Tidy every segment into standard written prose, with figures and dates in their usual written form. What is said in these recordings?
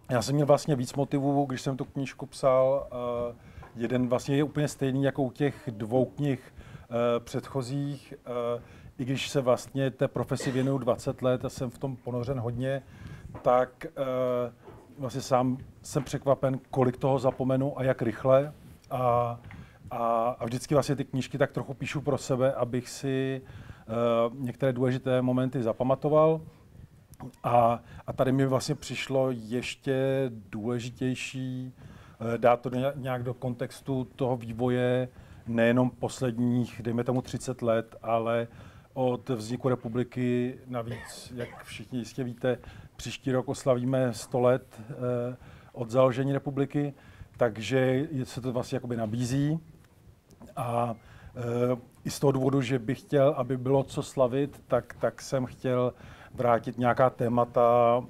Já jsem měl vlastně víc motivů, když jsem tu knížku psal. Jeden vlastně je úplně stejný jako u těch dvou knih předchozích. I když se vlastně té profesi věnuju 20 let a jsem v tom ponořen hodně, tak vlastně sám jsem překvapen, kolik toho zapomenu a jak rychle. A vždycky vlastně ty knížky tak trochu píšu pro sebe, abych si některé důležité momenty zapamatoval. A tady mi vlastně přišlo ještě důležitější dát to nějak do kontextu toho vývoje nejenom posledních, dejme tomu 30 let, ale od vzniku republiky. Navíc, jak všichni jistě víte, příští rok oslavíme 100 let od založení republiky, takže se to vlastně jakoby nabízí. A i z toho důvodu, že bych chtěl, aby bylo co slavit, tak jsem chtěl vrátit nějaká témata,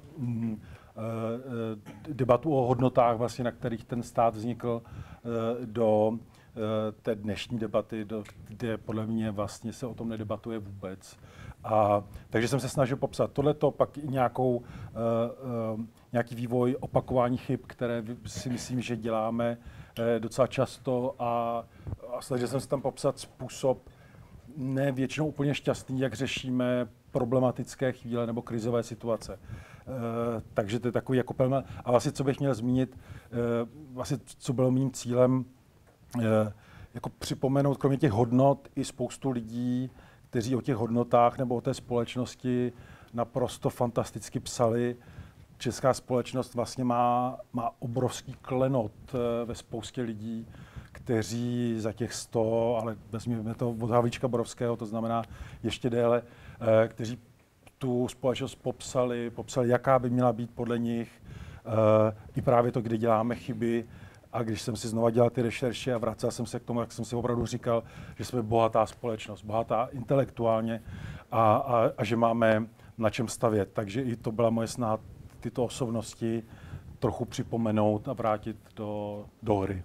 debatu o hodnotách, vlastně, na kterých ten stát vznikl, do té dnešní debaty, kde podle mě vlastně se o tom nedebatuje vůbec. Takže jsem se snažil popsat tohleto, pak i nějaký vývoj opakování chyb, které si myslím, že děláme docela často, a snažil jsem se tam popsat způsob, ne většinou úplně šťastný, jak řešíme problematické chvíle nebo krizové situace. Takže to je takový jako pelma. A vlastně, co bych měl zmínit, vlastně, co bylo mým cílem, jako připomenout, kromě těch hodnot, i spoustu lidí, kteří o těch hodnotách nebo o té společnosti naprosto fantasticky psali. Česká společnost vlastně má obrovský klenot ve spoustě lidí, kteří za těch 100, ale vezměme to od Havlíčka Borovského, to znamená ještě déle, kteří tu společnost popsali, jaká by měla být podle nich, i právě to, kde děláme chyby. A když jsem si znova dělal ty rešerše a vracel jsem se k tomu, jak jsem si opravdu říkal, že jsme bohatá společnost, bohatá intelektuálně a že máme na čem stavět. Takže i to byla moje snaha tyto osobnosti trochu připomenout a vrátit do hry.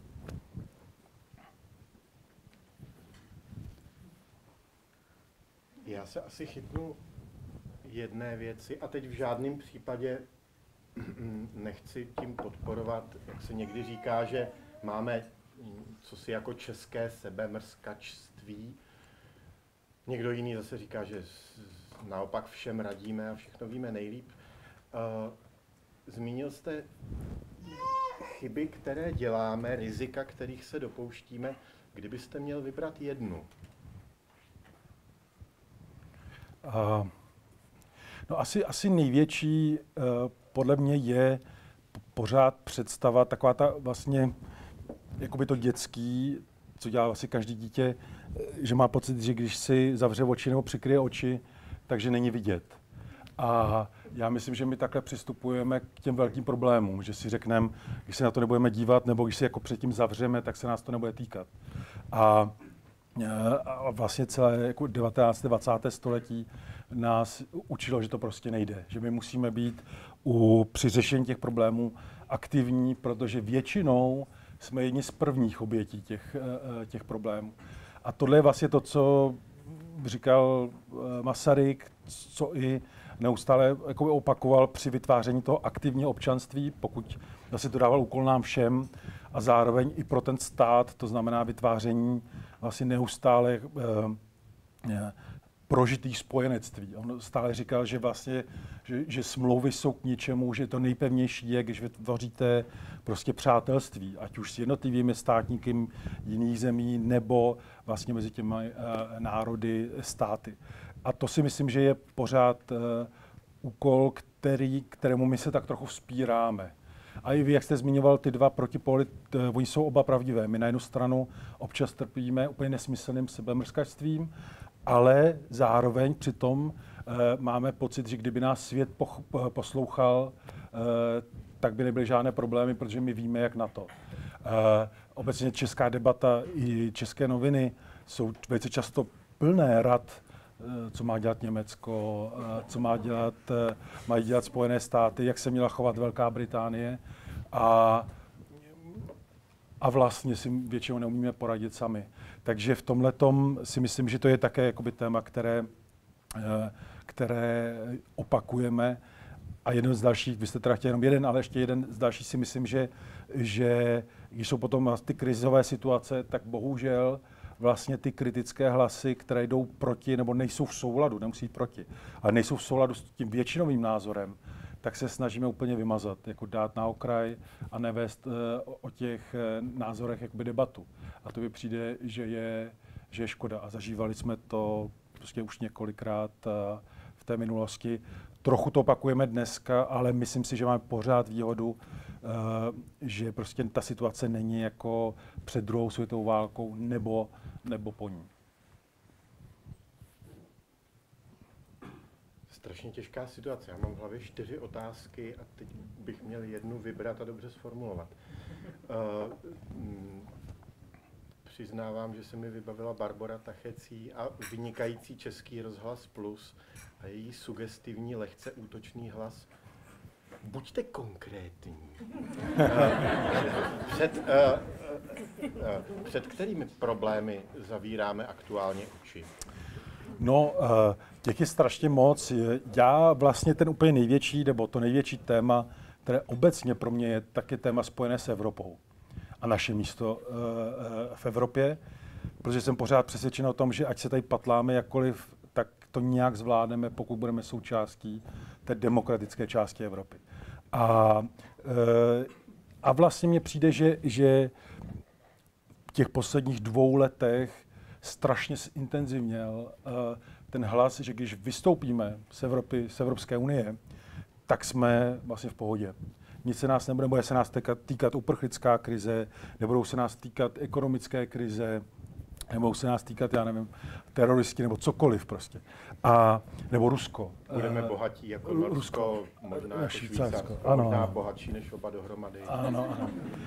Já se asi chytnu jedné věci a teď v žádném případě nechci tím podporovat, jak se někdy říká, že máme cosi jako české sebemrskačství. Někdo jiný zase říká, že naopak všem radíme a všechno víme nejlíp. Zmínil jste chyby, které děláme, rizika, kterých se dopouštíme. Kdybyste měl vybrat jednu? No asi největší podle mě je pořád představa, taková ta vlastně, jakoby to dětský, co dělá vlastně každý dítě, že má pocit, že když si zavře oči nebo přikryje oči, takže není vidět. A já myslím, že my takhle přistupujeme k těm velkým problémům, že si řekneme, když se na to nebudeme dívat, nebo když si jako předtím zavřeme, tak se nás to nebude týkat. A vlastně celé jako 19. 20. století nás učilo, že to prostě nejde. Že my musíme být při řešení těch problémů aktivní, protože většinou jsme jedni z prvních obětí těch problémů. A tohle je vlastně to, co říkal Masaryk, co i neustále jako opakoval při vytváření toho aktivního občanství, pokud vlastně to dával úkol nám všem, a zároveň i pro ten stát, to znamená vytváření vlastně neustále prožitých spojenectví. On stále říkal, že vlastně, že smlouvy jsou k ničemu, že to nejpevnější je, když vytvoříte prostě přátelství, ať už s jednotlivými státníky jiných zemí, nebo vlastně mezi těmi národy, státy. A to si myslím, že je pořád úkol, kterému my se tak trochu vzpíráme. A i vy, jak jste zmiňoval, ty dva protipóly, oni jsou oba pravdivé. My na jednu stranu občas trpíme úplně nesmyslným sebemrskačstvím, ale zároveň přitom máme pocit, že kdyby nás svět poslouchal, tak by nebyly žádné problémy, protože my víme, jak na to. Obecně česká debata i české noviny jsou velice často plné rad, co má dělat Německo, co mají dělat Spojené státy, jak se měla chovat Velká Británie, a vlastně si většinou neumíme poradit sami. Takže v tomhletom si myslím, že to je také jakoby téma, které opakujeme, A jeden z dalších, vy jste teda chtěli jenom jeden, ale ještě jeden z dalších si myslím, že když jsou potom ty krizové situace, tak bohužel vlastně ty kritické hlasy, které jdou proti, nebo nejsou v souladu, nemusí jít proti, ale nejsou v souladu s tím většinovým názorem, tak se snažíme úplně vymazat, jako dát na okraj a nevést o těch názorech jakoby debatu. A to mi přijde, že je škoda. A zažívali jsme to prostě už několikrát v té minulosti. Trochu to opakujeme dneska, ale myslím si, že máme pořád výhodu, že prostě ta situace není jako před druhou světovou válkou nebo po ní. Strašně těžká situace. Já mám v hlavě 4 otázky a teď bych měl jednu vybrat a dobře sformulovat. Přiznávám, že se mi vybavila Barbora Tachecí a vynikající Český rozhlas Plus a její sugestivní, lehce útočný hlas. Buďte konkrétní. Před kterými problémy zavíráme aktuálně oči? No, těch je strašně moc. Já vlastně ten úplně největší, nebo to největší téma, které obecně pro mě je taky téma spojené s Evropou a naše místo v Evropě, protože jsem pořád přesvědčen o tom, že ať se tady patláme jakkoliv, tak to nějak zvládneme, pokud budeme součástí té demokratické části Evropy. A vlastně mně přijde, že v těch posledních 2 letech strašně zintenzivněl ten hlas, že když vystoupíme z Evropy, z Evropské unie, tak jsme vlastně v pohodě. Nic se nás nebude se nás týkat uprchlická krize, nebudou se nás týkat ekonomické krize, nebudou se nás týkat, já nevím, teroristi nebo cokoliv prostě. Nebo Rusko. Budeme bohatí jako Norsko, možná jako Švýcarsko, možná bohatší než oba dohromady. Ano.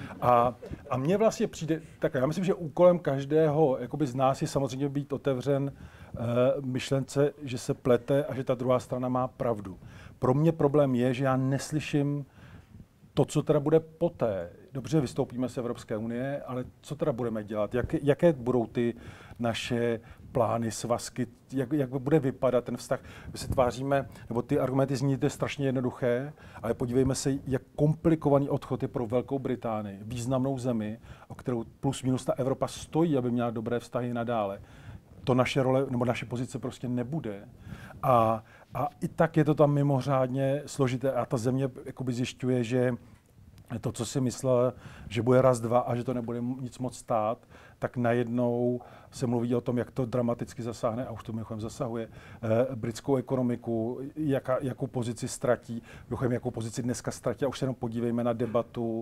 A mně vlastně přijde, tak já myslím, že úkolem každého jakoby z nás je samozřejmě být otevřen myšlence, že se plete a že ta druhá strana má pravdu. Pro mě problém je, že já neslyším to, co teda bude poté. Dobře, vystoupíme z Evropské unie, ale co teda budeme dělat? Jaké budou ty naše plány, svazky, jak bude vypadat ten vztah? My se tváříme, nebo ty argumenty zní, to je strašně jednoduché, ale podívejme se, jak komplikovaný odchod je pro Velkou Británii, významnou zemi, o kterou plus minus ta Evropa stojí, aby měla dobré vztahy nadále. To naše role, nebo naše pozice prostě nebude. A i tak je to tam mimořádně složité a ta země jakoby zjišťuje, že to, co si myslel, že bude raz, dva a že to nebude nic moc stát, tak najednou se mluví o tom, jak to dramaticky zasáhne, a už to mimochodem zasahuje, britskou ekonomiku, jakou pozici ztratí, jakou pozici dneska ztratí. A už se jenom podívejme na debatu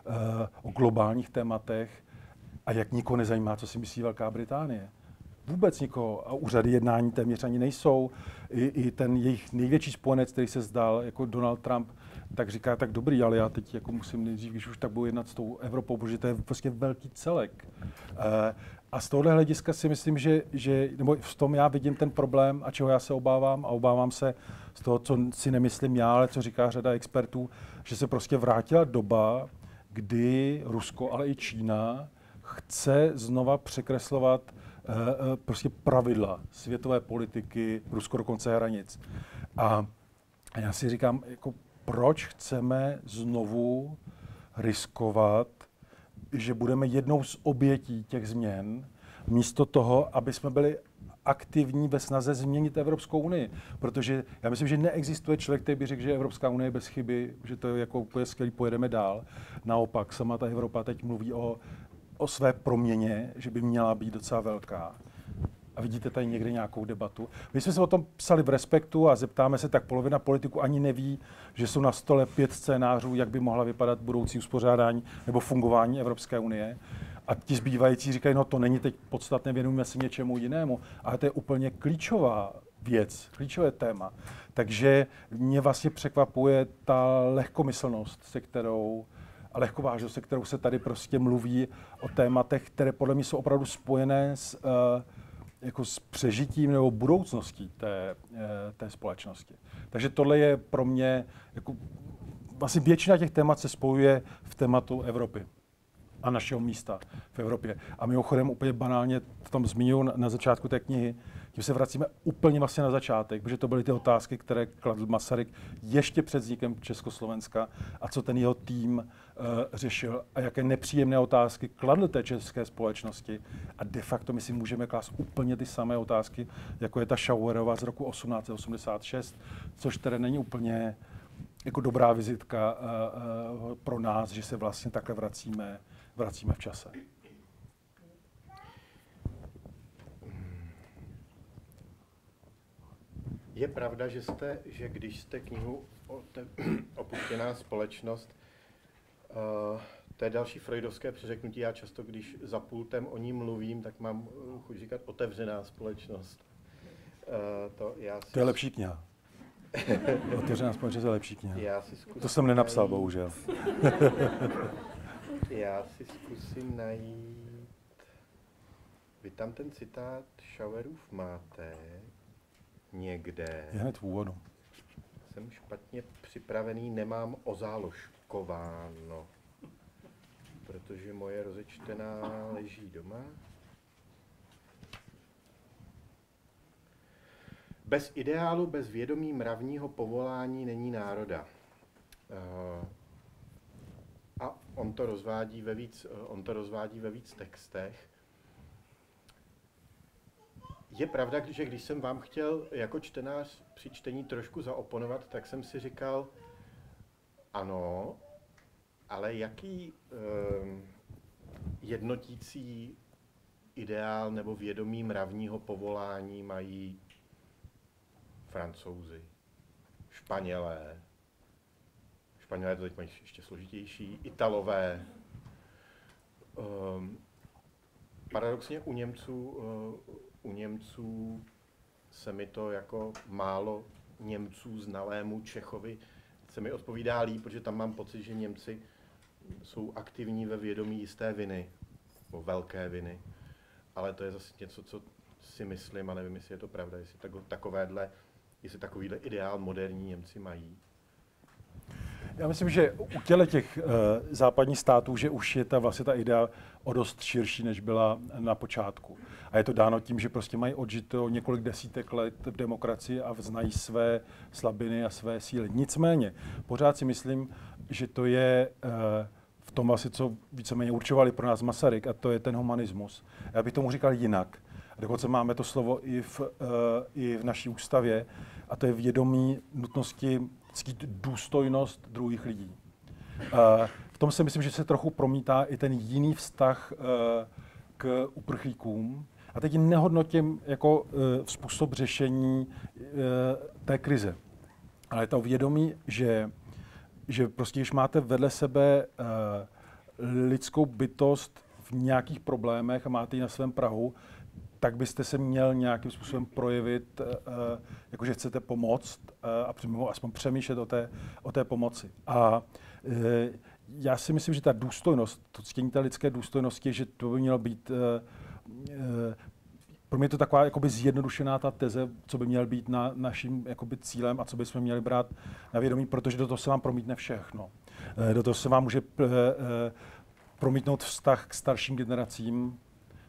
o globálních tématech a jak nikoho nezajímá, co si myslí Velká Británie. Vůbec nikoho. A úřady jednání téměř ani nejsou. I ten jejich největší spojenec, který se zdal, jako Donald Trump, tak říká, tak dobrý, ale já teď jako musím nejdřív, když už tak budu jednat s tou Evropou, protože to je prostě velký celek. A z tohohle hlediska si myslím, že nebo v tom já vidím ten problém, a čeho já se obávám, a obávám se z toho, co si nemyslím já, ale co říká řada expertů, že se prostě vrátila doba, kdy Rusko, ale i Čína chce znova překreslovat prostě pravidla světové politiky, Rusko dokonce hranic. A já si říkám, jako proč chceme znovu riskovat, že budeme jednou z obětí těch změn, místo toho, aby jsme byli aktivní ve snaze změnit Evropskou unii. Protože já myslím, že neexistuje člověk, který by řekl, že Evropská unie je bez chyby, že to je jako úplně skvělý, pojedeme dál. Naopak, sama ta Evropa teď mluví o své proměně, že by měla být docela velká. A vidíte tady někde nějakou debatu. My jsme se o tom psali v Respektu a zeptáme se, tak polovina politiků ani neví, že jsou na stole 5 scénářů, jak by mohla vypadat budoucí uspořádání nebo fungování Evropské unie. A ti zbývající říkají, no to není teď podstatné, věnujeme se něčemu jinému. Ale to je úplně klíčová věc, klíčové téma. Takže mě vlastně překvapuje ta lehkomyslnost, a lehkovážnost, se kterou se tady prostě mluví o tématech, které podle mě jsou opravdu spojené s přežitím nebo budoucností té společnosti. Takže tohle je pro mě, jako, vlastně většina těch témat se spojuje v tématu Evropy a našeho místa v Evropě. A mimochodem úplně banálně v tom zmiňuji na začátku té knihy, tím se vracíme úplně vlastně na začátek, protože to byly ty otázky, které kladl Masaryk ještě před vznikem Československa a co ten jeho tým řešil a jaké nepříjemné otázky kladl té české společnosti. A de facto my si můžeme klást úplně ty samé otázky, jako je ta Schauerová z roku 1886, což tedy není úplně jako dobrá vizitka pro nás, že se vlastně takhle vracíme v čase. Je pravda, že když jste knihu Opuštěná společnost, to je další freudovské přeřeknutí. Já často, když za pultem o ní mluvím, tak mám chuť říkat otevřená společnost. To je lepší kniha. Otevřená společnost je lepší kniha. To jsem nenapsal, bohužel. Já si zkusím najít. Vy tam ten citát Schauerův máte někde. Je hned v úvodu. Jsem špatně připravený, nemám ozáložkováno, protože moje rozečtená leží doma. Bez ideálu, bez vědomí mravního povolání není národa. A on to rozvádí ve víc textech. Je pravda, že když jsem vám chtěl jako čtenář při čtení trošku zaoponovat, tak jsem si říkal, ano, ale jaký jednotící ideál nebo vědomí mravního povolání mají Francouzi, Španělé to teď mají ještě složitější, Italové. Paradoxně u Němců se mi to jako málo Němců znalému Čechovi se mi odpovídá líp, protože tam mám pocit, že Němci jsou aktivní ve vědomí jisté viny, nebo velké viny. Ale to je zase něco, co si myslím, a nevím, jestli je to pravda, jestli takovýhle ideál moderní Němci mají. Já myslím, že u těch západních států, že už je vlastně ta idea o dost širší, než byla na počátku. A je to dáno tím, že prostě mají odžito několik desítek let v demokracii a znají své slabiny a své síly. Nicméně, pořád si myslím, že to je v tom vlastně, co víceméně určovali pro nás Masaryk, a to je ten humanismus. Já bych tomu říkal jinak. Dokonce máme to slovo i v naší ústavě, a to je vědomí nutnosti ctít důstojnost druhých lidí. V tom si myslím, že se trochu promítá i ten jiný vztah k uprchlíkům. A teď nehodnotím jako způsob řešení té krize. Ale je to vědomí, že prostě, když máte vedle sebe lidskou bytost v nějakých problémech a máte ji na svém prahu, tak byste se měl nějakým způsobem projevit, jakože chcete pomoct a aspoň přemýšlet o té pomoci. A já si myslím, že ta důstojnost, to ctění té lidské důstojnosti, že to by mělo být, pro mě je to taková jakoby zjednodušená ta teze, co by měl být naším jakoby cílem a co bychom měli brát na vědomí, protože do toho se vám promítne všechno. Do toho se vám může promítnout vztah k starším generacím,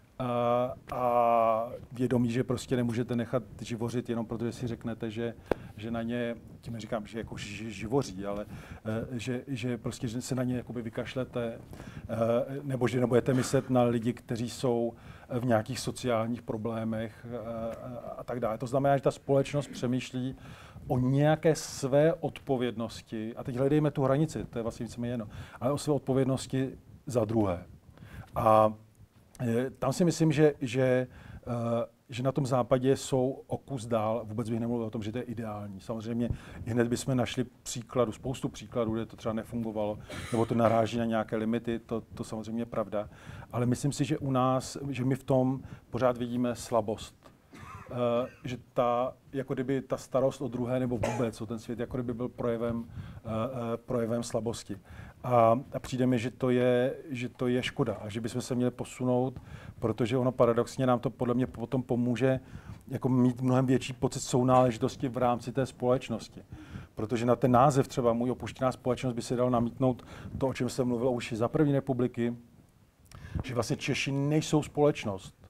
a vědomí, že prostě nemůžete nechat živořit jenom protože si řeknete, že na ně, tím neříkám, že jako živoří, ale že prostě že se na ně jakoby vykašlete, nebo že nebudete myslet na lidi, kteří jsou v nějakých sociálních problémech a tak dále. To znamená, že ta společnost přemýšlí o nějaké své odpovědnosti, a teď hledejme tu hranici, to je vlastně víceméně jedno, ale o své odpovědnosti za druhé. A tam si myslím, že na tom západě jsou o kus dál. Vůbec bych nemluvil o tom, že to je ideální. Samozřejmě hned bychom našli spoustu příkladů, kde to třeba nefungovalo, nebo to naráží na nějaké limity, to samozřejmě je pravda. Ale myslím si, že u nás, že my v tom pořád vidíme slabost. Že jako kdyby ta starost o druhé nebo vůbec o ten svět, jako kdyby byl projevem slabosti. A přijde mi, že to je škoda a že bychom se měli posunout, protože ono paradoxně nám to podle mě potom pomůže jako mít mnohem větší pocit sounáležitosti v rámci té společnosti. Protože na ten název třeba Můj opuštěná společnost by se dal namítnout to, o čem jsem mluvil už za první republiky, že vlastně Češi nejsou společnost.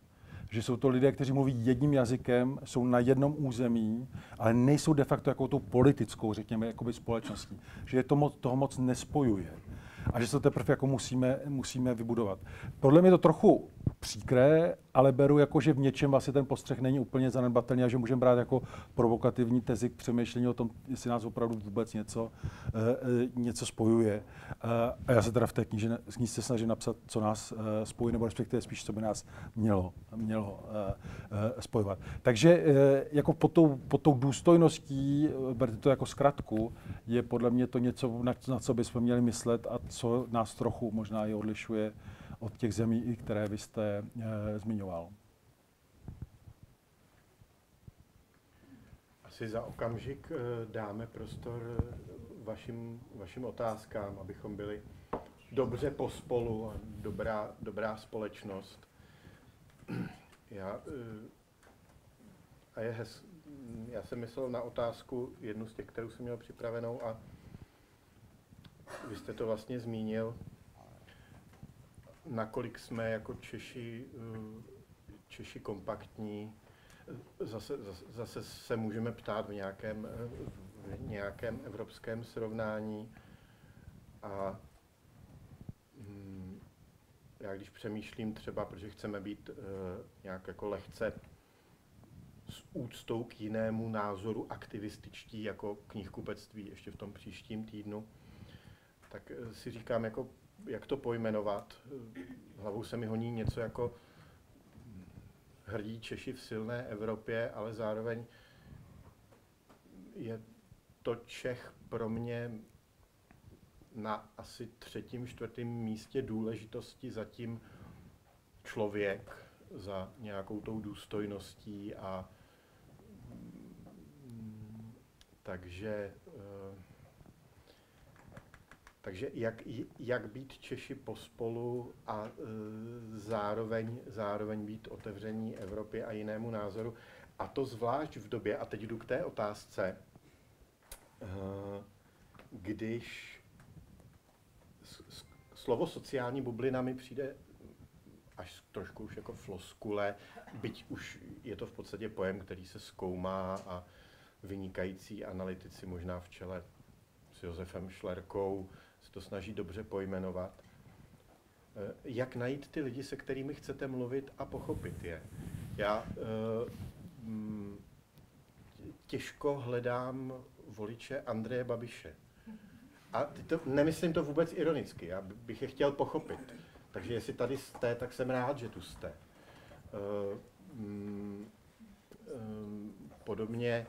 že jsou to lidé, kteří mluví jedním jazykem, jsou na jednom území, ale nejsou de facto jako tou politickou, řekněme, jakoby společností. Že je to toho moc nespojuje. A že se to teprve jako musíme vybudovat. Podle mě to trochu příkré, ale beru jako, že v něčem vlastně ten postřeh není úplně zanedbatelný a že můžeme brát jako provokativní tezi k přemýšlení o tom, jestli nás opravdu vůbec něco spojuje. A já se teda v té knížce snažím napsat, co nás spojuje, nebo respektive spíš, co by nás mělo spojovat. Takže jako pod tou důstojností, berte to jako zkratku, je podle mě to něco, na co bychom měli myslet a co nás trochu možná i odlišuje od těch zemí, které vy jste zmiňoval. Asi za okamžik dáme prostor vašim otázkám, abychom byli dobře pospolu a dobrá společnost. Já jsem myslel na otázku, jednu z těch, kterou jsem měl připravenou, a vy jste to vlastně zmínil, nakolik jsme jako Češi kompaktní. Zase se můžeme ptát v nějakém evropském srovnání. A já když přemýšlím třeba, protože chceme být nějak jako lehce s úctou k jinému názoru aktivističtí jako knihkupectví ještě v tom příštím týdnu, tak si říkám, jako, jak to pojmenovat. Hlavou se mi honí něco jako hrdí Češi v silné Evropě, ale zároveň je to Čech pro mě na asi 3., 4. místě důležitosti zatím člověk, za nějakou tou důstojností, a takže jak být Češi pospolu a zároveň být otevření Evropě a jinému názoru. A to zvlášť v době, a teď jdu k té otázce, když slovo sociální bublina mi přijde až trošku už jako floskule, byť už je to v podstatě pojem, který se zkoumá a vynikající analytici, možná v čele s Josefem Šlerkou, se to snaží dobře pojmenovat. Jak najít ty lidi, se kterými chcete mluvit a pochopit je? Já těžko hledám voliče Andreje Babiše. A nemyslím to vůbec ironicky, já bych je chtěl pochopit. Takže jestli tady jste, tak jsem rád, že tu jste. Podobně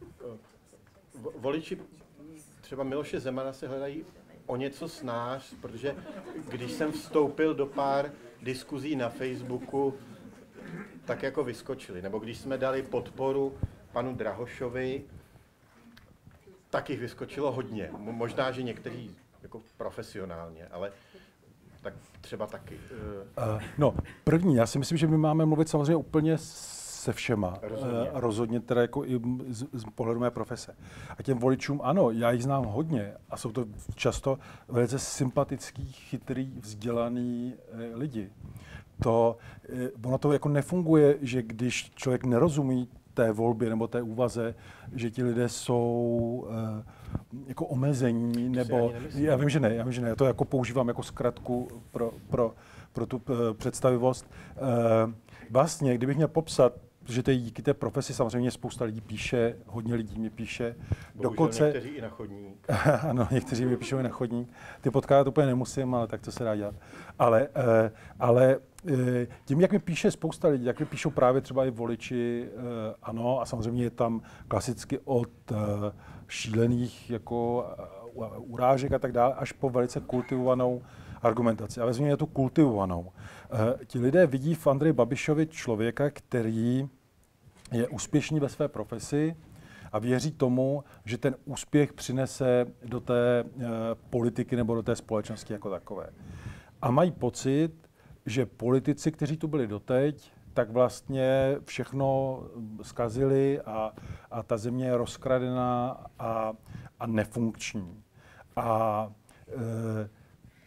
voliči třeba Miloše Zemana se hledají o něco snáš, protože když jsem vstoupil do pár diskuzí na Facebooku, tak jako vyskočili. Nebo když jsme dali podporu panu Drahošovi, tak jich vyskočilo hodně. Možná, že někteří jako profesionálně, ale tak třeba taky. No, první, já si myslím, že my máme mluvit samozřejmě úplně se všema. Rozhodně teda jako i z pohledu mé profese. A těm voličům, ano, já jich znám hodně a jsou to často velice sympatický, chytrý, vzdělaný lidi. Ono to jako nefunguje, že když člověk nerozumí té volbě nebo té úvaze, že ti lidé jsou jako omezení, nebo já vím, že ne, já to jako používám jako zkratku pro tu představivost. Vlastně, kdybych měl popsat, protože to je díky té profesi, samozřejmě spousta lidí píše, hodně lidí mi píše. Bohužel někteří i na chodník. Ano, někteří mi píšou i na chodník. Ty potkávat úplně nemusím, ale tak to se dá dělat. Ale tím, jak mi píše spousta lidí, jak mi píšou právě třeba i voliči, ano, a samozřejmě je tam klasicky od šílených jako urážek a tak dále, až po velice kultivovanou argumentaci. A vezměme tu kultivovanou. Ti lidé vidí v Andreji Babišovi člověka, který je úspěšný ve své profesi a věří tomu, že ten úspěch přinese do té politiky nebo do té společnosti jako takové. A mají pocit, že politici, kteří tu byli doteď, tak vlastně všechno zkazili a ta země je rozkradená a nefunkční. A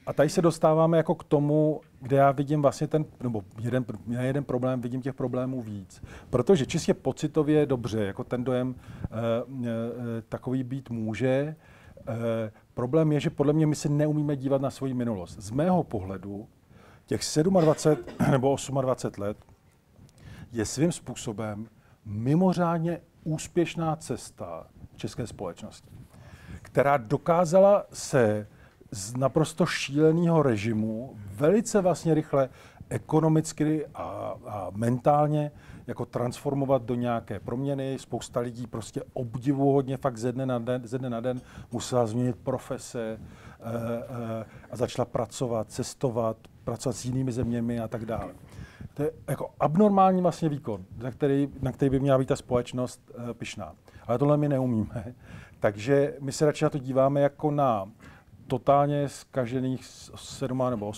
A tady se dostáváme jako k tomu, kde já vidím vlastně jeden problém, vidím těch problémů víc. Protože čistě pocitově dobře, jako ten dojem takový být může. Problém je, že podle mě my si neumíme dívat na svoji minulost. Z mého pohledu těch 27 nebo 28 let je svým způsobem mimořádně úspěšná cesta české společnosti, která dokázala se z naprosto šíleného režimu velice vlastně rychle ekonomicky a mentálně jako transformovat do nějaké proměny. Spousta lidí prostě obdivuhodně fakt ze dne na den musela změnit profese a začala pracovat, cestovat, pracovat s jinými zeměmi a tak dále. To je jako abnormální vlastně výkon, na který by měla být ta společnost pyšná. Ale tohle my neumíme. Takže my se radši na to díváme jako na totálně zkažených 7 nebo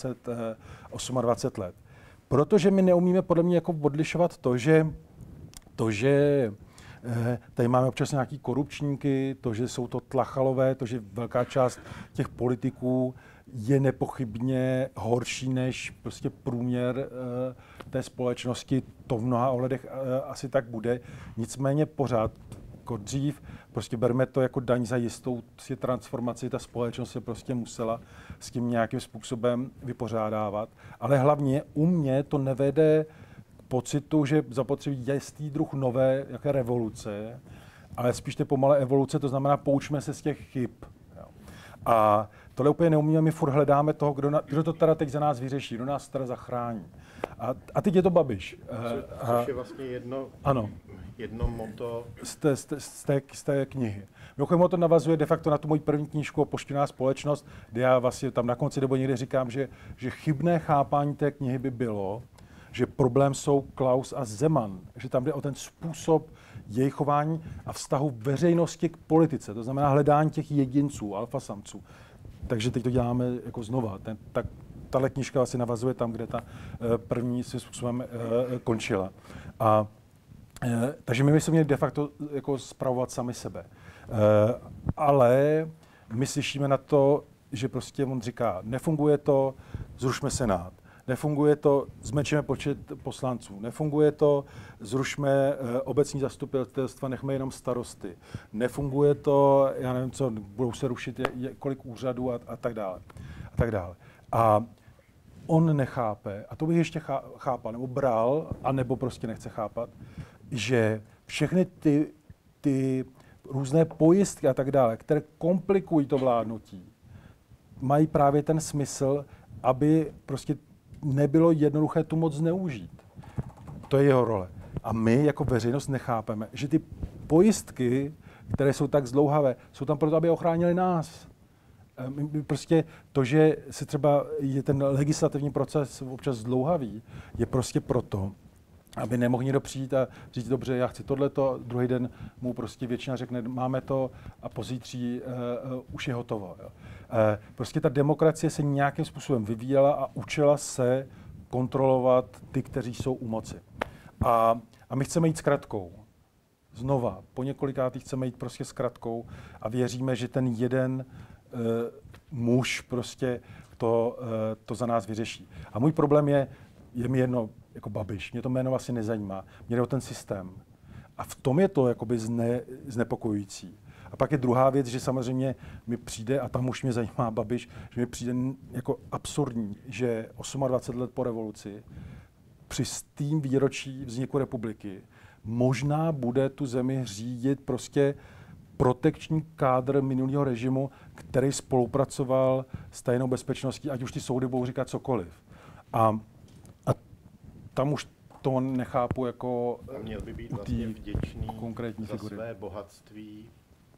28 let. Protože my neumíme podle mě jako odlišovat to, že tady máme občas nějaký korupčníky, to, že jsou to tlachalové, to, že velká část těch politiků je nepochybně horší než prostě průměr té společnosti. To v mnoha ohledech asi tak bude. Nicméně pořád jako dřív, prostě berme to jako daň za jistou transformaci, ta společnost se prostě musela s tím nějakým způsobem vypořádávat. Ale hlavně u mě to nevede k pocitu, že zapotřebí jistý druh nové jaké revoluce, ale spíš té pomalé evoluce, to znamená poučme se z těch chyb. Jo. A tohle úplně neumíme, my furt hledáme toho, kdo to teda teď za nás vyřeší, kdo nás teda zachrání. A teď je to Babiš. Což je vlastně jedno motto z té knihy. Mimochodem to navazuje de facto na tu moji první knížku Opoštěná společnost, kde já vlastně tam na konci nebo někde říkám, že chybné chápání té knihy by bylo, že problém jsou Klaus a Zeman, že tam jde o ten způsob jejich chování a vztahu veřejnosti k politice, to znamená hledání těch jedinců, alfasamců. Takže teď to děláme jako znova. Tahle knížka vlastně navazuje tam, kde ta první svým způsobem končila. Takže my jsme měli de facto jako spravovat sami sebe. Ale my slyšíme na to, že prostě on říká, nefunguje to, zrušme Senát. Nefunguje to, zmenšíme počet poslanců. Nefunguje to, zrušme obecní zastupitelstva, nechme jenom starosty. Nefunguje to, já nevím co, budou se rušit kolik úřadů a tak dále. A tak dále. A on nechápe, a to bych ještě chápal, nebo bral, anebo prostě nechce chápat, že všechny ty různé pojistky a tak dále, které komplikují to vládnutí, mají právě ten smysl, aby prostě nebylo jednoduché tu moc zneužít. To je jeho role. A my jako veřejnost nechápeme, že ty pojistky, které jsou tak zdlouhavé, jsou tam proto, aby ochránili nás. Prostě to, že se třeba je ten legislativní proces občas zdlouhavý, je prostě proto, aby nemohl někdo přijít a říct, dobře, já chci tohleto, druhý den mu prostě většina řekne, máme to a pozítří už je hotovo. Jo. Prostě ta demokracie se nějakým způsobem vyvíjela a učila se kontrolovat ty, kteří jsou u moci. A my chceme jít s kratkou. Znova, po několikátých chceme jít prostě s kratkou a věříme, že ten jeden muž prostě to za nás vyřeší. A můj problém je mi jedno, jako Babiš, mě to jméno vlastně nezajímá, mě jde o ten systém. A v tom je to jakoby znepokojující. A pak je druhá věc, že samozřejmě mi přijde, a tam už mě zajímá Babiš, že mi přijde jako absurdní, že 28 let po revoluci, při stým výročí vzniku republiky, možná bude tu zemi řídit prostě protekční kádr minulého režimu, který spolupracoval s tajnou bezpečností, ať už ty soudy budou říkat cokoliv. A tam už to nechápu jako měl by být vlastně vděčný konkrétní za figury. Své bohatství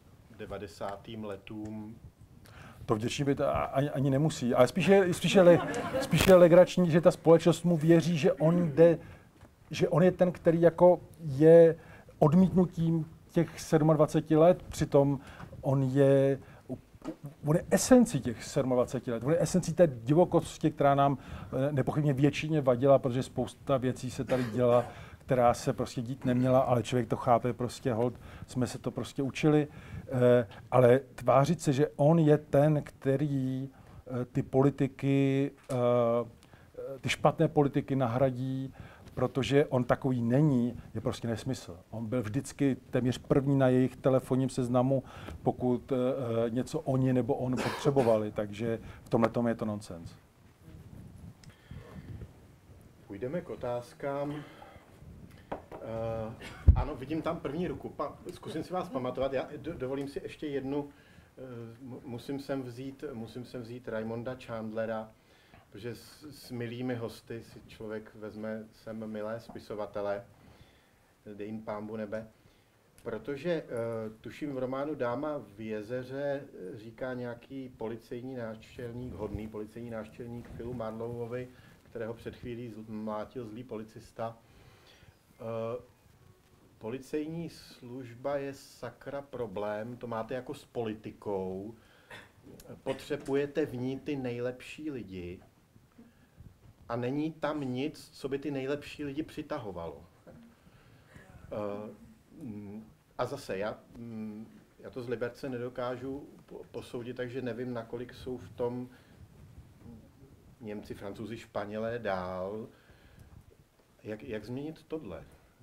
90. letům. To vděčný být ani nemusí, ale spíše legrační, že ta společnost mu věří, že on je ten, který jako je odmítnutím těch 27 let, přitom on je esencí těch 27 let, on je esencí té divokosti, která nám nepochybně většině vadila, protože spousta věcí se tady děla, která se prostě dít neměla, ale člověk to chápe prostě, hold, jsme se to prostě učili, ale tvářit se, že on je ten, který ty politiky, ty špatné politiky nahradí, protože on takový není, je prostě nesmysl. On byl vždycky téměř první na jejich telefonním seznamu, pokud něco oni nebo on potřebovali, takže v tomhle tom je to nonsens. Půjdeme k otázkám. Ano, vidím tam první ruku. Zkusím si vás pamatovat. Já dovolím si ještě jednu. Musím sem vzít Raimonda Chandlera, protože s milými hosty si člověk vezme sem milé spisovatele, dej jim pánbu nebe. Protože tuším v románu Dáma v jezeře říká nějaký policejní náčelník, hodný policejní náčelník Philu Marlowovi, kterého před chvílí mlátil zlý policista. Policejní služba je sakra problém, to máte jako s politikou. Potřebujete v ní ty nejlepší lidi a není tam nic, co by ty nejlepší lidi přitahovalo. A zase, já to z Liberce nedokážu posoudit, takže nevím, nakolik jsou v tom Němci, Francouzi, Španělé dál. Jak změnit tohle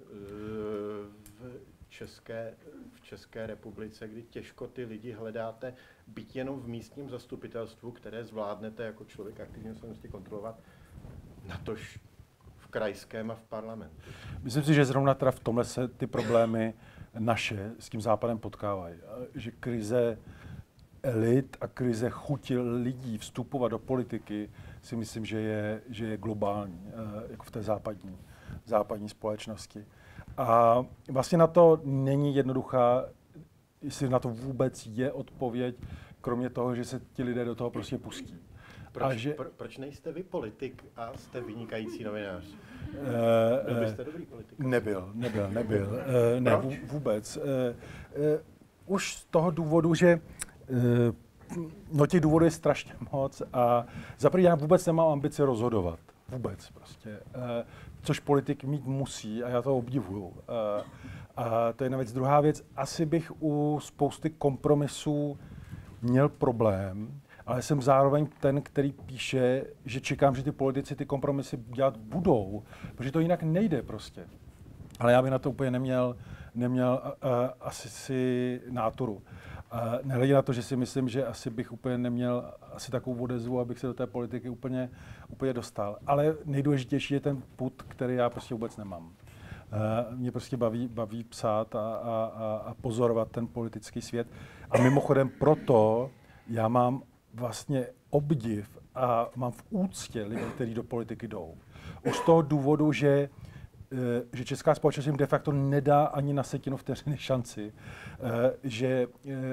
v České republice, kdy těžko ty lidi hledáte, byť jenom v místním zastupitelstvu, které zvládnete jako člověk aktivně se kontrolovat, natož v krajském a v parlamentu? Myslím si, že zrovna teda v tomhle se ty problémy naše s tím západem potkávají. Že krize elit a krize chuti lidí vstupovat do politiky si myslím, že je globální, jako v té západní společnosti. A vlastně na to není jednoduchá, jestli na to vůbec je odpověď, kromě toho, že se ti lidé do toho prostě pustí. Proč nejste vy politik a jste vynikající novinář? Byl byste dobrý politik? Nebyl. Ne, vůbec. Už z toho důvodu, že těch důvodů je strašně moc a zaprvé já vůbec nemám ambici rozhodovat. Vůbec prostě. Což politik mít musí a já to obdivuju. A to je jedna věc. Druhá věc, asi bych u spousty kompromisů měl problém, ale jsem zároveň ten, který píše, že čekám, že ty politici ty kompromisy dělat budou, protože to jinak nejde prostě. Ale já bych na to úplně neměl asi si náturu. Nehledě na to, že si myslím, že asi bych úplně neměl asi takovou odezvu, abych se do té politiky úplně dostal. Ale nejdůležitější je ten pud, který já prostě vůbec nemám. Mě prostě baví psát a pozorovat ten politický svět. A mimochodem proto já mám vlastně obdiv a mám v úctě lidi, kteří do politiky jdou. Už z toho důvodu, že česká společnost jim de facto nedá ani na setinu vteřiny šanci, že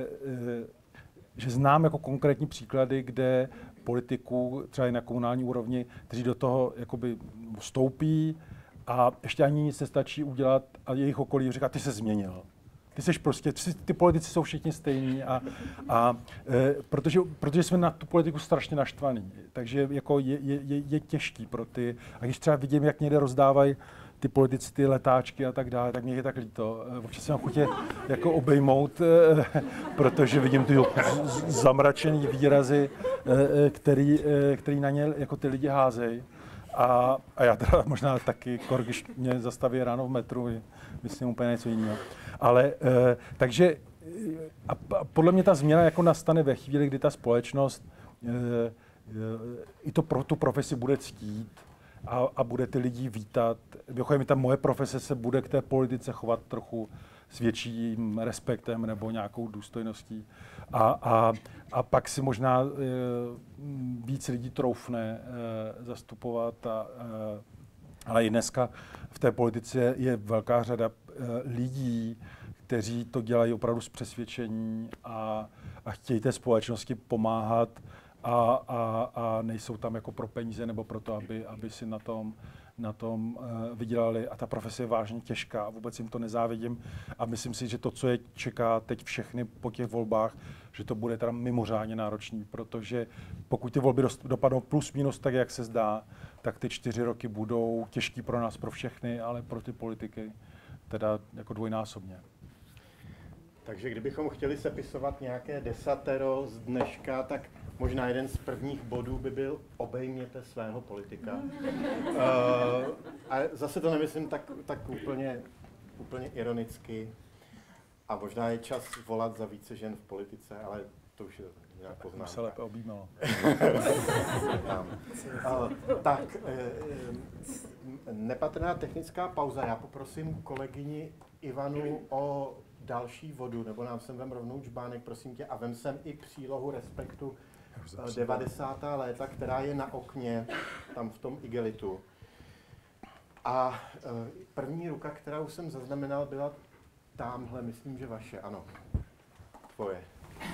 znám jako konkrétní příklady, kde politiků, třeba i na komunální úrovni, kteří do toho jakoby vstoupí a ještě ani nic nestačí udělat a jejich okolí říká, ty se změnil. Ty seš prostě, ty politici jsou všichni stejní protože jsme na tu politiku strašně naštvaní. Takže jako je těžký pro ty, a když třeba vidím, jak někde rozdávají ty politici ty letáčky a tak dále, tak mě je tak líto. Občas jsem chutě jako obejmout, protože vidím ty zamračený výrazy, který na ně jako ty lidi házejí. A já teda možná taky, když mě zastaví ráno v metru, myslím úplně něco jiného. Ale takže a podle mě ta změna jako nastane ve chvíli, kdy ta společnost i to pro tu profesi bude ctít a bude ty lidi vítat. Mimochodem, ta moje profese se bude k té politice chovat trochu s větším respektem nebo nějakou důstojností. A pak si možná víc lidí troufne zastupovat. Ale i dneska v té politice je velká řada lidí, kteří to dělají opravdu z přesvědčení a chtějí té společnosti pomáhat a nejsou tam jako pro peníze nebo pro to, aby si na tom vydělali. A ta profese je vážně těžká a vůbec jim to nezávidím. A myslím si, že to, co je čeká teď všechny po těch volbách, že to bude teda mimořádně náročný, protože pokud ty volby dopadnou plus minus tak, jak se zdá, tak ty 4 roky budou těžký pro nás, pro všechny, ale pro ty politiky teda jako dvojnásobně. Takže kdybychom chtěli sepisovat nějaké desatero z dneška, tak možná jeden z prvních bodů by byl obejměte svého politika. A zase to nemyslím tak úplně ironicky. A možná je čas volat za více žen v politice, ale to už je nějak poznámka. Se lépe objímalo. Tak, nepatrná technická pauza. Já poprosím kolegyni Ivanu o další vodu, nebo nám sem vem rovnou čbánek, prosím tě, a vem sem i přílohu Respektu 90. léta, která je na okně, tam v tom igelitu. A první ruka, kterou jsem zaznamenal, byla támhle, myslím, že vaše, ano. Tvoje.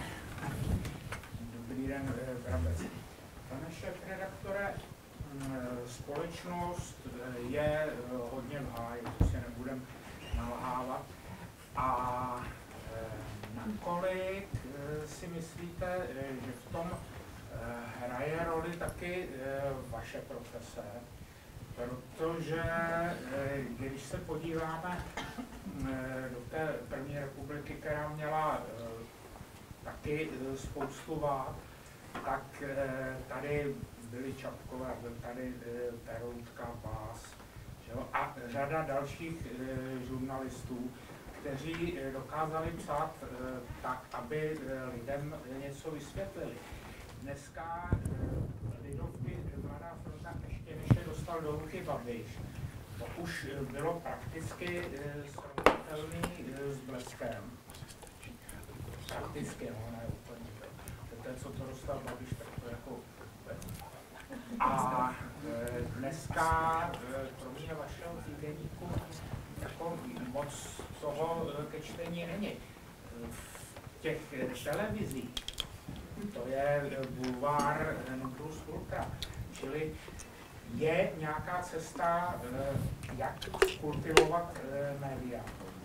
Dobrý den, Brabec. Pane šéfredaktore, společnost je hodně v háji, to si nebudem nalhávat. A nakolik si myslíte, že v tom hraje roli taky vaše profese? Protože když se podíváme do té první republiky, která měla taky spoustu vád, tak tady byly Čapkové, byl tady Peroutka, Báz, a řada dalších žurnalistů, kteří dokázali psát tak, aby lidem něco vysvětlili. Dneska Lidovky, Mladá fronta, ještě než je dostal do ruky Babiš, to už bylo prakticky srovnatelný s Bleskem. Prakticky, no, ne úplně. To je, co to dostal Babiš, tak to jako... A dneska, kromě vašeho týdeníku, jako moc toho ke čtení není. V těch televizích, to je bulvár plus ultra, čili je nějaká cesta, jak kultivovat média?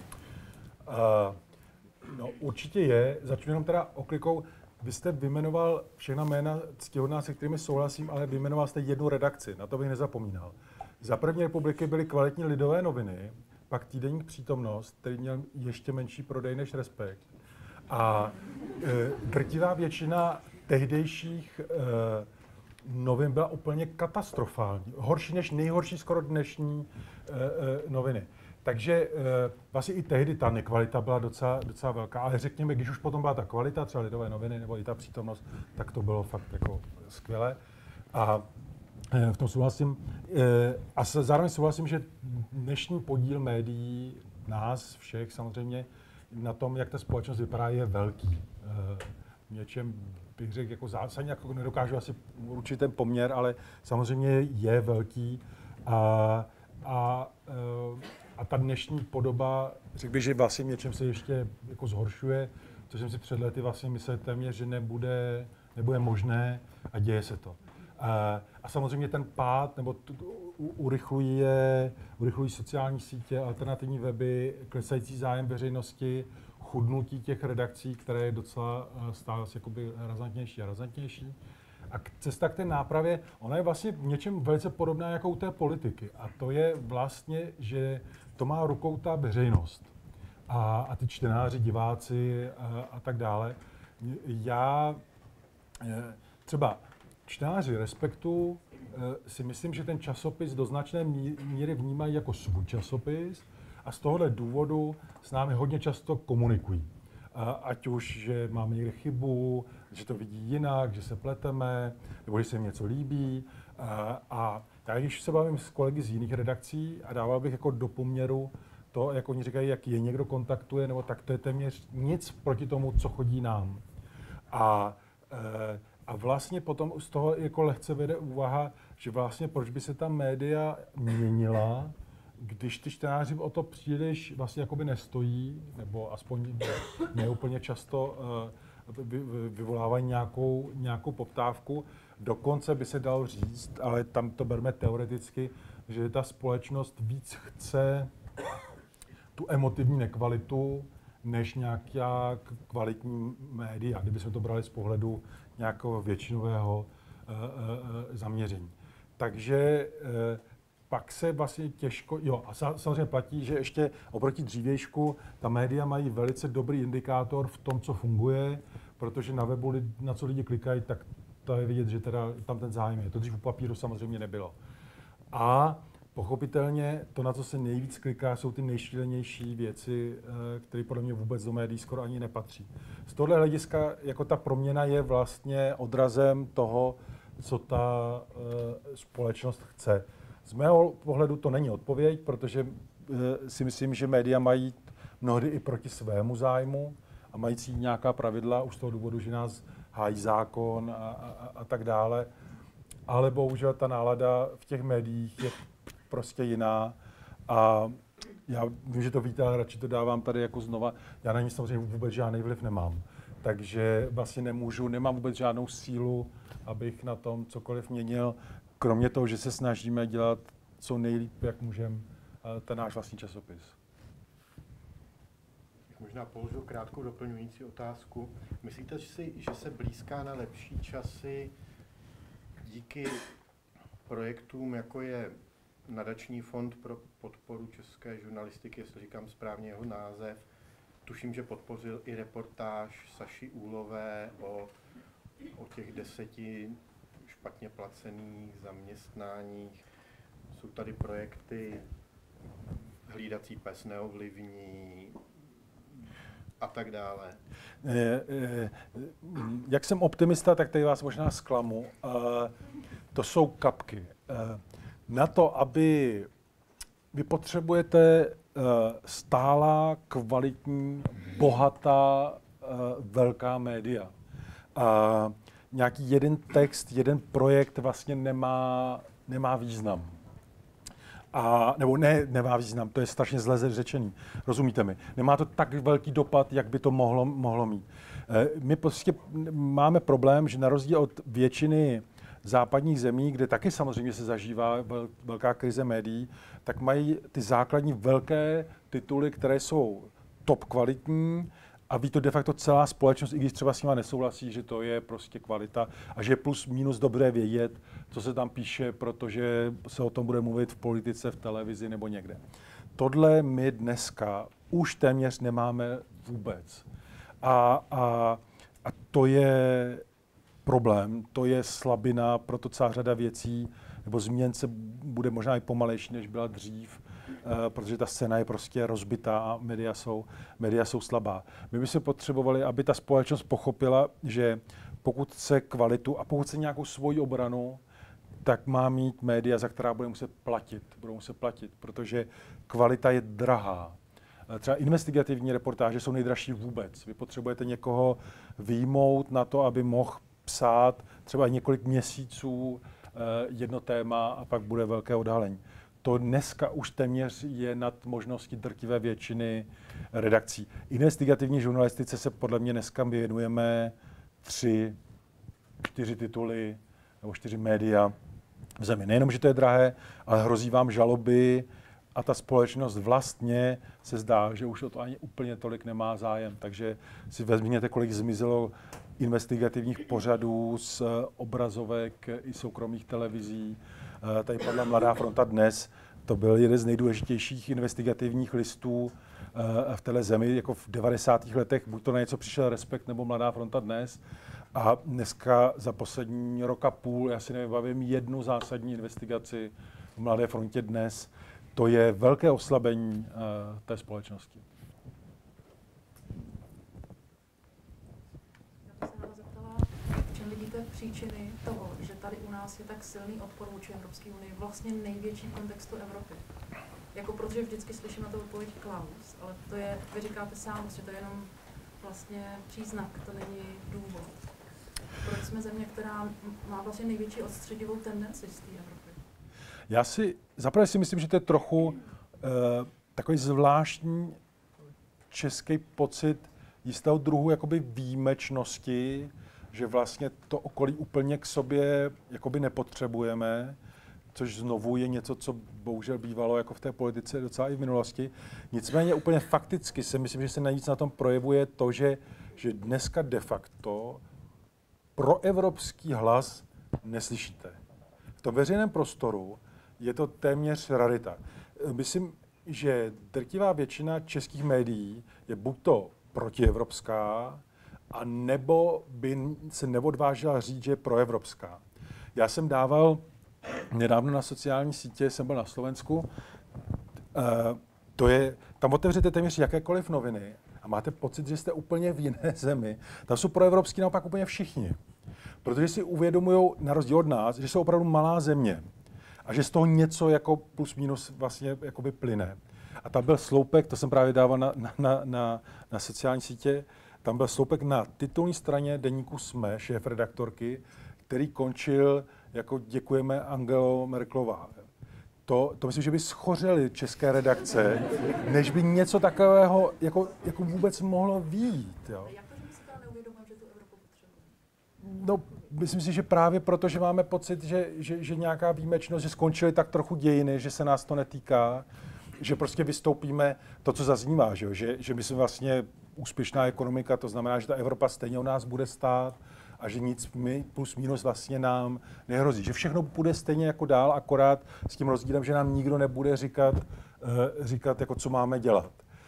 No určitě je, začnu jenom teda oklikou. Vy jste vyjmenoval všechna jména ctihodná, se kterými souhlasím, ale vyjmenoval jste jednu redakci, na to bych nezapomínal. Za první republiky byly kvalitní Lidové noviny, pak týdeník Přítomnost, který měl ještě menší prodej než Respekt. A drtivá většina tehdejších novin byla úplně katastrofální. Horší než nejhorší skoro dnešní noviny. Takže vlastně i tehdy ta nekvalita byla docela velká, ale řekněme, když už potom byla ta kvalita, třeba Lidové noviny nebo i ta Přítomnost, tak to bylo fakt jako skvělé. A v tom souhlasím. A zároveň souhlasím, že dnešní podíl médií, nás všech samozřejmě, na tom, jak ta společnost vypadá, je velký. Něčem bych řekl, jako zásadně jako nedokážu asi určit ten poměr, ale samozřejmě je velký. A ta dnešní podoba, řekl bych, že vlastně něčem se ještě jako zhoršuje, což jsem si před lety vlastně myslel téměř, že nebude možné a děje se to. A samozřejmě ten pád, nebo urychlují sociální sítě, alternativní weby, klesající zájem veřejnosti, chudnutí těch redakcí, které je docela stále jakoby razantnější a razantnější. A cesta k té nápravě, ona je vlastně v něčem velice podobná jako u té politiky. A to je vlastně, že to má rukou ta veřejnost. A ty čtenáři, diváci a tak dále. Já třeba čtenáři Respektu si myslím, že ten časopis do značné míry vnímají jako svůj časopis a z tohohle důvodu s námi hodně často komunikují. Ať už, že máme někde chybu, že to vidí jinak, že se pleteme, nebo že se jim něco líbí. A já když se bavím s kolegy z jiných redakcí a dával bych jako do poměru to, jak oni říkají, jak je někdo kontaktuje, nebo tak to je téměř nic proti tomu, co chodí nám. A vlastně potom z toho jako lehce vede úvaha, že vlastně proč by se ta média měnila, když ty čtenáři o to příliš vlastně jakoby nestojí, nebo aspoň ne úplně často vyvolávají nějakou poptávku. Dokonce by se dalo říct, ale tam to berme teoreticky, že ta společnost víc chce tu emotivní nekvalitu, než nějaká kvalitní média, kdybychom to brali z pohledu nějakého většinového zaměření. Takže pak se vlastně těžko, jo, a samozřejmě platí, že ještě oproti dřívějšku ta média mají velice dobrý indikátor v tom, co funguje, protože na webu, na co lidi klikají, tak to je vidět, že teda tam ten zájem je. To dřív u papíru samozřejmě nebylo. A pochopitelně to, na co se nejvíc kliká, jsou ty nejšílenější věci, které podle mě vůbec do médií skoro ani nepatří. Z tohle hlediska jako ta proměna je vlastně odrazem toho, co ta společnost chce. Z mého pohledu to není odpověď, protože si myslím, že média mají mnohdy i proti svému zájmu a mají cít nějaká pravidla už z toho důvodu, že nás hájí zákon a tak dále. Ale bohužel ta nálada v těch médiích je prostě jiná a já vím, že to víte, ale radši to dávám tady jako znova. Já na ní samozřejmě vůbec žádný vliv nemám. Takže vlastně nemám vůbec žádnou sílu, abych na tom cokoliv měnil, kromě toho, že se snažíme dělat co nejlíp, jak můžeme, ten náš vlastní časopis. Možná položil krátkou doplňující otázku. Myslíte si, že se blízká na lepší časy díky projektům, jako je Nadační fond pro podporu české žurnalistiky, jestli říkám správně jeho název, tuším, že podpořil i reportáž Saši Úlové o těch 10 špatně placených zaměstnáních. Jsou tady projekty Hlídací pes neovlivní a tak dále. Jak jsem optimista, tak tady vás možná zklamu. To jsou kapky. Na to, aby vy potřebujete stálá, kvalitní, bohatá, velká média. Nějaký jeden text, jeden projekt vlastně nemá význam. Nebo nemá význam, to je strašně zle řečený. Rozumíte mi? Nemá to tak velký dopad, jak by to mohlo mít. My prostě máme problém, že na rozdíl od většiny západních zemí, kde taky samozřejmě se zažívá velká krize médií, tak mají ty základní velké tituly, které jsou top kvalitní a ví to de facto celá společnost, i když třeba s nima nesouhlasí, že to je prostě kvalita a že je plus minus dobré vědět, co se tam píše, protože se o tom bude mluvit v politice, v televizi nebo někde. Tohle my dneska už téměř nemáme vůbec. A to je problém, to je slabina, proto celá řada věcí, nebo změn se bude možná i pomalejší, než byla dřív, protože ta scéna je prostě rozbitá a média jsou slabá. My bychom potřebovali, aby ta společnost pochopila, že pokud chce kvalitu a pokud chce nějakou svoji obranu, tak má mít média, za která budou muset platit, protože kvalita je drahá. Třeba investigativní reportáže jsou nejdražší vůbec. Vy potřebujete někoho vyjmout na to, aby mohl psát třeba několik měsíců jedno téma a pak bude velké odhalení. To dneska už téměř je nad možností drtivé většiny redakcí. Investigativní žurnalistice se podle mě dneska věnujeme 3-4 tituly nebo 4 média v zemi. Nejenom, že to je drahé, ale hrozí vám žaloby a ta společnost vlastně se zdá, že už o to ani úplně tolik nemá zájem. Takže si vezměte, kolik zmizelo investigativních pořadů z obrazovek i soukromých televizí. Tady padla Mladá fronta dnes. To byl jeden z nejdůležitějších investigativních listů v téhle zemi. Jako v 90. letech buď to na něco přišel Respekt nebo Mladá fronta dnes. A dneska za poslední rok a půl, já si nevybavím jednu zásadní investigaci v Mladé frontě dnes. To je velké oslabení té společnosti. Já bych se ráda zeptala, v čem vidíte příčiny toho, že tady u nás je tak silný odpor vůči Evropské unii, vlastně největší v kontextu Evropy. Jako protože vždycky slyšíme to odpověď Klaus, ale to je, vy říkáte sám, že to je jenom vlastně příznak, to není důvod. Proč jsme země, která má vlastně největší odstředivou tendenci z té Evropy? Zaprvé si myslím, že to je trochu takový zvláštní český pocit jistého druhu jakoby výjimečnosti, že vlastně to okolí úplně k sobě jakoby nepotřebujeme, což znovu je něco, co bohužel bývalo jako v té politice docela i v minulosti. Nicméně úplně fakticky si myslím, že se nejvíc na tom projevuje to, že dneska de facto proevropský hlas neslyšíte. V tom veřejném prostoru je to téměř rarita. Myslím, že drtivá většina českých médií je buď to protievropská, a nebo by se neodvážila říct, že je proevropská. Já jsem dával nedávno na sociální sítě, jsem byl na Slovensku, tam otevřete téměř jakékoliv noviny a máte pocit, že jste úplně v jiné zemi. Tam jsou proevropský naopak úplně všichni. Protože si uvědomují, na rozdíl od nás, že jsou opravdu malá země a že z toho něco jako plus minus vlastně jakoby plyne. A tam byl sloupek, to jsem právě dával na sociální sítě, tam byl sloupek na titulní straně deníku SME, šéfredaktorky, který končil jako děkujeme Angelo Merkelová. To myslím, že by schořely české redakce, než by něco takového jako vůbec mohlo vyjít. Jo. Jak to, že my si teda neuvědomujeme, že tu Evropu potřebujeme? No, myslím si, že právě proto, že máme pocit, že nějaká výjimečnost, že skončily tak trochu dějiny, že se nás to netýká, že prostě vystoupíme to, co zaznívá, že my jsme vlastně úspěšná ekonomika, to znamená, že ta Evropa stejně o nás bude stát a že nic plus minus vlastně nám nehrozí. Že všechno bude stejně jako dál, akorát s tím rozdílem, že nám nikdo nebude říkat jako co máme dělat.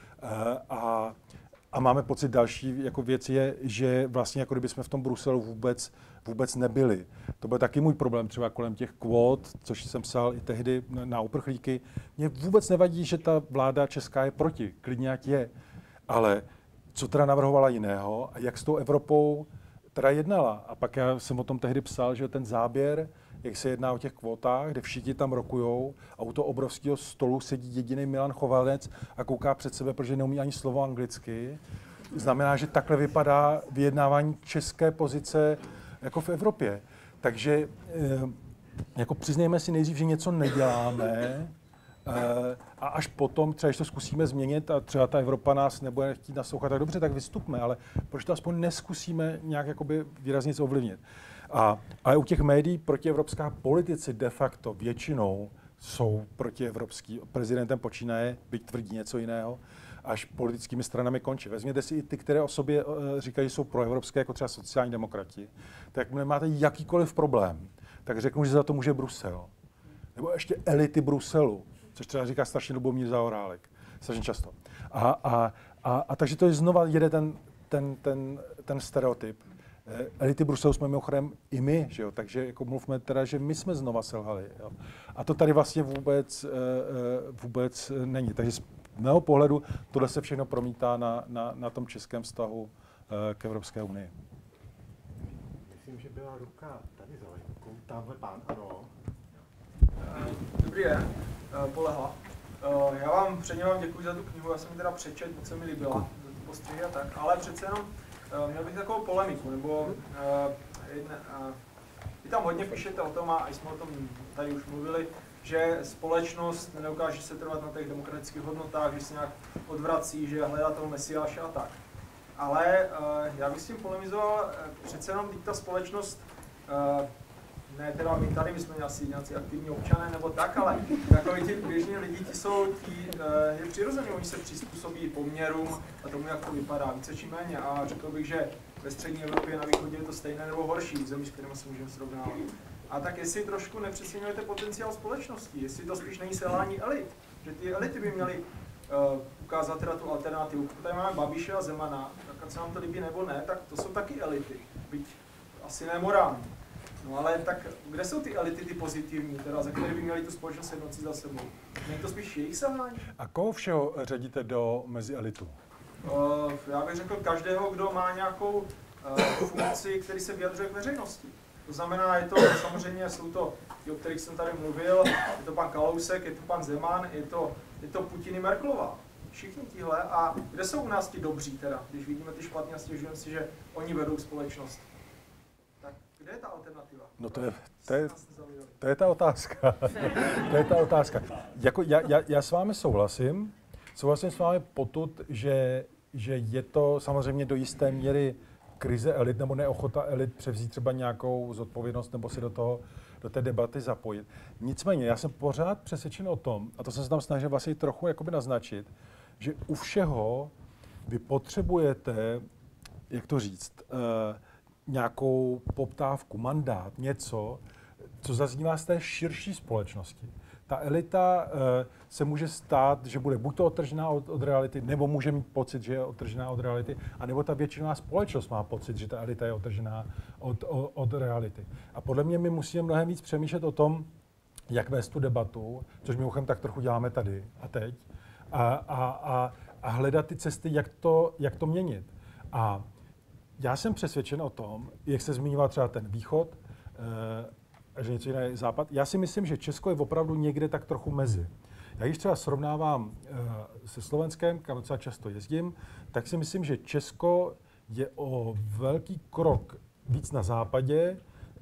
A máme pocit další jako věc je, že vlastně jako kdyby jsme v tom Bruselu vůbec nebyli. To byl taky můj problém třeba kolem těch kvót, což jsem psal i tehdy na uprchlíky. Mně vůbec nevadí, že ta vláda česká je proti, klidně ať je. Ale co teda navrhovala jiného a jak s tou Evropou teda jednala. A pak já jsem o tom tehdy psal, že ten záběr, jak se jedná o těch kvótách, kde všichni tam rokujou a u toho obrovského stolu sedí jediný Milan Chovanec a kouká před sebe, protože neumí ani slovo anglicky. Znamená, že takhle vypadá vyjednávání české pozice jako v Evropě. Takže jako přiznejme si nejdřív, že něco neděláme, a až potom, třeba když to zkusíme změnit a třeba ta Evropa nás nebude chtít naslouchat, tak dobře, tak vystupme, ale proč to aspoň neskusíme nějak jakoby výrazně ovlivnit. Ale u těch médií protievropská politici de facto většinou jsou protievropský. Prezidentem počínaje, byť tvrdí něco jiného, až politickými stranami končí. Vezměte si i ty, které o sobě říkají, že jsou proevropské, jako třeba sociální demokrati. Tak nemáte jakýkoliv problém, tak řeknu, že za to může Brusel. Nebo ještě elity Bruselu, což třeba říká strašně Lubomír Zaorálek, strašně často. A takže to je znova jede ten stereotyp. Elity Bruselu jsme mimochodem i my, že jo? Takže jako mluvme teda, že my jsme znova selhali. Jo? A to tady vlastně vůbec není. Takže z mého pohledu tohle se všechno promítá na tom českém vztahu k Evropské unii. Myslím, že byla ruka tady za lejkou, tamhle pán, ano. Dobrý den, Polehla. Já vám předně děkuji za tu knihu, já jsem ji teda přečet, moc se mi líbila, postřihy a tak, ale přece jenom měl bych takovou polemiku, nebo vy tam hodně píšete o tom, a jsme o tom tady už mluvili, že společnost nedokáže se trvat na těch demokratických hodnotách, že se nějak odvrací, že hledá toho mesiáše a tak. Ale já bych s tím polemizoval, přece jenom ta společnost, ne teda my tady, my jsme asi nějací aktivní občané nebo tak, ale takový ti běžní lidi, je přirozený, oni se přizpůsobí poměrům a tomu, jak to vypadá, více či méně. A řekl bych, že ve střední Evropě na východě je to stejné nebo horší, zemí, s kterými se můžeme srovnávat. A tak jestli trošku nepřeceňujete potenciál společnosti, jestli to spíš není selhání elit, že ty elity by měly ukázat teda tu alternativu. Pokud tady máme Babiše a Zemana, tak ať se nám to líbí nebo ne, tak to jsou taky elity, byť asi nemorální. No ale tak kde jsou ty elity, ty pozitivní, teda, za které by měly tu společnost jednotit za sebou? Není to spíš jejich selhání? A koho všeho řadíte mezi elitu? Já bych řekl každého, kdo má nějakou funkci, který se vyjadřuje k veřejnosti. To znamená, je to samozřejmě, jsou to ti, o kterých jsem tady mluvil, je to pan Kalousek, je to pan Zeman, je to Putin i Merkelová. Všichni tihle. A kde jsou u nás ti dobří teda, když vidíme ty špatně a stěžujeme si, že oni vedou společnost? Tak kde je ta alternativa? No to je ta otázka. To je ta otázka. Jako, já s vámi souhlasím s vámi potud, že je to samozřejmě do jisté míry krize elit nebo neochota elit převzít třeba nějakou zodpovědnost nebo si do té debaty zapojit. Nicméně, já jsem pořád přesvědčen o tom, a to jsem se tam snažil vlastně trochu jakoby naznačit, že u všeho vy potřebujete, jak to říct, nějakou poptávku, mandát, něco, co zaznívá z té širší společnosti. Ta elita se může stát, že bude buď to odtržená od reality, nebo může mít pocit, že je odtržená od reality, anebo ta většinová společnost má pocit, že ta elita je odtržená od reality. A podle mě my musíme mnohem víc přemýšlet o tom, jak vést tu debatu, což mimochodem tak trochu děláme tady a teď, a hledat ty cesty, jak to měnit. A já jsem přesvědčen o tom, jak se zmiňoval třeba ten východ, že něco jiného je západ. Já si myslím, že Česko je opravdu někde tak trochu mezi. Já když třeba srovnávám se Slovenskem, kam docela často jezdím, tak si myslím, že Česko je o velký krok víc na západě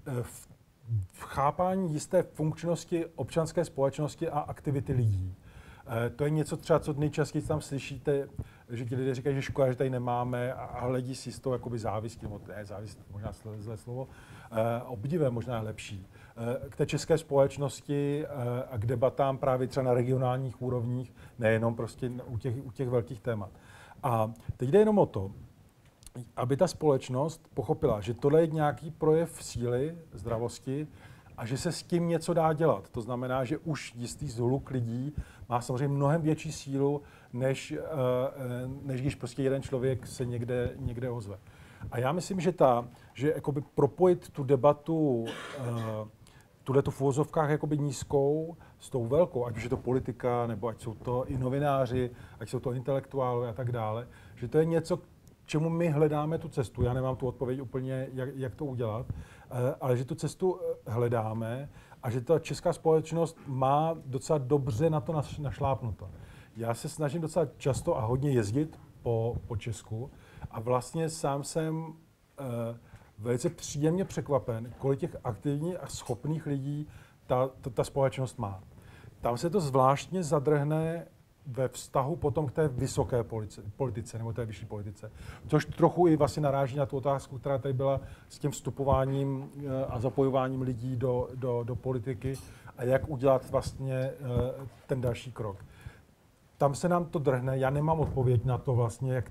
v chápání jisté funkčnosti občanské společnosti a aktivity lidí. To je něco třeba, co nejčastěji tam slyšíte, že ti lidé říkají, že škoda, že tady nemáme a hledí si s tou jakoby závistí, nebo ne závist, možná zlé slovo, obdivem možná lepší. K té české společnosti a k debatám právě třeba na regionálních úrovních, nejenom prostě u těch velkých témat. A teď jde jenom o to, aby ta společnost pochopila, že tohle je nějaký projev síly, zdravosti a že se s tím něco dá dělat. To znamená, že už jistý zhluk lidí má samozřejmě mnohem větší sílu, než když prostě jeden člověk se někde ozve. A já myslím, že jakoby propojit tu debatu, tuhletu v uvozovkách jakoby nízkou s tou velkou, ať už je to politika, nebo ať jsou to i novináři, ať jsou to intelektuálové a tak dále, že to je něco, čemu my hledáme tu cestu. Já nemám tu odpověď úplně, jak to udělat, ale že tu cestu hledáme a že ta česká společnost má docela dobře na to našlápnuto. Já se snažím docela často a hodně jezdit po Česku a vlastně sám jsem velice příjemně překvapen, kolik těch aktivních a schopných lidí ta společnost má. Tam se to zvláštně zadrhne ve vztahu potom k té vysoké politice nebo té vyšší politice. Což trochu i vlastně naráží na tu otázku, která tady byla s tím vstupováním a zapojováním lidí do politiky a jak udělat vlastně ten další krok. Tam se nám to drhne, já nemám odpověď na to vlastně,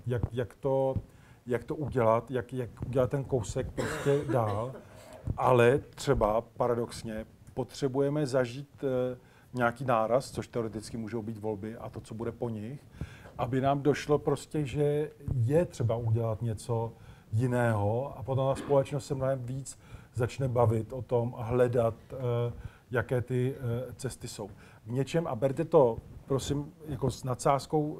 jak to udělat, jak udělat ten kousek prostě dál, ale třeba paradoxně potřebujeme zažít nějaký náraz, což teoreticky můžou být volby a to, co bude po nich, aby nám došlo prostě, že je třeba udělat něco jiného a potom ta společnost se mnohem víc začne bavit o tom a hledat, jaké ty cesty jsou. V něčem, a berte to, prosím, jako s nadsázkou,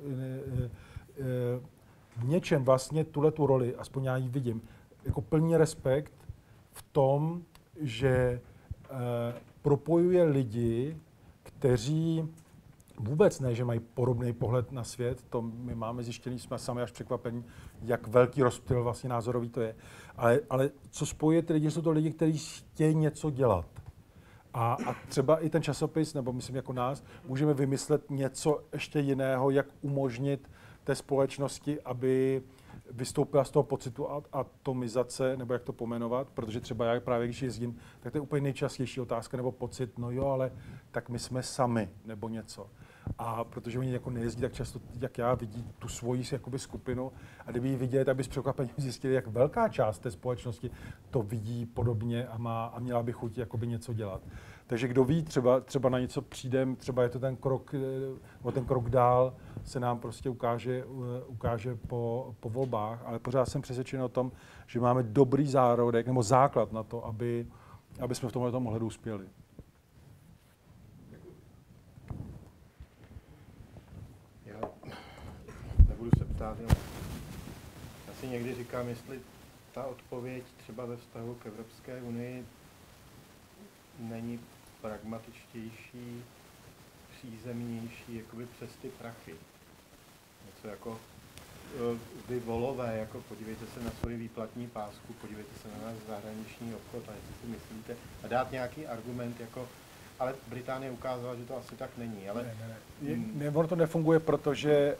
v něčem vlastně tuhletu roli, aspoň já ji vidím, jako plný respekt v tom, že propojuje lidi, kteří vůbec ne, že mají podobný pohled na svět, to my máme zjištěný, jsme sami až překvapení, jak velký rozptyl vlastně názorový to je. Ale co spojuje ty lidi, jsou to lidi, kteří chtějí něco dělat. A třeba i ten časopis, nebo myslím jako nás, můžeme vymyslet něco ještě jiného, jak umožnit té společnosti, aby vystoupila z toho pocitu atomizace, nebo jak to pomenovat, protože třeba já právě, když jezdím, tak to je úplně nejčastější otázka, nebo pocit, no jo, ale tak my jsme sami, nebo něco. A protože oni jako nejezdí tak často, jak já, vidí tu svoji jakoby skupinu a kdyby ji viděli, tak by s překvapením zjistili, jak velká část té společnosti to vidí podobně a měla by chuť jakoby něco dělat. Takže kdo ví, třeba na něco přijdem, třeba je to ten krok dál, se nám prostě ukáže po volbách, ale pořád jsem přesvědčen o tom, že máme dobrý zárodek nebo základ na to, aby jsme v tomhle ohledu uspěli. Já nebudu se ptát, já si někdy říkám, jestli ta odpověď třeba ve vztahu k Evropské unii není pragmatičtější, přízemnější, jakoby přes ty prachy. Něco jako vy volové, jako podívejte se na svoji výplatní pásku, podívejte se na náš zahraniční obchod a jestli si myslíte, a dát nějaký argument, jako, ale Británie ukázala, že to asi tak není. Ale ne, ono to nefunguje, protože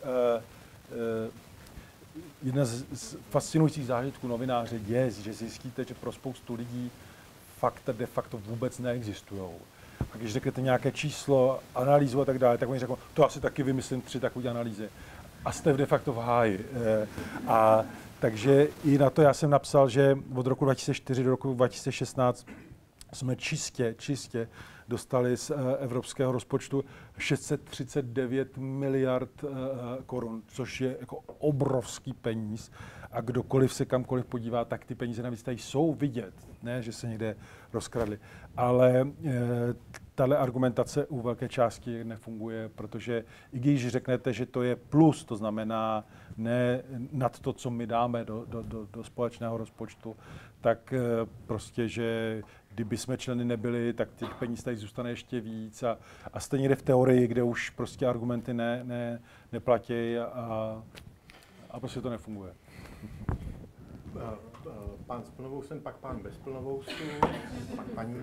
jedna z fascinujících zážitků novináře je, že zjistíte, že pro spoustu lidí fakta de facto vůbec neexistují. A když řeknete nějaké číslo, analýzu a tak dále, tak oni řeknou, to asi taky vymyslím 3 takové analýzy. A jste de facto v háji. A takže i na to já jsem napsal, že od roku 2004 do roku 2016 jsme čistě dostali z evropského rozpočtu 639 miliard korun, což je jako obrovský peníz. A kdokoliv se kamkoliv podívá, tak ty peníze navíc tady jsou vidět, ne, že se někde rozkradly. Ale tahle argumentace u velké části nefunguje, protože i když řeknete, že to je plus, to znamená ne nad to, co my dáme do společného rozpočtu, tak prostě, že kdyby jsme členy nebyli, tak těch peněz tady zůstane ještě víc a stejně jde v teorii, kde už prostě argumenty neplatí a prostě to nefunguje. Pán s plnovousem, pak pán bez plnovousu, pak paní.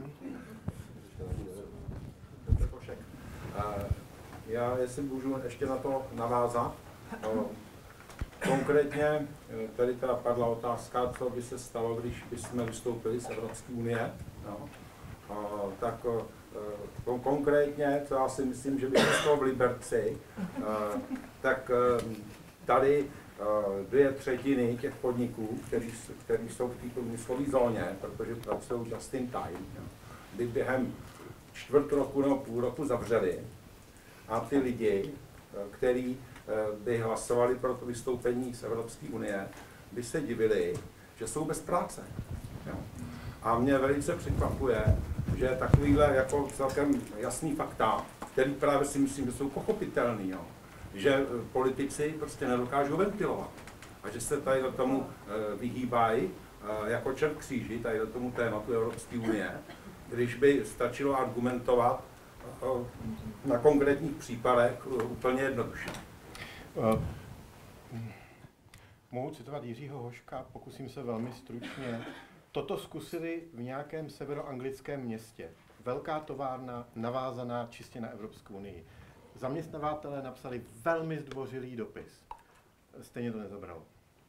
Já, jestli můžu ještě na to navázat. Konkrétně tady teda padla otázka, co by se stalo, když bychom vystoupili z Evropské unie. Tak konkrétně, co já si myslím, že by se stalo v Liberci, tak tady 2/3 těch podniků, který jsou v té průmyslové zóně, protože pracují just in time, by během čtvrt roku nebo půl roku zavřeli a ty lidi, kteří by hlasovali pro to vystoupení z Evropské unie, by se divili, že jsou bez práce. Jo. A mě velice překvapuje, že takovýhle jako celkem jasný fakta, který právě si myslím, že jsou pochopitelný, jo. Že politici prostě nedokážou ventilovat a že se tady do tomu vyhýbají jako čert kříži, tady do tomu tématu Evropské unie, když by stačilo argumentovat na konkrétních případech úplně jednoduše. Mohu citovat Jiřího Hoška, pokusím se velmi stručně. Toto zkusili v nějakém severoanglickém městě. Velká továrna navázaná čistě na Evropskou unii. Zaměstnavatelé napsali velmi zdvořilý dopis. Stejně to nezabralo.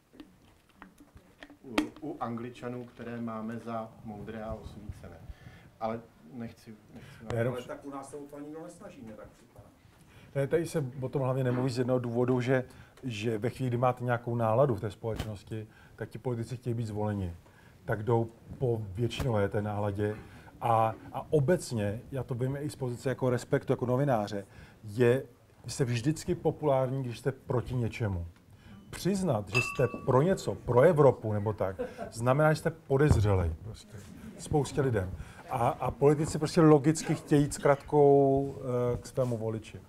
U Angličanů, které máme za moudré a osvícené. Ale nechci ale tak u nás se o to nikdo nesnaží, mě tak připadá. Tady se o tom hlavně nemluví z jednoho důvodu, že ve chvíli, kdy máte nějakou náladu v té společnosti, tak ti politici chtějí být zvoleni. Tak jdou po většinové té náladě. A obecně, já to vím i z pozice jako respektu, jako novináře, jste vždycky populární, když jste proti něčemu. Přiznat, že jste pro něco, pro Evropu nebo tak, znamená, že jste podezřelej prostě spoustě lidem. A politici prostě logicky chtějí jít s kratkou k svému voliči.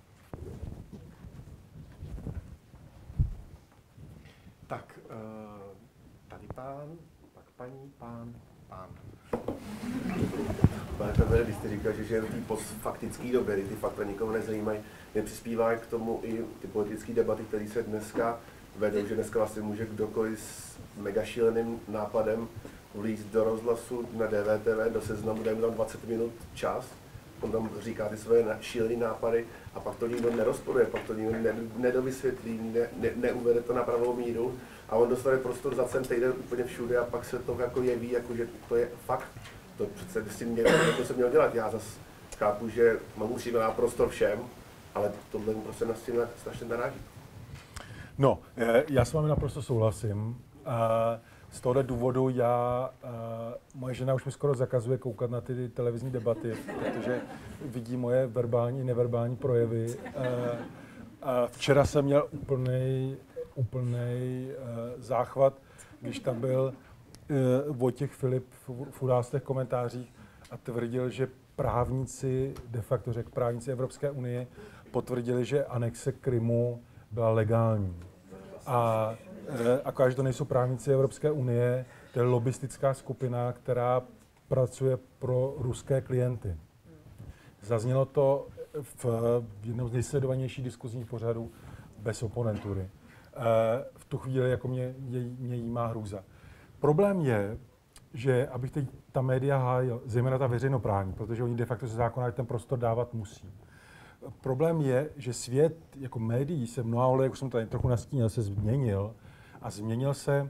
Tak, tady pán, pak paní, pán. Pane Febere, když jste říkal, že žijeme v té postfaktické době, kdy ty fakta nikoho nezajímají, nepřispívá k tomu i ty politické debaty, které se dneska vedou, že dneska vlastně může kdokoliv s mega šíleným nápadem vlízt do rozhlasu na DVTV, do Seznamu, dajme tam 20 minut čas, on tam říká ty svoje šílené nápady a pak to nikdo nerozporuje, pak to nikdo nedovysvětlí, neuvede to na pravou míru a on dostane prostor za celý týden úplně všude a pak se to jako jeví, jako že to je fakt. To přece by si to se měl dělat. Já zase chápu, že musíme dát prostor všem, ale tohle prostě na tím strašně naráží. No, já s vámi naprosto souhlasím. Z tohoto důvodu moje žena už mi skoro zakazuje koukat na ty televizní debaty, protože vidí moje verbální i neverbální projevy. Včera jsem měl úplnej záchvat, když tam byl Vojtěch Filip v Událostech komentářích a tvrdil, že právníci, de facto řekl právníci Evropské unie, potvrdili, že anexe Krymu byla legální. A že to nejsou právníci Evropské unie, to je lobistická skupina, která pracuje pro ruské klienty. Zaznělo to v jednom z nejsledovanějších diskuzních pořadů bez oponentury. V tu chvíli jako mě jímá hrůza. Problém je, že abych teď ta média hájil, zejména ta veřejnoprávní, protože oni de facto ze zákona ten prostor dávat musí. Problém je, že svět jako médií se mnoha ohledech, jak už jsem tady trochu nastínil, se změnil a změnil se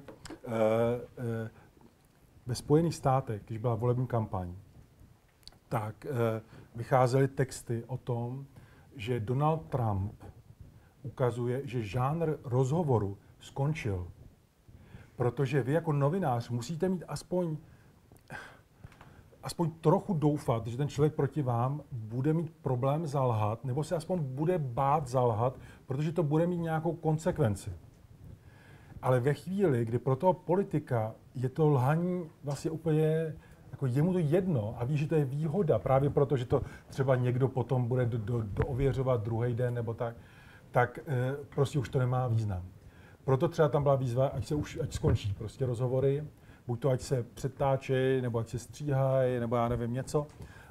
ve Spojených státech, když byla volební kampaň, tak vycházely texty o tom, že Donald Trump ukazuje, že žánr rozhovoru skončil. Protože vy jako novinář musíte mít aspoň aspoň trochu doufat, že ten člověk proti vám bude mít problém zalhat, nebo se aspoň bude bát zalhat, protože to bude mít nějakou konsekvenci. Ale ve chvíli, kdy pro toho politika je to lhaní vlastně úplně, jako je mu to jedno a ví, že to je výhoda, právě proto, že to třeba někdo potom bude doověřovat druhý den nebo tak prostě už to nemá význam. Proto třeba tam byla výzva, ať skončí prostě rozhovory, buď to ať se přetáčejí, nebo ať se stříhají, nebo já nevím něco,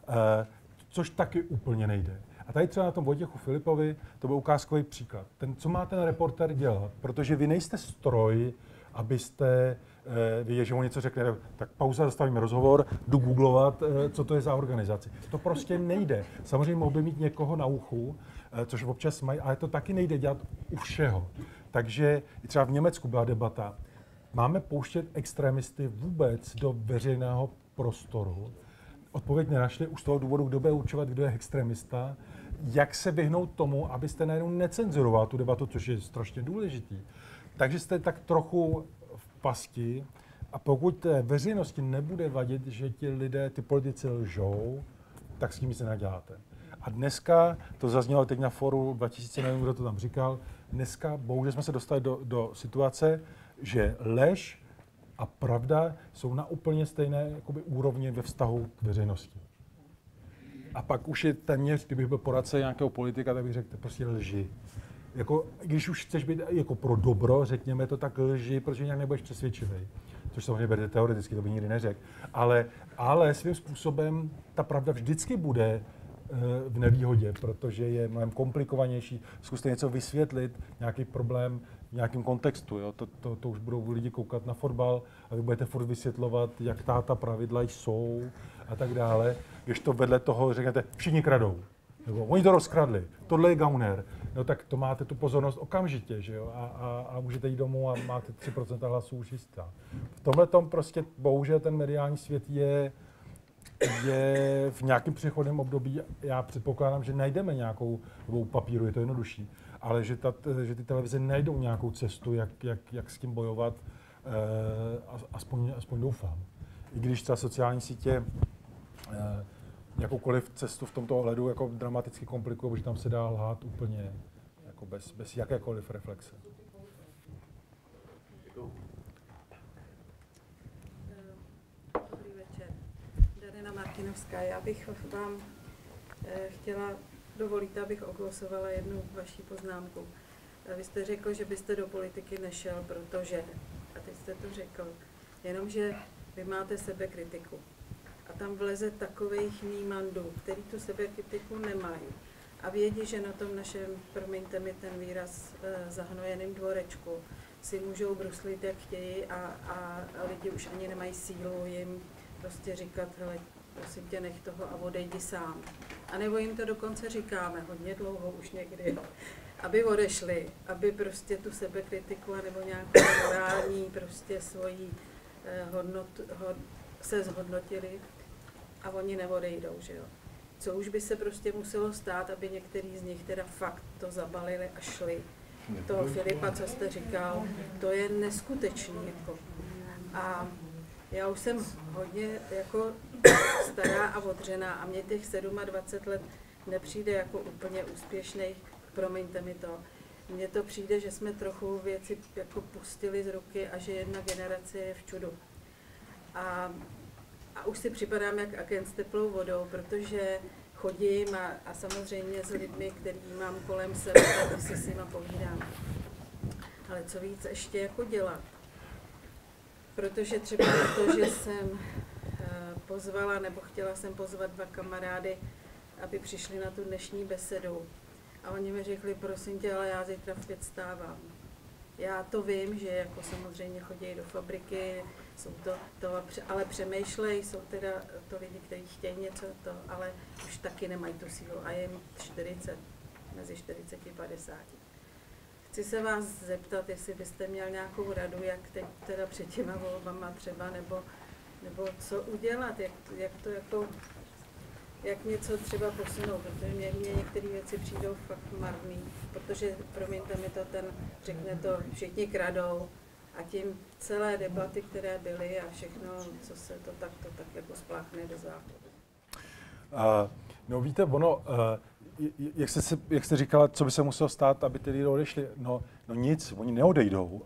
což taky úplně nejde. A tady třeba na tom Vojtěchu Filipovi to byl ukázkový příklad. Co má ten reportér dělat? Protože vy nejste stroj, abyste věděli, že mu něco řekne, tak pauza, zastavíme rozhovor, jdu googlovat, co to je za organizaci. To prostě nejde. Samozřejmě mohl by mít někoho na uchu, což občas mají, ale to taky nejde dělat u všeho. Takže třeba v Německu byla debata, máme pouštět extremisty vůbec do veřejného prostoru? Odpověď nenašli už z toho důvodu, kdo bude určovat, kdo je extremista, jak se vyhnout tomu, abyste najednou necenzuroval tu debatu, což je strašně důležitý. Takže jste tak trochu v pasti a pokud veřejnosti nebude vadit, že ti lidé, ty politici lžou, tak s nimi se naděláte. A dneska, to zaznělo teď na fóru 2000, nevím, kdo to tam říkal, dneska bohužel jsme se dostali do situace, že lež a pravda jsou na úplně stejné jakoby, úrovni ve vztahu k veřejnosti. A pak už je téměř, kdybych byl poradce nějakého politika, tak bych řekl, prostě lži. Jako, když už chceš být jako pro dobro, řekněme to tak lži, protože nějak nebudeš přesvědčivý. Což samozřejmě berte teoreticky, to bych nikdy neřekl. Ale svým způsobem ta pravda vždycky bude v nevýhodě, protože je mnohem komplikovanější. Zkuste něco vysvětlit, nějaký problém v nějakém kontextu. Jo? To už budou lidi koukat na fotbal a vy budete furt vysvětlovat, jak ta pravidla jsou a tak dále. Když to vedle toho řeknete, všichni kradou. Nebo oni to rozkradli, tohle je gauner. No tak to máte tu pozornost okamžitě, že jo? A můžete jít domů a máte 3% hlasů už jistá. V tomhle tom prostě bohužel ten mediální svět je v nějakém přechodném období, já předpokládám, že najdeme nějakou, nebo u papíru je to jednodušší, ale že ty televize najdou nějakou cestu, jak s tím bojovat, aspoň doufám. I když třeba sociální sítě jakoukoliv cestu v tomto ohledu jako dramaticky komplikují, protože tam se dá lhát úplně jako bez jakékoliv reflexe. Dobrý večer. Darina Martinovská. Já bych vám chtěla, dovolíte, abych oglosovala jednu vaši poznámku. Vy jste řekl, že byste do politiky nešel, protože, a teď jste to řekl, jenomže vy máte sebekritiku. A tam vleze takových nímandů, který tu sebekritiku nemají. A vědí, že na tom našem, promiňte mi ten výraz, zahnojeném dvorečku si můžou bruslit, jak chtějí a lidi už ani nemají sílu jim prostě říkat, hele, prosím tě, nech toho a odejdi sám. A nebo jim to dokonce říkáme, hodně dlouho už někdy, aby odešli, aby prostě tu sebekritiku nebo nějakou morální prostě svoji se zhodnotili a oni neodejdou, že jo. Co už by se prostě muselo stát, aby některý z nich teda fakt to zabalili a šli. Toho Filipa, co jste říkal, to je neskutečný. Jako. A já už jsem hodně jako stará a odřená a mě těch 27 let nepřijde jako úplně úspěšných, promiňte mi to. Mně to přijde, že jsme trochu věci jako pustili z ruky a že jedna generace je v čudu. A už si připadám jak agent s teplou vodou, protože chodím a samozřejmě s lidmi, který mám kolem sebe, tak si s nima povídám. Ale co víc ještě jako dělat? Protože třeba to, že jsem pozvala, nebo chtěla jsem pozvat 2 kamarády, aby přišli na tu dnešní besedu. A oni mi řekli, prosím tě, ale já zítra v 5 stávám. Já to vím, že jako samozřejmě chodí do fabriky, jsou ale přemýšlejí, jsou teda to lidi, kteří chtějí něco, ale už taky nemají tu sílu a je jim 40, mezi 40 a 50. Chci se vás zeptat, jestli byste měl nějakou radu, jak teď teda před těma volbama třeba, nebo co udělat, jak něco třeba posunout, protože mě některé věci přijdou fakt marný, protože, promiňte mi to, řekne to, všichni kradou a A tím celé debaty, které byly a všechno, co se to tak jako spláchne do záchodu. No víte, ono, jak jste říkala, co by se muselo stát, aby ty lidé odešli? No nic, oni neodejdou.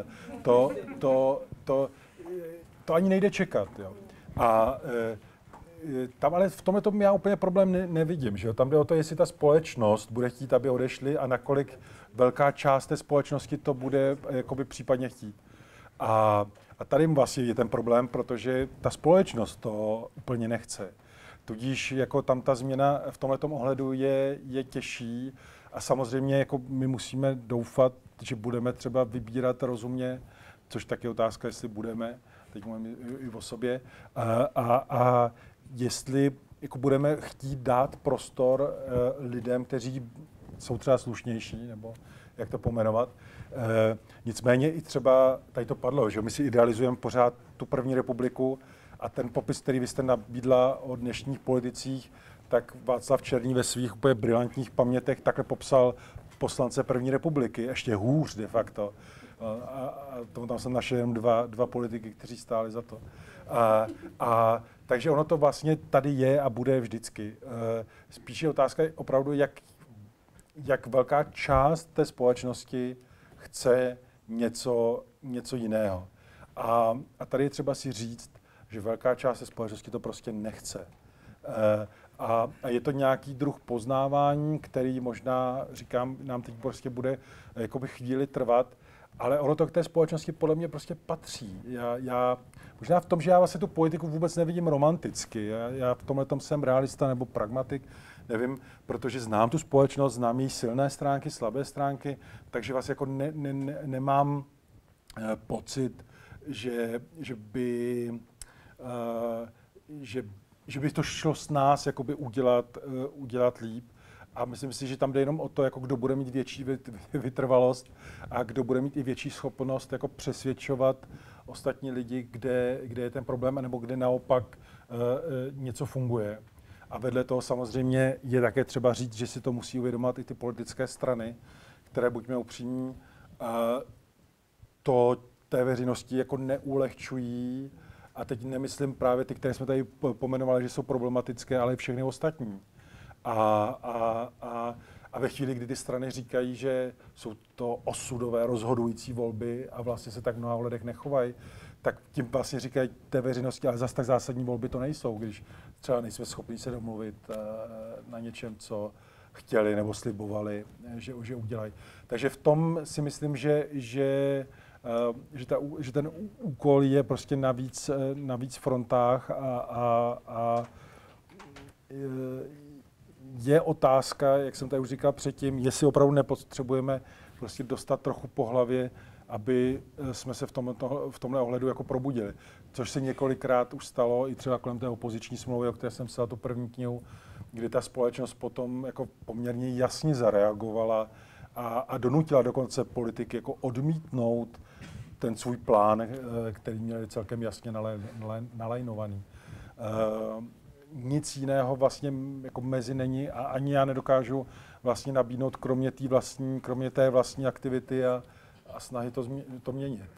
To ani nejde čekat. Jo. A tam ale v tomhle tomu já úplně problém nevidím. Že jo? Tam jde o to, jestli ta společnost bude chtít, aby odešli a nakolik velká část té společnosti to bude jakoby případně chtít. A tady vlastně je ten problém, protože ta společnost to úplně nechce. Tudíž jako tam ta změna v tomhletom ohledu je těžší a samozřejmě jako my musíme doufat, že budeme třeba vybírat rozumně, což tak je otázka, jestli budeme, teď mluvím i o sobě, a jestli jako budeme chtít dát prostor lidem, kteří jsou třeba slušnější, nebo jak to pomenovat. Nicméně i třeba, tady to padlo, že my si idealizujeme pořád tu první republiku a ten popis, který vy jste nabídla o dnešních politicích, tak Václav Černý ve svých úplně brilantních pamětech takhle popsal poslance první republiky, ještě hůř de facto. A tam jsem našel jen dva politiky, kteří stáli za to. Takže ono to vlastně tady je a bude vždycky. Spíše otázka je opravdu, jak velká část té společnosti chce něco jiného. A tady je třeba si říct, že velká část té společnosti to prostě nechce. A je to nějaký druh poznávání, který možná, říkám, nám teď prostě bude jakoby chvíli trvat, ale ono to k té společnosti podle mě prostě patří. Já možná v tom, že já vlastně tu politiku vůbec nevidím romanticky. Já v tomhle tom jsem realista nebo pragmatik, nevím, protože znám tu společnost, znám její silné stránky, slabé stránky, takže vlastně jako nemám pocit, že by to šlo s nás jakoby udělat líp. A myslím si, že tam jde jenom o to, jako kdo bude mít větší vytrvalost a kdo bude mít i větší schopnost jako přesvědčovat ostatní lidi, kde je ten problém, anebo kde naopak něco funguje. A vedle toho samozřejmě je také třeba říct, že si to musí uvědomovat i ty politické strany, které, buďme upřímní, to té veřejnosti jako neulehčují. A teď nemyslím právě ty, které jsme tady pomenovali, že jsou problematické, ale i všechny ostatní. A ve chvíli, kdy ty strany říkají, že jsou to osudové rozhodující volby a vlastně se tak v mnoha ohledech nechovají, tak tím vlastně říkají té veřejnosti, ale zase tak zásadní volby to nejsou, když třeba nejsme schopni se domluvit na něčem, co chtěli nebo slibovali, že udělají. Takže v tom si myslím, že ten úkol je prostě na víc frontách a je otázka, jak jsem tady už říkal předtím, jestli opravdu nepotřebujeme prostě dostat trochu po hlavě, aby jsme se v tomhle ohledu jako probudili. Což se několikrát už stalo i třeba kolem té opoziční smlouvy, o které jsem psal tu první knihu, kdy ta společnost potom jako poměrně jasně zareagovala a donutila dokonce politiky jako odmítnout ten svůj plán, který měli celkem jasně nalajnovaný. Nic jiného vlastně jako mezi není a ani já nedokážu vlastně nabídnout kromě té vlastní aktivity a snahy to měnit.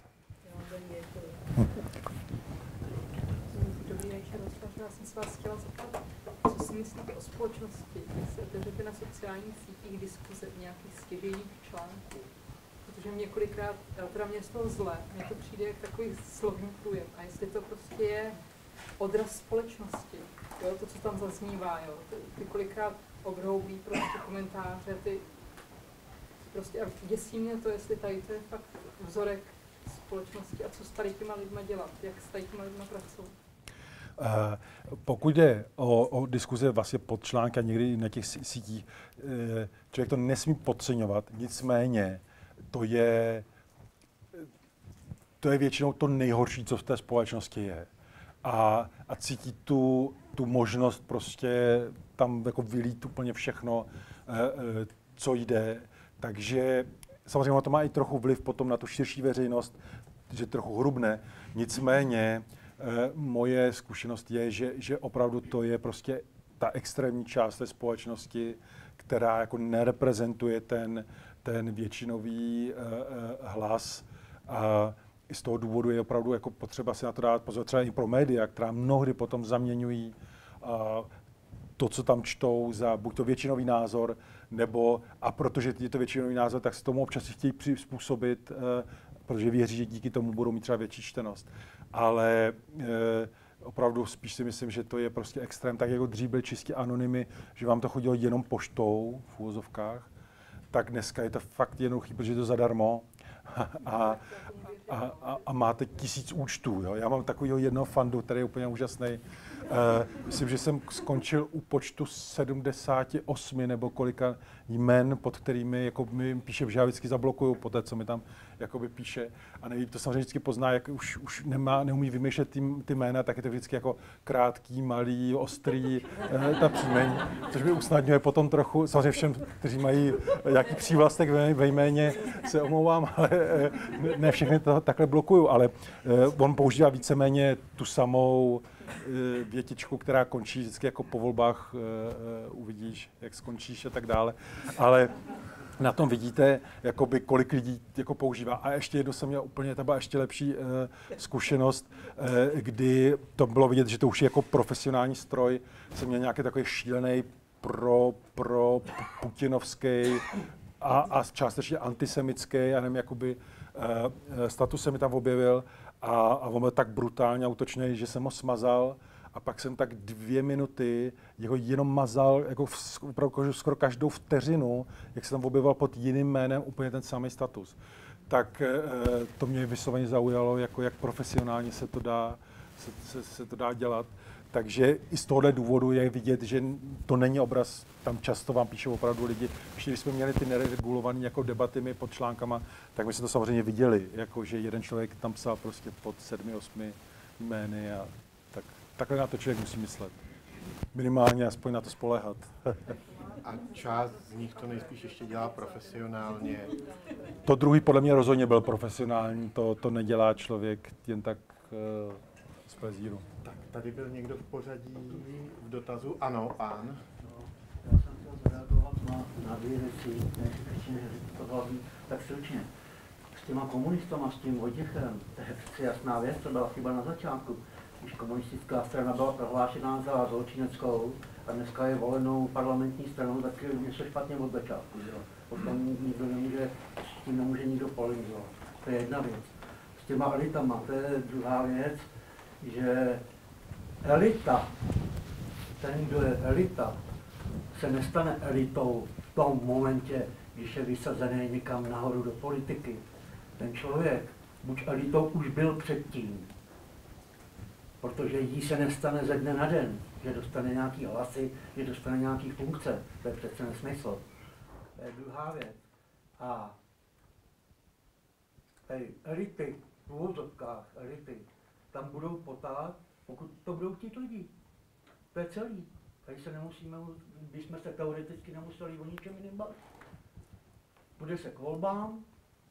Dobrý večer, já jsem se vás chtěla zeptat, co si myslíte o společnosti, když se otevřete na sociálních sítích diskuze v nějakých stěžejních článků? Protože několikrát, teda mě z toho zle, mně to přijde jak takový slovní průjem. A jestli to prostě je odraz společnosti, jo, to, co tam zaznívá, jo, ty kolikrát obhroubí prostě komentáře, ty prostě a děsí mě to, jestli tady to je fakt vzorek společnosti a co s tady těma lidma dělat, jak s tady těma lidma pracovat. Pokud jde o diskuze vlastně pod články a někdy na těch sítích, člověk to nesmí podceňovat, nicméně to je většinou to nejhorší, co v té společnosti je. A cítí tu možnost prostě tam jako vylít úplně všechno, co jde. Takže samozřejmě to má i trochu vliv potom na tu širší veřejnost, že trochu hrubne. Nicméně moje zkušenost je, že opravdu to je prostě ta extrémní část té společnosti, která jako nereprezentuje ten většinový hlas i z toho důvodu je opravdu jako potřeba si na to dát pozor, třeba i pro média, která mnohdy potom zaměňují to, co tam čtou, za buď to většinový názor, nebo, a protože je to většinový názor, tak se tomu občas chtějí přizpůsobit, protože věří, že díky tomu budou mít třeba větší čtenost. Ale opravdu spíš si myslím, že to je prostě extrém, tak jako dřív byly čistě anonymy, že vám to chodilo jenom poštou v úvozovkách, tak dneska je to fakt jednoduchý, protože je to zadarmo a máte 1000 účtů. Jo? Já mám takového jednoho fandu, který je úplně úžasný. Myslím, že jsem skončil u počtu 78 nebo kolika jmen, pod kterými jako mi píše, že já vždycky zablokuju po té, co mi tam jakoby píše. A neví, to samozřejmě vždycky pozná, jak už neumí vymýšlet ty jména, tak je to vždycky jako krátký, malý, ostrý, ta příjmení, což mi usnadňuje potom trochu, samozřejmě všem, kteří mají nějaký přívlastek ve jméně, se omlouvám, ale ne všechny to takhle blokuju, ale on používá víceméně tu samou větičku, která končí vždycky jako po volbách, uvidíš, jak skončíš a tak dále, ale na tom vidíte, jakoby, kolik lidí jako používá. A ještě jedno jsem měl úplně, to byla ještě lepší zkušenost, kdy to bylo vidět, že to už je jako profesionální stroj. Jsem měl nějaký takový šílený pro putinovský a částečně antisemický, já nevím, jakoby status se mi tam objevil a on byl tak brutálně útočný, že jsem ho smazal. A pak jsem tak 2 minuty jeho jenom mazal jako skoro každou vteřinu, jak se tam objevil pod jiným jménem úplně ten samý status. Tak to mě vysloveně zaujalo, jako jak profesionálně se to dá dělat. Takže i z tohohle důvodu je vidět, že to není obraz, tam často vám píšou opravdu lidi. Když jsme měli ty neregulované jako debaty pod článkama, tak my jsme to samozřejmě viděli, jako že jeden člověk tam psal prostě pod 7-8 jmény a takhle na to člověk musí myslet. Minimálně aspoň na to spoléhat. A část z nich to nejspíš ještě dělá profesionálně. To druhý podle mě rozhodně byl profesionální, to nedělá člověk jen tak z plezíru. Tak tady byl někdo v pořadí v dotazu. Ano, pán. Já jsem chtěl zareagovat na 2 věci, než že to hlavní, tak stručně. S těma komunistama, s tím Vojtěchem, to je přece jasná věc, to byla chyba na začátku. Když komunistická strana byla prohlášená za zločineckou a dneska je volenou parlamentní stranou, tak je něco špatně od začátku. Potom nikdo nemůže, s tím nemůže nikdo polemizovat. To je jedna věc. S těma elitama, to je druhá věc, že elita, ten, kdo je elita, se nestane elitou v tom momentě, když je vysazený někam nahoru do politiky. Ten člověk buď elitou už byl předtím, protože jí se nestane ze dne na den, že dostane nějaký hlasy, že dostane nějaký funkce. To je přece nesmysl. To je druhá věc. A elity, v úvozovkách elity, tam budou potát, pokud to budou chtít lidi. To je celý. Tady se nemusíme, když jsme se teoreticky nemuseli o ničem jiným bavit. Bude se k volbám,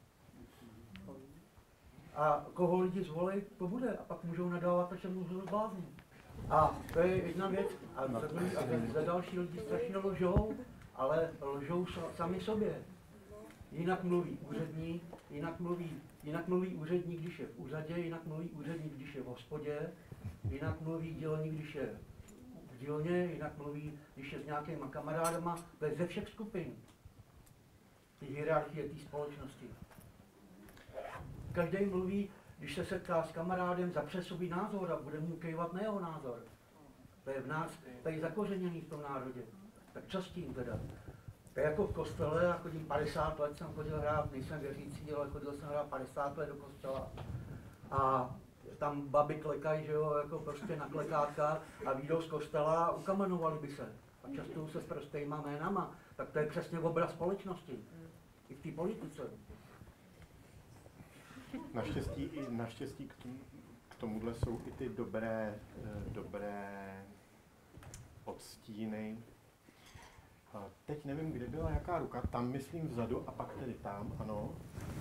a koho lidi zvolí, to bude. A pak můžou nadávat, že můžou zbláznit. A to je jedna věc. A za další lidi strašně lžou, ale lžou sami sobě. Jinak mluví úředník, jinak mluví úředník, když je v úřadě, jinak mluví úředník, když je v hospodě, jinak mluví dělník, když je v dílně, jinak mluví, když je s nějakýma kamarádama. To je ze všech skupin. Ty hierarchie té společnosti. Každý mluví, když se setká s kamarádem, zapře svůj názor a bude mu kejvat na jeho názor. To je v nás, to je zakořeněný v tom národě. Tak co s tím teda? To je jako v kostele, já chodím 50 let, jsem chodil hrát, nejsem věřící, ale chodil jsem hrát 50 let do kostela. A tam baby klekají, že jo, jako prostě na klekátka a vyjdou z kostela a ukamenovali by se. A často se s prostýma jménama. Tak to je přesně obraz společnosti. I v té politice. Naštěstí k tomuhle jsou i ty dobré odstíny. Teď nevím, kde byla jaká ruka, tam myslím vzadu a pak tedy tam, ano.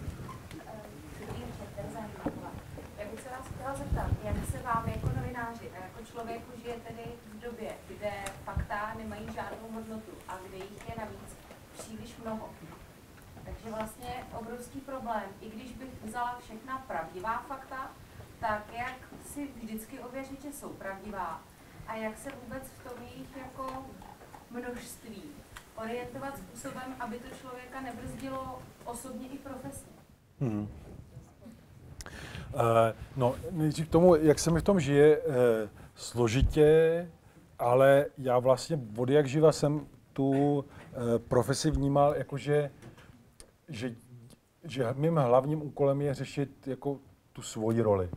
Já bych se vás chtěla zeptat, jak se vám jako novináři a jako člověku žije tedy v době, kde fakta nemají žádnou hodnotu a kde jich je navíc příliš mnoho. Takže vlastně obrovský problém. I když bych vzala všechna pravdivá fakta, tak jak si vždycky ověřit, že jsou pravdivá a jak se vůbec v tom jejich jako množství orientovat způsobem, aby to člověka nebrzdilo osobně i profesně. No, nejdřív k tomu, jak se mi v tom žije, složitě, ale já vlastně od jak živa jsem tu profesi vnímal, jakože, že mým hlavním úkolem je řešit jako tu svoji roli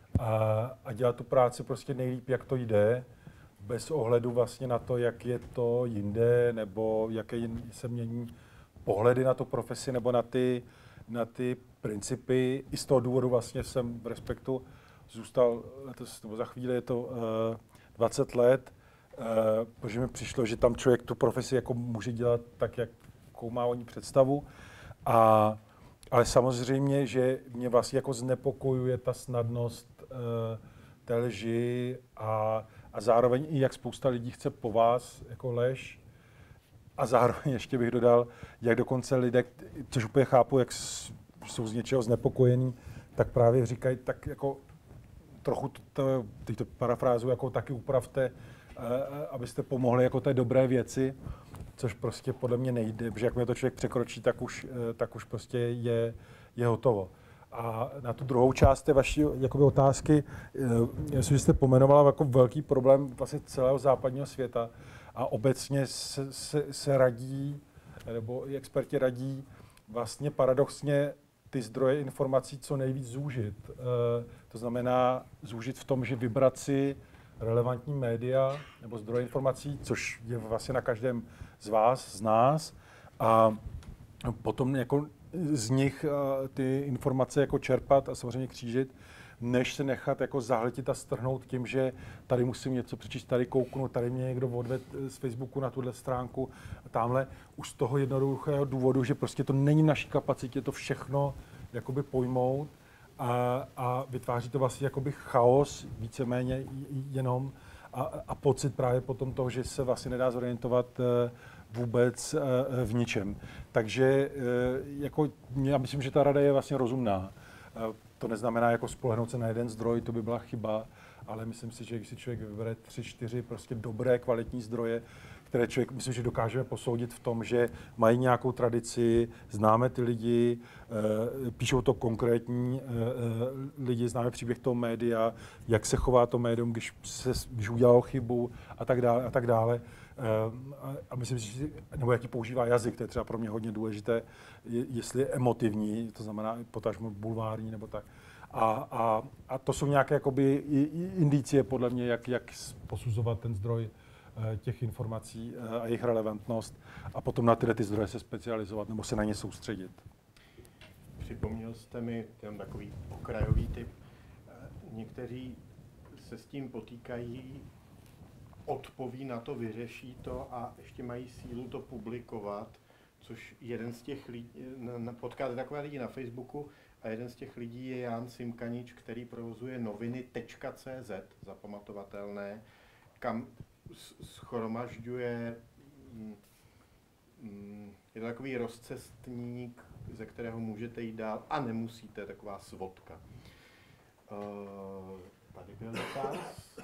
a dělat tu práci prostě nejlíp, jak to jde, bez ohledu vlastně na to, jak je to jinde, nebo jaké se mění pohledy na tu profesi, nebo na ty principy. I z toho důvodu vlastně jsem v Respektu zůstal, za chvíli je to 20 let, protože mi přišlo, že tam člověk tu profesi jako může dělat tak, jakou má o ní představu. Ale samozřejmě, že mě vlastně jako znepokojuje ta snadnost té lži a zároveň i jak spousta lidí chce po vás jako lež. A zároveň ještě bych dodal, jak dokonce lidé, což úplně chápu, jak jsou z něčeho znepokojení, tak právě říkají, tak jako trochu, teď to parafrázu, jako taky upravte, abyste pomohli jako té dobré věci, což prostě podle mě nejde, protože jakmile to člověk překročí, tak už prostě je hotovo. A na tu druhou část té vaší jakoby otázky, jestli jste pomenovala jako velký problém vlastně celého západního světa a obecně se radí, nebo i experti radí vlastně paradoxně ty zdroje informací co nejvíc zúžit. To znamená zúžit v tom, že vybrat si relevantní média nebo zdroje informací, což je vlastně na každém z vás, z nás, a potom jako z nich ty informace jako čerpat a samozřejmě křížit, než se nechat jako zahltit a strhnout tím, že tady musím něco přečíst, tady kouknu, tady mě někdo odved z Facebooku na tuhle stránku a tamhle už z toho jednoduchého důvodu, že prostě to není v naší kapacitě to všechno jakoby pojmout a vytváří to vlastně jakoby chaos víceméně jenom a pocit právě potom toho, že se vlastně nedá zorientovat vůbec v ničem. Takže jako, já myslím, že ta rada je vlastně rozumná. To neznamená jako spolehnout se na jeden zdroj, to by byla chyba, ale myslím si, že když si člověk vybere 3-4 prostě dobré, kvalitní zdroje, které člověk, myslím, že dokážeme posoudit v tom, že mají nějakou tradici, známe ty lidi, píšou to konkrétní lidi, známe příběh toho média, jak se chová to médium, když udělalo chybu a tak dále. A myslím si, že, nebo jaký používá jazyk, to je třeba pro mě hodně důležité, jestli je emotivní, to znamená potažmo bulvární nebo tak. A to jsou nějaké jakoby indicie podle mě, jak posuzovat ten zdroj těch informací a jejich relevantnost a potom na tyhle ty zdroje se specializovat nebo se na ně soustředit. Připomněl jste mi ten takový okrajový typ. Někteří se s tím potýkají, odpoví na to, vyřeší to a ještě mají sílu to publikovat, což jeden z těch lidí, potkáte takové lidi na Facebooku a jeden z těch lidí je Jan Simkanič, který provozuje noviny.cz, zapamatovatelné, kam shromažďuje, je to takový rozcestník, ze kterého můžete jít dál a nemusíte, taková svodka. Tady byl dotaz.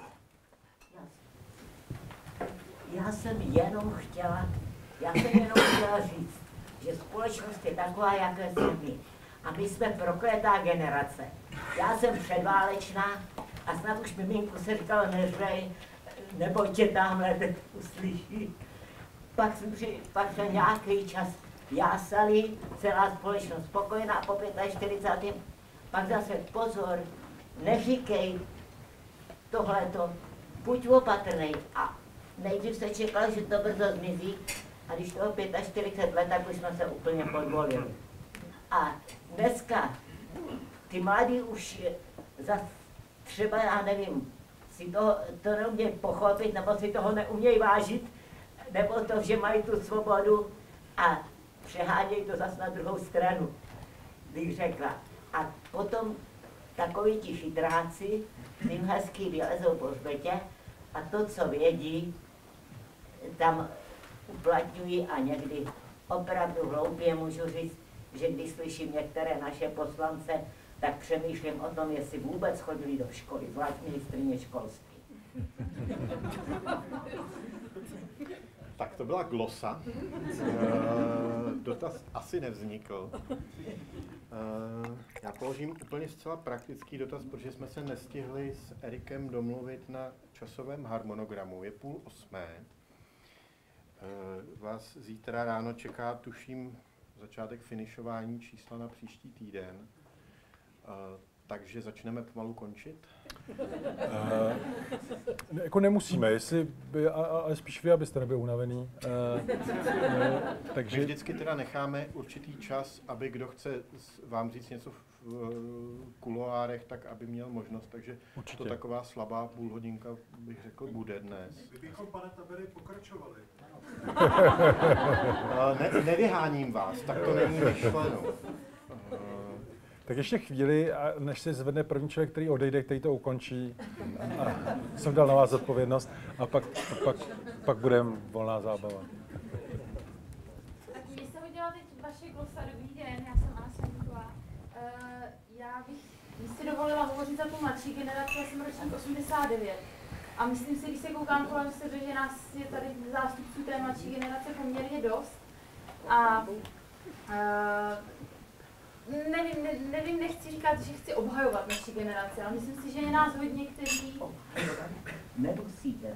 Já jsem jenom chtěla říct, že společnost je taková, jaké jsme my. A my jsme prokletá generace. Já jsem předválečná a snad už miminku se říkalo, neřvej, nebo tě tamhle uslyší. Pak za nějaký čas jásali, celá společnost spokojená po 45. Pak zase pozor, neříkej tohleto, buď opatrnej. A nejdřív se čekal, že to brzo zmizí, a když toho 45 let, tak už jsme se úplně podvolili. A dneska ty mladí už třeba, já nevím, si to neumějí pochopit, nebo si toho neumějí vážit, nebo to, že mají tu svobodu a přehánějí to zase na druhou stranu, bych řekla. A potom takoví ti chytráci, tím hezky vylezou po hřbetě a to, co vědí, tam uplatňují a někdy opravdu hloupě můžu říct, že když slyším některé naše poslance, tak přemýšlím o tom, jestli vůbec chodili do školy, zvlášť ministryně školství. Tak to byla glosa. Dotaz asi nevznikl. Já položím úplně zcela praktický dotaz, protože jsme se nestihli s Erikem domluvit na časovém harmonogramu. Je 7:30. Vás zítra ráno čeká, tuším, začátek finišování čísla na příští týden. Takže začneme pomalu končit? Jako nemusíme, ale spíš vy, abyste nebyl unavený. Takže vždycky teda necháme určitý čas, aby kdo chce vám říct něco v kuloárech, tak aby měl možnost. Takže určitě. To taková slabá půlhodinka, bych řekl, bude dnes. Kdybychom, pane Taberi, pokračovali. Nevyháním vás, tak to není myšleno. Tak ještě chvíli, než se zvedne první člověk, který odejde, který to ukončí. A jsem dal na vás zodpovědnost a pak budeme volná zábava. Tak mě se hodila teď vaše glosa. Dobrý den, já jsem Anna Sanková. Bych si dovolila hovořit za tu mladší generaci, já jsem ročník 89. A myslím si, když se koukám kolem sebe, že nás je tady zástupců té mladší generace poměrně dost. A nevím, nechci říkat, že chci obhajovat naši generaci, ale myslím si, že je nás hodně, kteří... Nemusíte,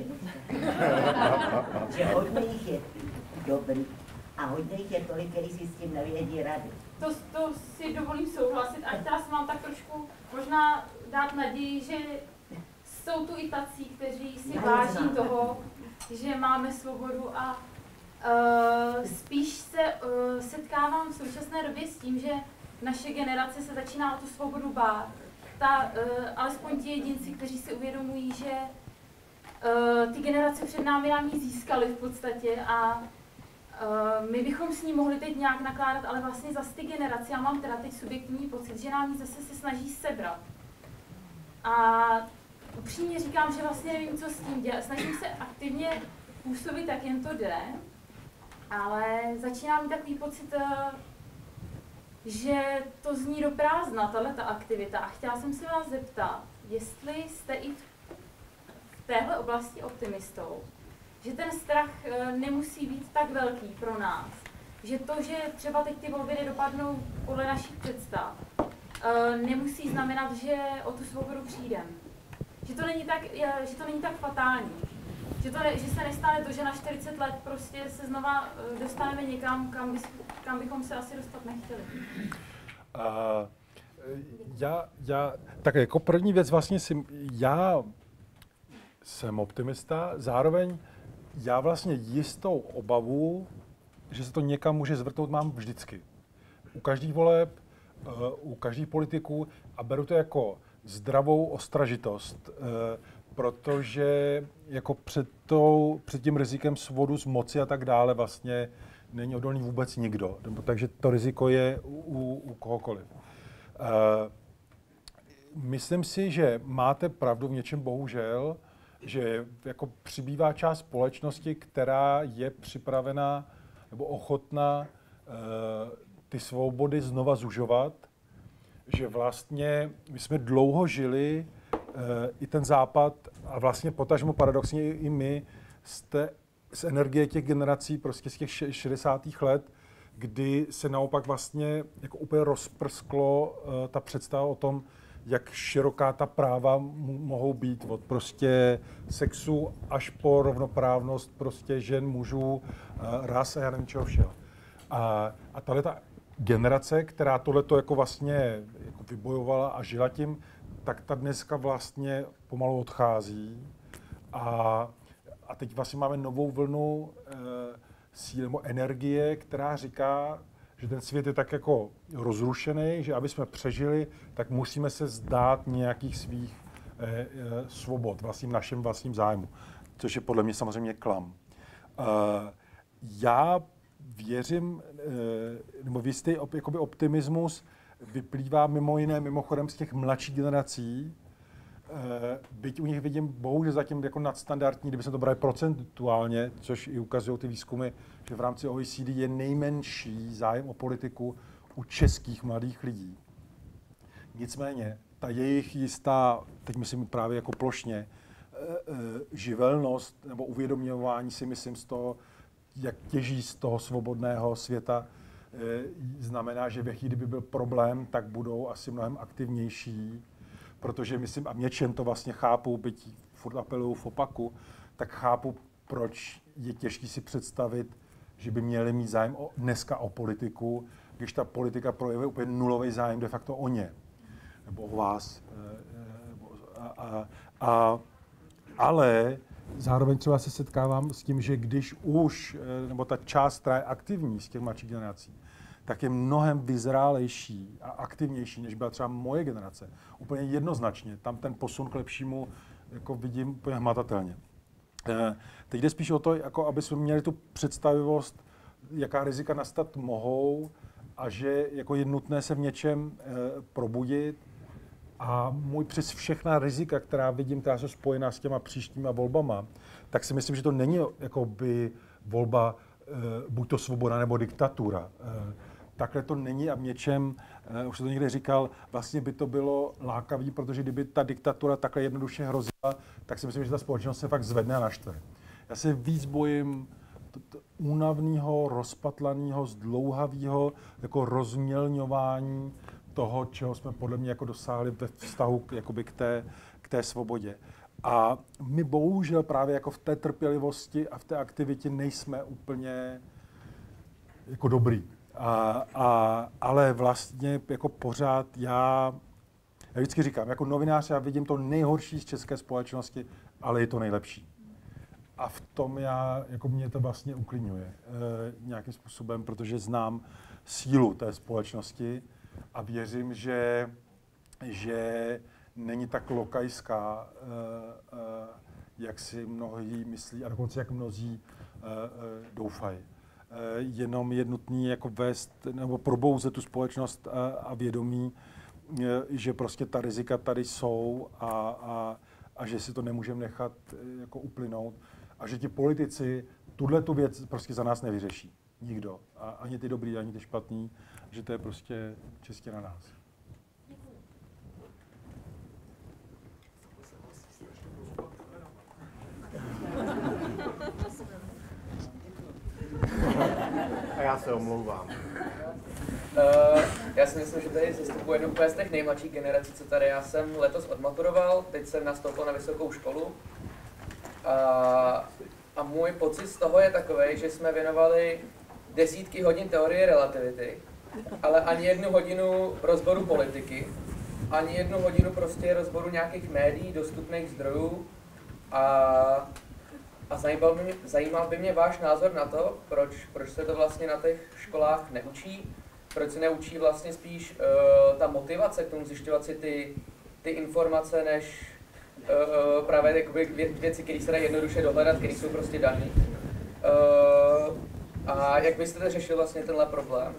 že hodně jich je dobrý a hodně jich je tolik, který si s tím nevědí rady. To si dovolím souhlasit a chtěla jsem vám tak trošku možná dát naději, že jsou tu i tací, kteří si váží toho, že máme svobodu a spíš se setkávám v současné době s tím, že naše generace se začíná o tu svobodu bát. Alespoň ti jedinci, kteří si uvědomují, že ty generace před námi nám ji získaly v podstatě a my bychom s ní mohli teď nějak nakládat, ale vlastně zase ty generace, já mám teda teď subjektivní pocit, že nám ji zase se snaží sebrat. A upřímně říkám, že vlastně nevím, co s tím dělat. Snažím se aktivně působit, jak jen to jde, ale začínám mít takový pocit, že to zní do prázdna, tato aktivita. A chtěla jsem se vás zeptat, jestli jste i v téhle oblasti optimistou, že ten strach nemusí být tak velký pro nás. Že to, že třeba teď ty volby nedopadnou podle našich představ, nemusí znamenat, že o tu svobodu přijdeme. Že to není tak fatální. Že se nestane to, že na 40 let prostě se znova dostaneme někam, kam bychom se asi dostat nechtěli. Tak jako první věc vlastně já jsem optimista, zároveň já vlastně jistou obavu, že se to někam může zvrtnout, mám vždycky. U každých voleb, u každých politiků a beru to jako zdravou ostražitost, protože jako před tím rizikem svodu z moci a tak dále vlastně není odolný vůbec nikdo. Takže to riziko je u kohokoliv. Myslím si, že máte pravdu v něčem bohužel, že jako přibývá část společnosti, která je připravena nebo ochotna ty svobody znova zužovat, že vlastně my jsme dlouho žili i ten Západ a vlastně potažmo paradoxně i my z energie těch generací prostě z těch 60. let, kdy se naopak vlastně jako úplně rozprsklo ta představa o tom, jak široká ta práva mohou být, od prostě sexu až po rovnoprávnost prostě žen, mužů, ras a já nevím čeho všeho. A tato generace, která tohleto jako vlastně jako vybojovala a žila tím, tak ta dneska vlastně pomalu odchází. A teď vlastně máme novou vlnu síly nebo energie, která říká, že ten svět je tak jako rozrušený, že aby jsme přežili, tak musíme se zdát nějakých svých svobod, našem vlastním zájmu, což je podle mě samozřejmě klam. Já věřím, nebo jistý optimismus vyplývá mimo jiné mimochodem z těch mladších generací, byť u nich vidím bohužel zatím jako nadstandardní, kdyby se to brali procentuálně, což i ukazují ty výzkumy, že v rámci OECD je nejmenší zájem o politiku u českých mladých lidí. Nicméně, ta jejich jistá, teď myslím právě jako plošně, živelnost nebo uvědoměvání si myslím z toho, jak těží z toho svobodného světa, znamená, že ve chvíli, kdyby byl problém, tak budou asi mnohem aktivnější, protože myslím, a v něčem to vlastně chápu, byť furt apeluju v opaku, tak chápu, proč je těžké si představit, že by měli mít zájem dneska o politiku, když ta politika projevuje úplně nulový zájem de facto o ně, nebo o vás. Ale zároveň třeba se setkávám s tím, že když už, nebo ta část, která je aktivní z těch mladších generací, tak je mnohem vyzrálejší a aktivnější, než byla třeba moje generace. Úplně jednoznačně. Tam ten posun k lepšímu jako vidím úplně hmatatelně. Teď jde spíš o to, jako aby jsme měli tu představivost, jaká rizika nastat mohou a že jako je nutné se v něčem probudit. A můj přes všechna rizika, která vidím, která jsou spojená s těma příštíma volbama, tak si myslím, že to není jakoby volba buď to svoboda nebo diktatura. Takhle to není a v něčem, už jsem to někde říkal, vlastně by to bylo lákavý, protože kdyby ta diktatura takhle jednoduše hrozila, tak si myslím, že ta společnost se fakt zvedne a naštve. Já se víc bojím únavného, rozpatlaného, zdlouhavého jako rozmělňování toho, čeho jsme podle mě jako dosáhli ve vztahu k té svobodě. A my bohužel právě jako v té trpělivosti a v té aktivitě nejsme úplně jako dobrý. Ale vlastně jako pořád já vždycky říkám, jako novinář já vidím to nejhorší z české společnosti, ale je to nejlepší. A v tom jako mě to vlastně uklidňuje nějakým způsobem, protože znám sílu té společnosti a věřím, že není tak lokajská, jak si mnohí myslí a dokonce jak mnozí doufají. Jenom je nutný jako vést nebo probouzet tu společnost a vědomí, že prostě ta rizika tady jsou a že si to nemůžeme nechat jako uplynout a že ti politici tu věc prostě za nás nevyřeší. Nikdo. A ani ty dobrý, ani ty špatný, že to je prostě čistě na nás. A já se omlouvám. Já si myslím, že tady zastupuji jednu z těch nejmladších generací, co tady. Já jsem letos odmaturoval, teď jsem nastoupil na vysokou školu. A můj pocit z toho je takový, že jsme věnovali desítky hodin teorie relativity, ale ani 1 hodinu rozboru politiky, ani 1 hodinu prostě rozboru nějakých médií, dostupných zdrojů a zajímal by mě váš názor na to, proč se to vlastně na těch školách neučí, proč se neučí vlastně spíš ta motivace k tomu zjišťovat si ty informace, než právě věci, které se dají jednoduše dohledat, které jsou prostě dané. A jak byste to řešil vlastně tenhle problém?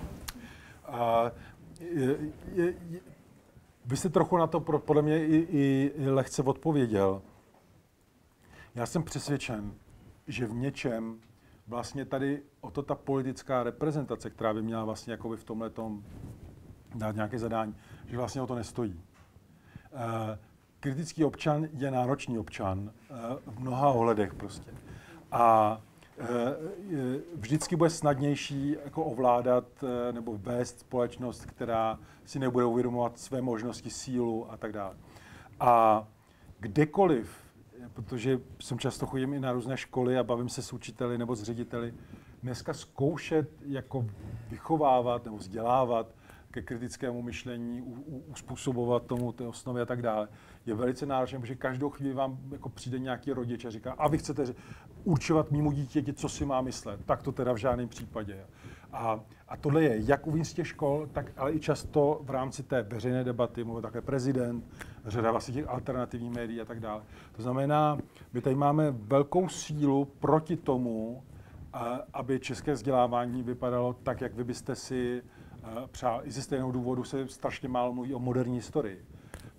Vy jste trochu na to podle mě i lehce odpověděl. Já jsem přesvědčen, že v něčem vlastně tady o to ta politická reprezentace, která by měla vlastně jakoby v tomhletom dát nějaké zadání, že vlastně o to nestojí. Kritický občan je náročný občan v mnoha ohledech prostě. A vždycky bude snadnější jako ovládat nebo vést společnost, která si nebude uvědomovat své možnosti, sílu a tak dále. A kdekoliv, protože jsem často chodím i na různé školy a bavím se s učiteli nebo s řediteli, dneska zkoušet jako vychovávat nebo vzdělávat ke kritickému myšlení, uspůsobovat tomu té osnovy a tak dále, je velice náročné, protože každou chvíli vám jako přijde nějaký rodič a říká, a vy chcete určovat mému dítěti, co si má myslet. Tak to teda v žádném případě. A tohle je jak uvnitř těch škol, tak ale i často v rámci té veřejné debaty, mluví také prezident, řada vlastně těch alternativních médií a tak dále. To znamená, my tady máme velkou sílu proti tomu, aby české vzdělávání vypadalo tak, jak vy byste si přál. I ze stejného důvodu se strašně málo mluví o moderní historii.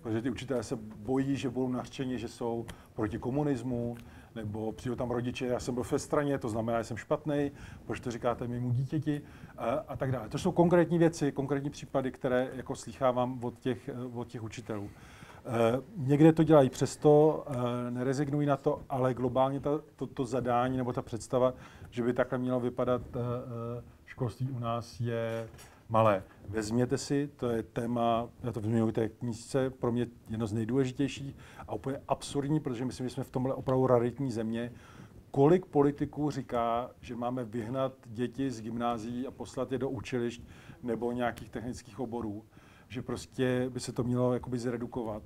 protože ty učitelé se bojí, že budou nařčeni, že jsou proti komunismu, nebo přijdou tam rodiče, já jsem byl ve straně, to znamená, že jsem špatný, proč to říkáte mému dítěti a tak dále. To jsou konkrétní věci, konkrétní případy, které jako slýchávám od těch učitelů. Někde to dělají přesto, nerezignují na to, ale globálně to zadání nebo ta představa, že by takhle mělo vypadat školství u nás, je malé. Vezměte si, to je téma, já to zmiňuji v té knížce, pro mě jedno z nejdůležitějších a úplně absurdní, protože myslím, že jsme v tomhle opravdu raritní země. Kolik politiků říká, že máme vyhnat děti z gymnázií a poslat je do učilišť nebo nějakých technických oborů, že prostě by se to mělo jakoby zredukovat,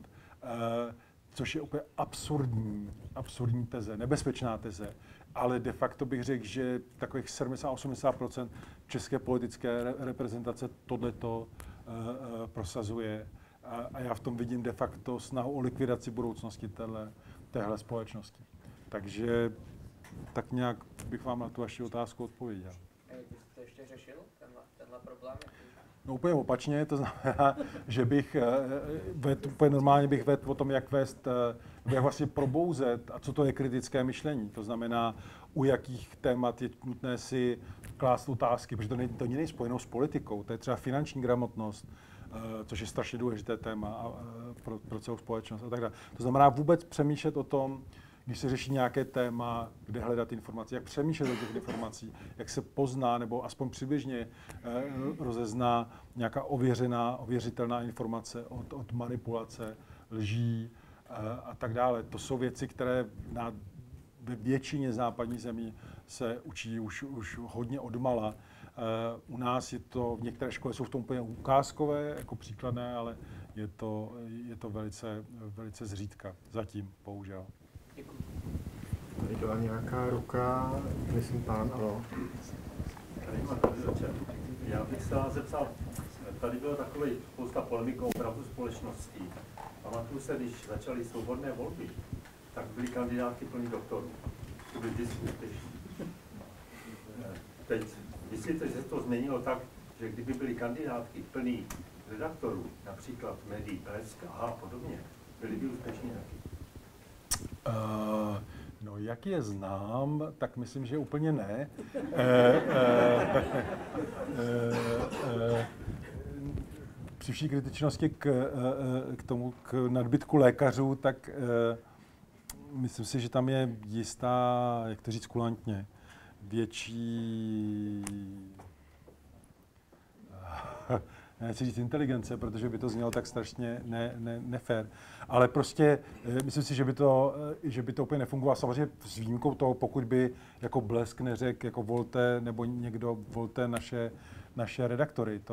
což je úplně absurdní teze, nebezpečná teze, ale de facto bych řekl, že takových 70-80% české politické reprezentace tohleto prosazuje a já v tom vidím de facto snahu o likvidaci budoucnosti téhle společnosti. Takže tak nějak bych vám na tu vaši otázku odpověděl. Ty jsi to ještě řešil, tenhle problém? No úplně opačně, to znamená, že bych úplně normálně bych vedl o tom, jak vlastně probouzet a co to je kritické myšlení. To znamená, u jakých témat je nutné si klást otázky, protože to není spojeno s politikou, to je třeba finanční gramotnost, což je strašně důležité téma pro celou společnost a tak dále. To znamená vůbec přemýšlet o tom, když se řeší nějaké téma, kde hledat informace, jak přemýšlet o těch informací, jak se pozná nebo aspoň přibližně rozezná nějaká ověřitelná informace od manipulace, lží a tak dále. To jsou věci, které ve většině západních zemí se učí už hodně odmala. U nás je to, v některé škole jsou v tom úplně ukázkové, jako příkladné, ale je to velice zřídka, zatím, bohužel. Tady byla nějaká ruka, myslím pán, ano. Já bych se vás zeptal, tady bylo takový spousta polemik o obrazu společností. Pamatuju se, když začaly svobodné volby, tak byly kandidátky plný doktorů. To byly vždycky úspěšní. Teď, myslíte, že se to změnilo tak, že kdyby byly kandidátky plný redaktorů, například médií Blesk a podobně, byli by úspěšní taky? No, jak je znám, tak myslím, že úplně ne. Při vší kritičnosti k nadbytku lékařů, tak myslím si, že tam je jistá, jak to říct kulantně, větší nechci říct inteligence, protože by to znělo tak strašně nefér. Ale prostě myslím si, že by to úplně nefungovalo. Samozřejmě s výjimkou toho, pokud by jako Blesk neřekl, jako volte, nebo někdo volte naše redaktory.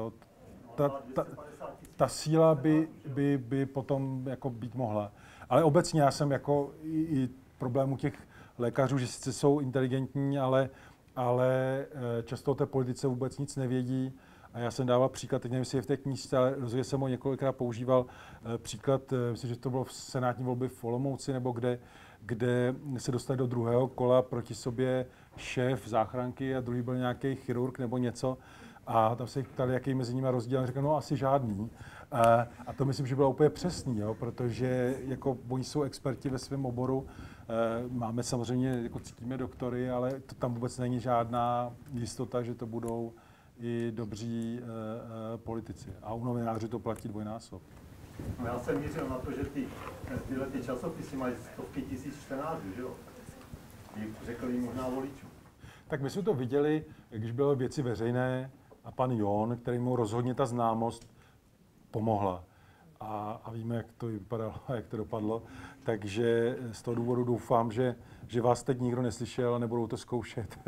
Ta síla by potom jako být mohla. Ale obecně já jsem jako i problémů těch lékařů, že sice jsou inteligentní, ale často o té politice vůbec nic nevědí. A já jsem dával příklad, teď nevím, jestli je v té knížce, ale rozhodně jsem ho několikrát používal, příklad, myslím, že to bylo v senátní volby v Olomouci, nebo kde se dostali do druhého kola proti sobě šéf záchranky a druhý byl nějaký chirurg nebo něco. A tam se jich ptali, jaký mezi nimi rozdíl, a řekl, no asi žádný. A to myslím, že bylo úplně přesný, jo, protože jako oni jsou experti ve svém oboru. Máme samozřejmě, jako cítíme doktory, ale to tam vůbec není žádná jistota, že to budou i dobří politici. A u novinářů to platí dvojnásob. No já jsem mířil na to, že tyhle časopisy mají stovky tisíc čtenářů, že jo? Řekl jim možná voličů. Tak my jsme to viděli, když byly Věci veřejné a pan Jon, který mu rozhodně ta známost pomohla. A víme, jak to vypadalo a jak to dopadlo. Takže z toho důvodu doufám, že vás teď nikdo neslyšel a nebudou to zkoušet.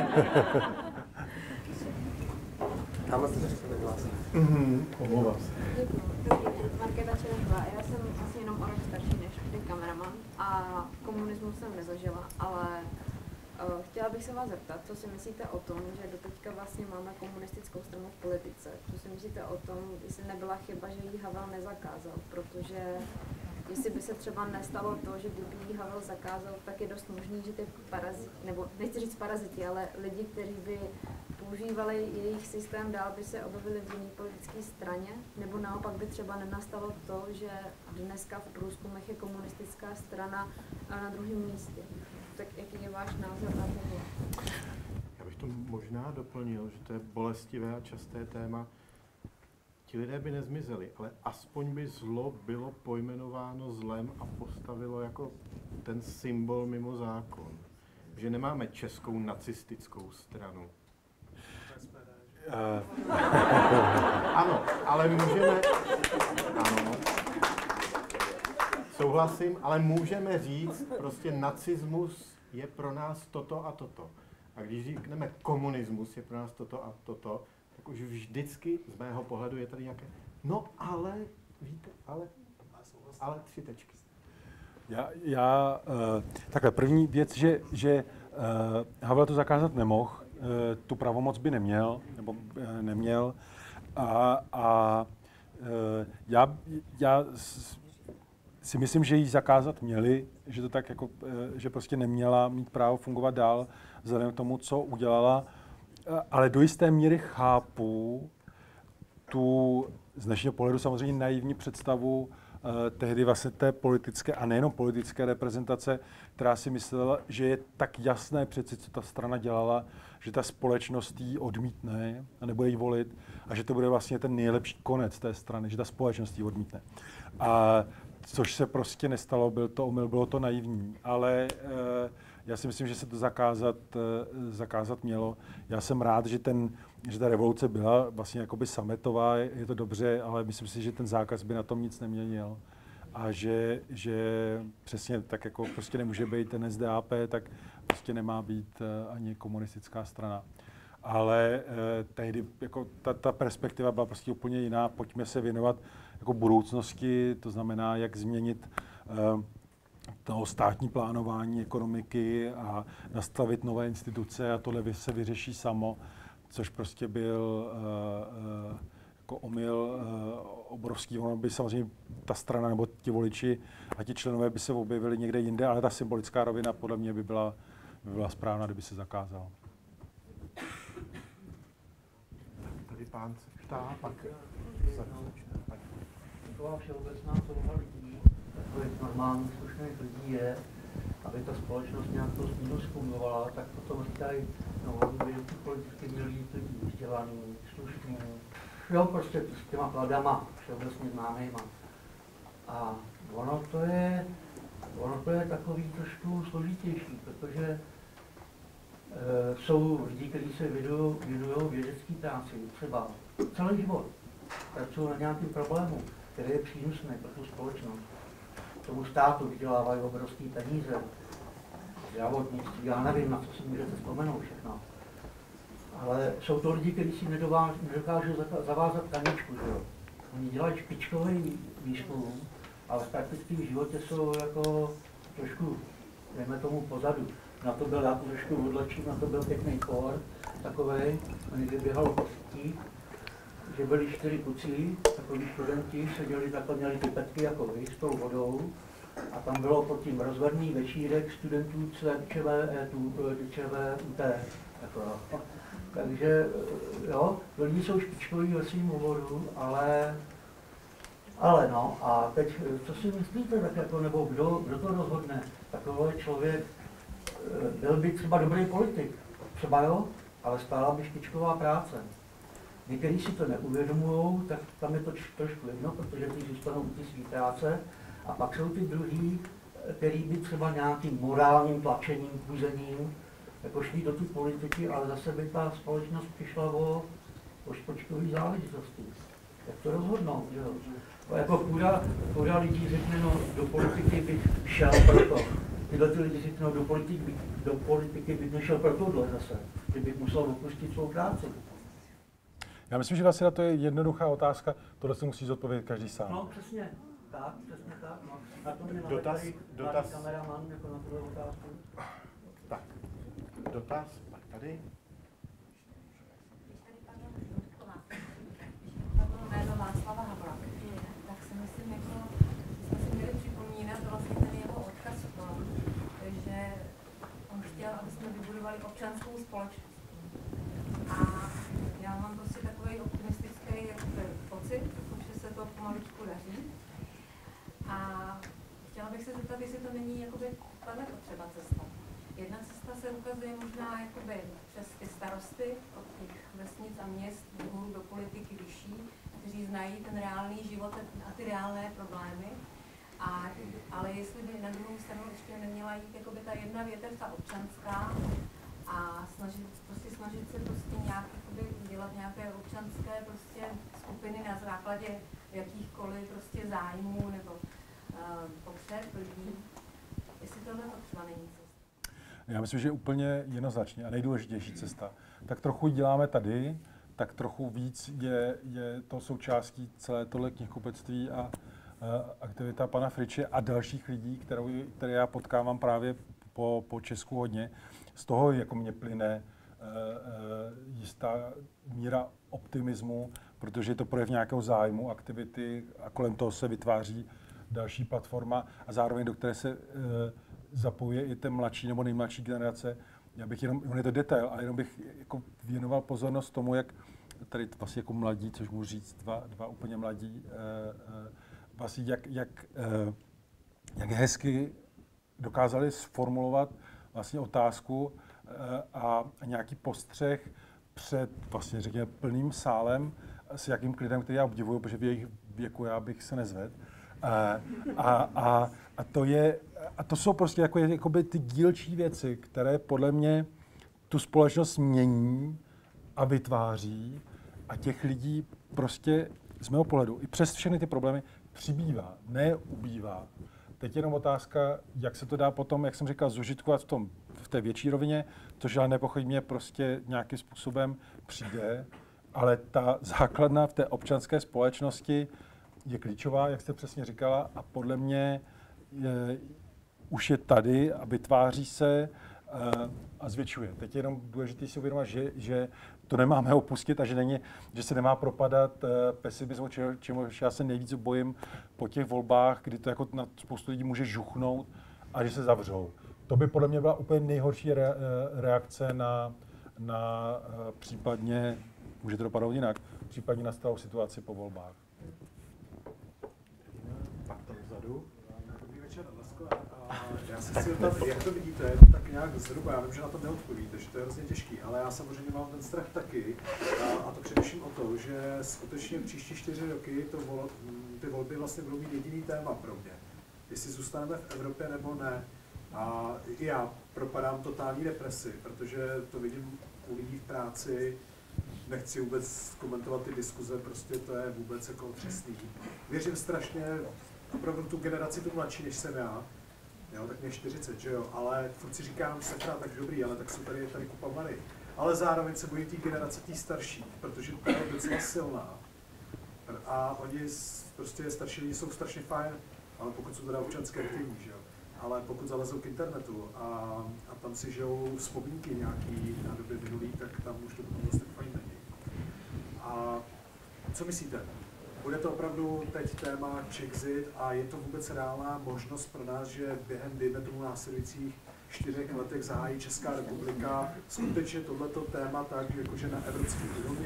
Tam se řešili vlastně. Omlouvám se. Děkuji. Dobrý den, Markéta Černochová. Já jsem asi jenom o rok starší než ten kameraman a komunismus jsem nezažila, ale chtěla bych se vás zeptat, co si myslíte o tom, že doteďka vlastně máme komunistickou stranu v politice. Co si myslíte o tom, jestli nebyla chyba, že ji Havel nezakázal, protože jestli by se třeba nestalo to, že kdyby ji Havel zakázal, tak je dost možný, že ty paraziti, nebo nechci říct paraziti, ale lidi, kteří by používali jejich systém dál, by se objevili v jiné politické straně, nebo naopak by třeba nenastalo to, že dneska v průzkumech je komunistická strana na druhém místě. Tak jaký je váš názor na tohle? Já bych to možná doplnil, že to je bolestivé a časté téma. Ti lidé by nezmizeli, ale aspoň by zlo bylo pojmenováno zlem a postavilo jako ten symbol mimo zákon. Že nemáme českou nacistickou stranu. Ano, ale můžeme... Ano, souhlasím, ale můžeme říct, prostě nacismus je pro nás toto a toto. A když říkneme komunismus je pro nás toto a toto, tak už vždycky z mého pohledu je tady nějaké, no ale, víte, ale 3 tečky. Takhle, první věc, že Havel to zakázat nemohl, tu pravomoc by neměl, nebo neměl. Já si myslím, že ji zakázat měli, že to tak jako, že prostě neměla mít právo fungovat dál vzhledem k tomu, co udělala. Ale do jisté míry chápu tu z dnešního pohledu samozřejmě naivní představu tehdy vlastně té politické a nejenom politické reprezentace, která si myslela, že je tak jasné přeci, co ta strana dělala, že ta společnost ji odmítne a nebude jí volit a že to bude vlastně ten nejlepší konec té strany, že ta společnost ji odmítne. A což se prostě nestalo, byl to omyl, bylo to naivní, ale já si myslím, že se to zakázat mělo. Já jsem rád, že ta revoluce byla vlastně jakoby sametová, je to dobře, ale myslím si, že ten zákaz by na tom nic neměnil. A že přesně tak jako prostě nemůže být NSDAP, tak prostě nemá být ani komunistická strana. Ale tehdy jako ta perspektiva byla prostě úplně jiná. Pojďme se věnovat jako budoucnosti, to znamená, jak změnit toho státní plánování ekonomiky a nastavit nové instituce a tohle se vyřeší samo, což prostě byl jako omyl obrovský. Ono by samozřejmě ta strana nebo ti voliči a ti členové by se objevili někde jinde, ale ta symbolická rovina podle mě by byla správná, kdyby se zakázala. Tady pán se ptá, pak taková všeobecná touha lidí, takových normálních slušných lidí je, aby ta společnost nějak plus minus fungovala, tak potom říkají, no, by ty politicky měli lidi vzdělaný, slušný, jo, prostě s těma kladama, všeobecně známýma. A ono to je takový trošku složitější, protože jsou lidi, kteří se věnují vědecké práci, třeba celý život, pracují na nějakým problému, který je přínosný pro tu společnost. Tomu státu vydělávají obrovské peníze, zdravotnictví, já nevím, na co si můžete vzpomenout všechno. Ale jsou to lidi, kteří si nedokážou zavázat kaničku, že jo. Oni dělají špičkový výzkum, ale v praktickém životě jsou jako trošku, dejme tomu, pozadu. Na to byl, já to trošku odlečím, na to byl pěkný kor, takovej, oni vyběhalo po sítích, že byli 4 kluci, takový studenti, seděli takhle, měli ty petky jako vy, s tou vodou, a tam bylo pod tím rozvedný večírek studentů ČVUT. Takže jo, lidi jsou špičkoví ve svým oboru, ale no, a teď, co si myslíte, tak jako, nebo kdo to rozhodne? Takový člověk byl by třeba dobrý politik, třeba jo, ale stála by špičková práce. Někteří si to neuvědomují, tak tam je to trošku jedno, protože ty zůstanou ty svý práce. A pak jsou ty druhý, který by třeba nějakým morálním tlačením, puzením, jako šli do té politiky, ale zase by ta společnost přišla o špičkové záležitosti. Jak to rozhodnout, že jo? Jako půda lidí řekne, no do politiky bych šel proto. Tyhle ty lidi řeknou, do politiky bych nešel pro tohle zase, kdybych musel opustit svou práci. Já myslím, že vlastně to je jednoduchá otázka, tohle se musí zodpovědět každý sám. No přesně tak, no. Na to mě dotaz kameraman jako na tuhle otázku. Tak, dotaz, pak tady. Jméno Václava Havla, tak si myslím, jako jsme si měli připomínat vlastně ten jeho odkaz v tom, že on chtěl, aby jsme vybudovali občanskou společnost. A Já mám prostě takový optimistický pocit, že se to pomaličku daří. A chtěla bych se zeptat, jestli to není jakoby tahle potřeba cesta. Jedna cesta se ukazuje možná jakoby přes ty starosty od těch vesnic a měst dolů do politiky vyšší, kteří znají ten reálný život a ty reálné problémy. Ale jestli by na druhou stranu ještě neměla jít jakoby ta jedna větev, ta občanská, a snažit se prostě nějak jakoby dělat nějaké občanské prostě skupiny na základě jakýchkoliv prostě zájmů nebo potřeb lidí. Jestli tohle třeba není cesta. Já myslím, že je úplně jednoznačně a nejdůležitější cesta. Tak trochu děláme tady, tak trochu víc je to součástí celé tohle knihkupectví a aktivita pana Friče a dalších lidí, které já potkávám právě po Česku hodně. Z toho jako mě plyne jistá míra optimismu, protože je to projev nějakého zájmu, aktivity a kolem toho se vytváří další platforma a zároveň do které se zapojuje i ten mladší nebo nejmladší generace. Já bych on je to detail, ale jenom bych jako věnoval pozornost tomu, jak tady vlastně jako mladí, což můžu říct, dva úplně mladí, vlastně jak hezky dokázali sformulovat vlastně otázku a nějaký postřeh před vlastně řekněme plným sálem s jakým klidem, který já obdivuju, protože v jejich věku já bych se nezvedl. A to jsou prostě jakoby ty dílčí věci, které podle mě tu společnost mění a vytváří a těch lidí prostě z mého pohledu i přes všechny ty problémy přibývá, ne ubývá. Teď jenom otázka, jak se to dá potom, jak jsem říkal, zužitkovat v té větší rovině, což ale nepochybně prostě nějakým způsobem přijde, ale ta základna v té občanské společnosti je klíčová, jak jste přesně říkala, a podle mě už je tady a vytváří se a zvětšuje. Teď je jenom důležité si uvědomit, že to nemáme opustit a že se nemá propadat pesimismu, čemu já se nejvíc bojím po těch volbách, kdy to jako na spoustu lidí může žuchnout a že se zavřou. To by podle mě byla úplně nejhorší reakce na případně, může to dopadnout jinak, případně nastalou situaci po volbách. Pak tam vzadu. Dobrý večer, já se chci zeptat, jak to vidíte, tak nějak zhruba, já vím, že na to neodpovíte, že to je hrozně těžký, ale já samozřejmě mám ten strach taky, a to především o to, že skutečně příští 4 roky ty volby vlastně budou mít jediný téma pro mě. Jestli zůstaneme v Evropě nebo ne. A i já propadám totální depresi, protože to vidím u lidí v práci, nechci vůbec komentovat ty diskuze, prostě to je vůbec jako otřesný. Věřím strašně opravdu tu generaci, tu mladší než jsem já, jo, tak mě 40, že jo, ale furt si říkám, sakra, tak dobrý, ale tak jsou tady kupa mladých. Ale zároveň se bojím té generace, té starší, protože ta je docela silná. A oni prostě starší lidi jsou strašně fajn, ale pokud jsou teda občanské aktivní, že jo. Ale pokud zalezou k internetu a tam si žijou vzpomínky nějaký na době minulý, tak tam už to potom vlastně fajn není. A co myslíte? Bude to opravdu teď téma Czexit a je to vůbec reálná možnost pro nás, že během, dejme tomu, následujících 4 letech zahájí Česká republika skutečně tohleto téma tak, jakože na evropské úrovni?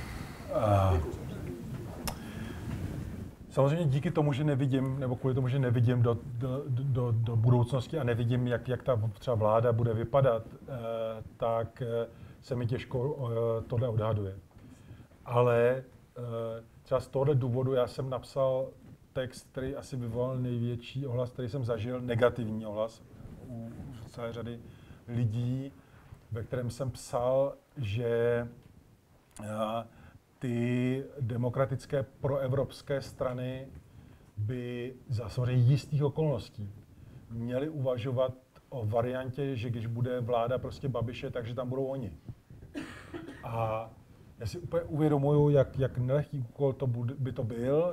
Samozřejmě díky tomu, že nevidím, nebo kvůli tomu, že nevidím do budoucnosti a nevidím, jak ta třeba vláda bude vypadat, tak se mi těžko tohle odhaduje. Ale třeba z tohohle důvodu já jsem napsal text, který asi vyvolal největší ohlas, který jsem zažil, negativní ohlas u celé řady lidí, ve kterém jsem psal, že ty demokratické proevropské strany by za samozřejmě jistých okolností měly uvažovat o variantě, že když bude vláda prostě Babiše, takže tam budou oni. A já si úplně uvědomuju, jak nelehký úkol by to byl,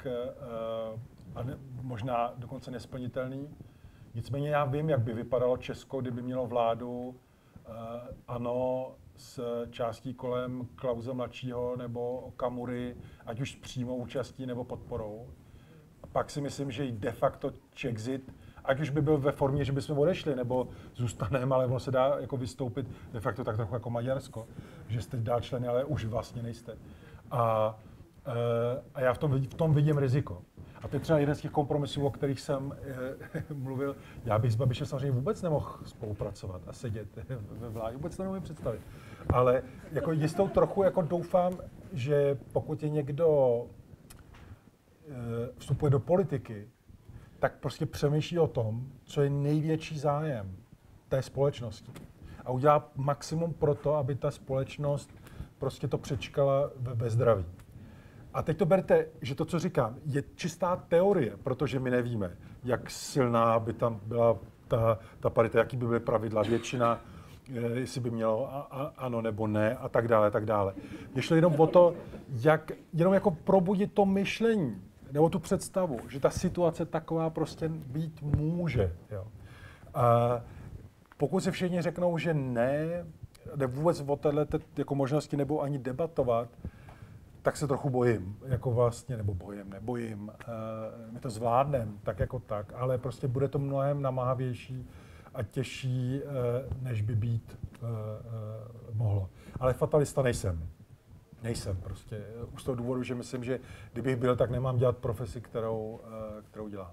možná dokonce nesplnitelný. Nicméně já vím, jak by vypadalo Česko, kdyby mělo vládu ANO s částí kolem Klause mladšího nebo Okamury, ať už s přímou účastí nebo podporou. A pak si myslím, že i de facto Czexit, ať už by byl ve formě, že bychom odešli, nebo zůstaneme, ale ono se dá jako vystoupit de facto tak trochu jako Maďarsko, že jste dál členy, ale už vlastně nejste. A já v tom vidím riziko. A to je třeba jeden z těch kompromisů, o kterých jsem mluvil. Já bych s Babišem samozřejmě vůbec nemohl spolupracovat a sedět ve vládě, vůbec to neumím představit. Ale jako jistou trochu jako doufám, že pokud je někdo vstupuje do politiky, tak prostě přemýšlí o tom, co je největší zájem té společnosti. A udělá maximum pro to, aby ta společnost prostě to přečkala ve zdraví. A teď to berte, že to, co říkám, je čistá teorie, protože my nevíme, jak silná by tam byla ta parita, jaký by byly pravidla, většina, jestli by mělo ano nebo ne a tak dále, tak dále. Mě šlo jenom o to, jak jenom jako probudit to myšlení, nebo tu představu, že ta situace taková prostě být může. Jo. A pokud se všichni řeknou, že ne vůbec o této jako možnosti nebudou ani debatovat, tak se trochu bojím, jako vlastně, nebojím, my to zvládneme, tak jako tak, ale prostě bude to mnohem namáhavější a těžší, než by být mohlo. Ale fatalista nejsem. Nejsem prostě, už z toho důvodu, že myslím, že kdybych byl, tak nemám dělat profesi, kterou dělám.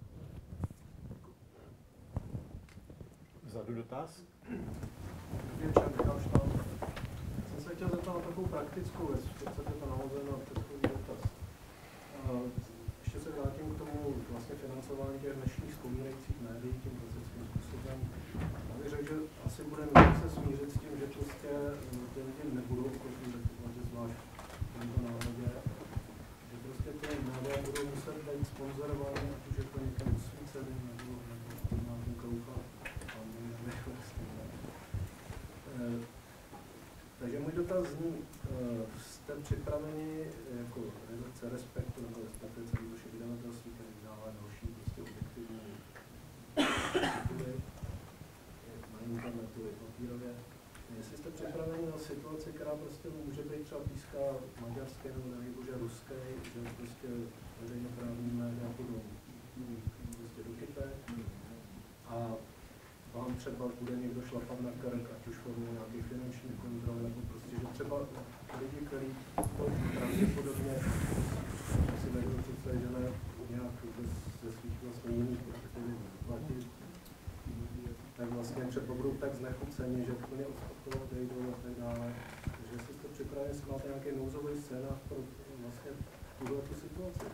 Vzadu dotaz? Jsem se chtěl zeptat na takovou praktickou věc, v podstatě to navazuje na předchozí dotaz. Ještě se vrátím k tomu vlastně financování těch dnešních vzpomínajících médií tím klasickým způsobem. Já bych řekl, že asi bude nutné se smířit s tím, že prostě ty lidi nebudou ochotní zakupovat, že zvlášť v tomto náhodě, že prostě ty média budou muset být sponzorovány, ať už je to někam osvícený, nebo nějakým kroucha, a takže můj dotaz zní, jste připraveni jako redakce Respektu, nebo respektive celý vaše vydavatelství, který vydává další prostě objektivní tituly na internetu i papírově. Jestli jste připraveni na situaci, která prostě může být třeba blízká maďarské nebo nejbože ruské, že prostě veřejnoprávní média budou prostě do kytek a vám třeba bude někdo šlapat na krk, ať už formou nějakých finančních kontrol, nebo prostě, že třeba lidi, kteří to pravděpodobně si nejdou představit, že ne nějak ze svých vlastně jiných aktivit platit, tak vlastně třeba budou tak znechuceni, že úplně od toho odejdou a tak dále. Takže jestli jste připraveni, jestli máte nějaký nouzový scénář pro vlastně tuto situaci.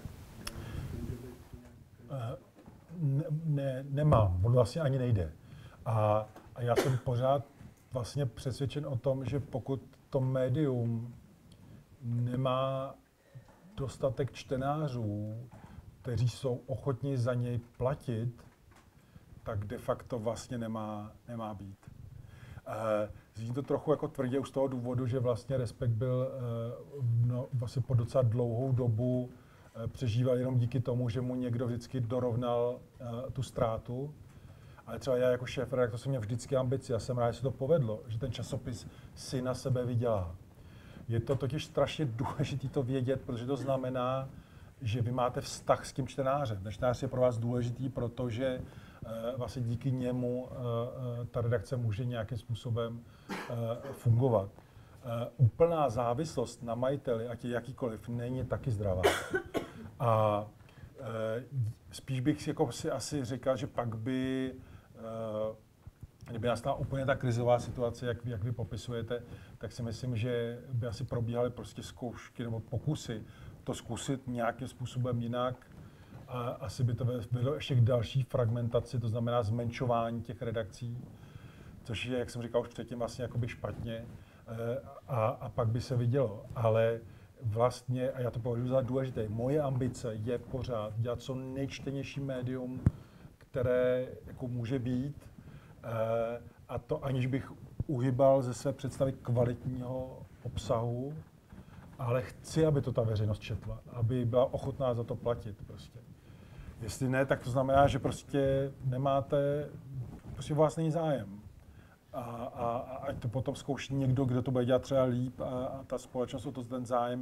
Nemám, on vlastně ani nejde. A já jsem pořád vlastně přesvědčen o tom, že pokud to médium nemá dostatek čtenářů, kteří jsou ochotní za něj platit, tak de facto vlastně nemá být. Zní to trochu jako tvrdě už z toho důvodu, že vlastně Respekt byl vlastně po docela dlouhou dobu přežíval jenom díky tomu, že mu někdo vždycky dorovnal tu ztrátu. Ale třeba já jako šéfredaktor jsem měl vždycky ambici a jsem rád, že se to povedlo, že ten časopis si na sebe vydělá. Je to totiž strašně důležité to vědět, protože to znamená, že vy máte vztah s tím čtenářem. Ten čtenář je pro vás důležitý, protože vlastně díky němu ta redakce může nějakým způsobem fungovat. Úplná závislost na majiteli, ať je jakýkoliv, není taky zdravá. A spíš bych si asi říkal, že pak by, kdyby nastala úplně ta krizová situace, jak vy popisujete, tak si myslím, že by asi probíhaly prostě zkoušky nebo pokusy to zkusit nějakým způsobem jinak. A asi by to vedlo ještě k další fragmentaci, to znamená zmenšování těch redakcí, což je, jak jsem říkal už předtím, vlastně jakoby špatně. A pak by se vidělo. Ale vlastně, a já to považuji za důležité, moje ambice je pořád dělat co nejčtenější médium, které jako může být, a to aniž bych uhybal ze své představy kvalitního obsahu, ale chci, aby to ta veřejnost četla, aby byla ochotná za to platit prostě. Jestli ne, tak to znamená, že prostě nemáte, prostě u vás není zájem. A ať to potom zkouší někdo, kdo to bude dělat třeba líp a ta společnost o to ten zájem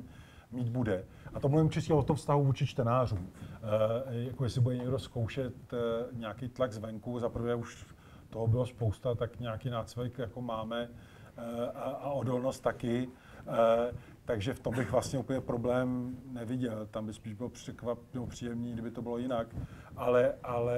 mít bude. A to mluvím čistě o tom vztahu vůči čtenářům. Jako jestli bude někdo zkoušet nějaký tlak zvenku, zaprvé už toho bylo spousta, tak nějaký nácvik jako máme a odolnost taky. Takže v tom bych vlastně úplně problém neviděl. Tam by spíš bylo příjemný, kdyby to bylo jinak. Ale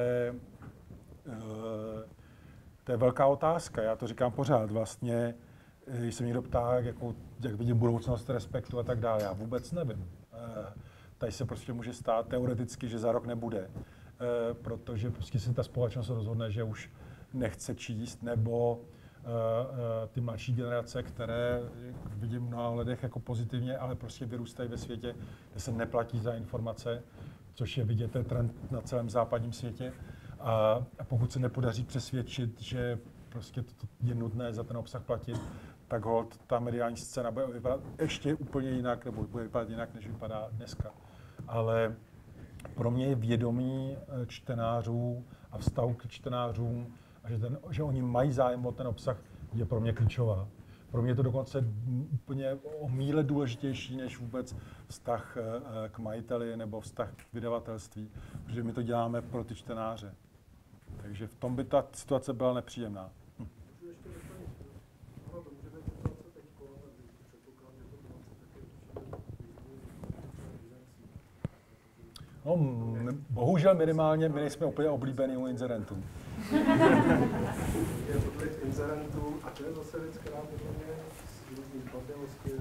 to je velká otázka, já to říkám pořád. Vlastně, když se mě někdo ptá, jak vidím budoucnost respektu a tak dále, já vůbec nevím. Tady se prostě může stát teoreticky, že za rok nebude, protože prostě si ta společnost rozhodne, že už nechce číst, nebo ty mladší generace, které vidím na hledech jako pozitivně, ale prostě vyrůstají ve světě, kde se neplatí za informace, což je vidět, ten trend na celém západním světě. A pokud se nepodaří přesvědčit, že prostě to je nutné za ten obsah platit, tak holt ta mediální scéna bude vypadat ještě úplně jinak, nebo bude vypadat jinak, než vypadá dneska. Ale pro mě je vědomí čtenářů a vztahu k čtenářům, a že oni mají zájem o ten obsah, je pro mě klíčová. Pro mě je to dokonce úplně o míle důležitější, než vůbec vztah k majiteli nebo vztah k vydavatelství, protože my to děláme pro ty čtenáře. Takže v tom by ta situace byla nepříjemná. No, bohužel minimálně my nejsme úplně oblíbení u inzerentů. Je to těch inzerentů a to je zase věc, která podle mě z různých zbabělosti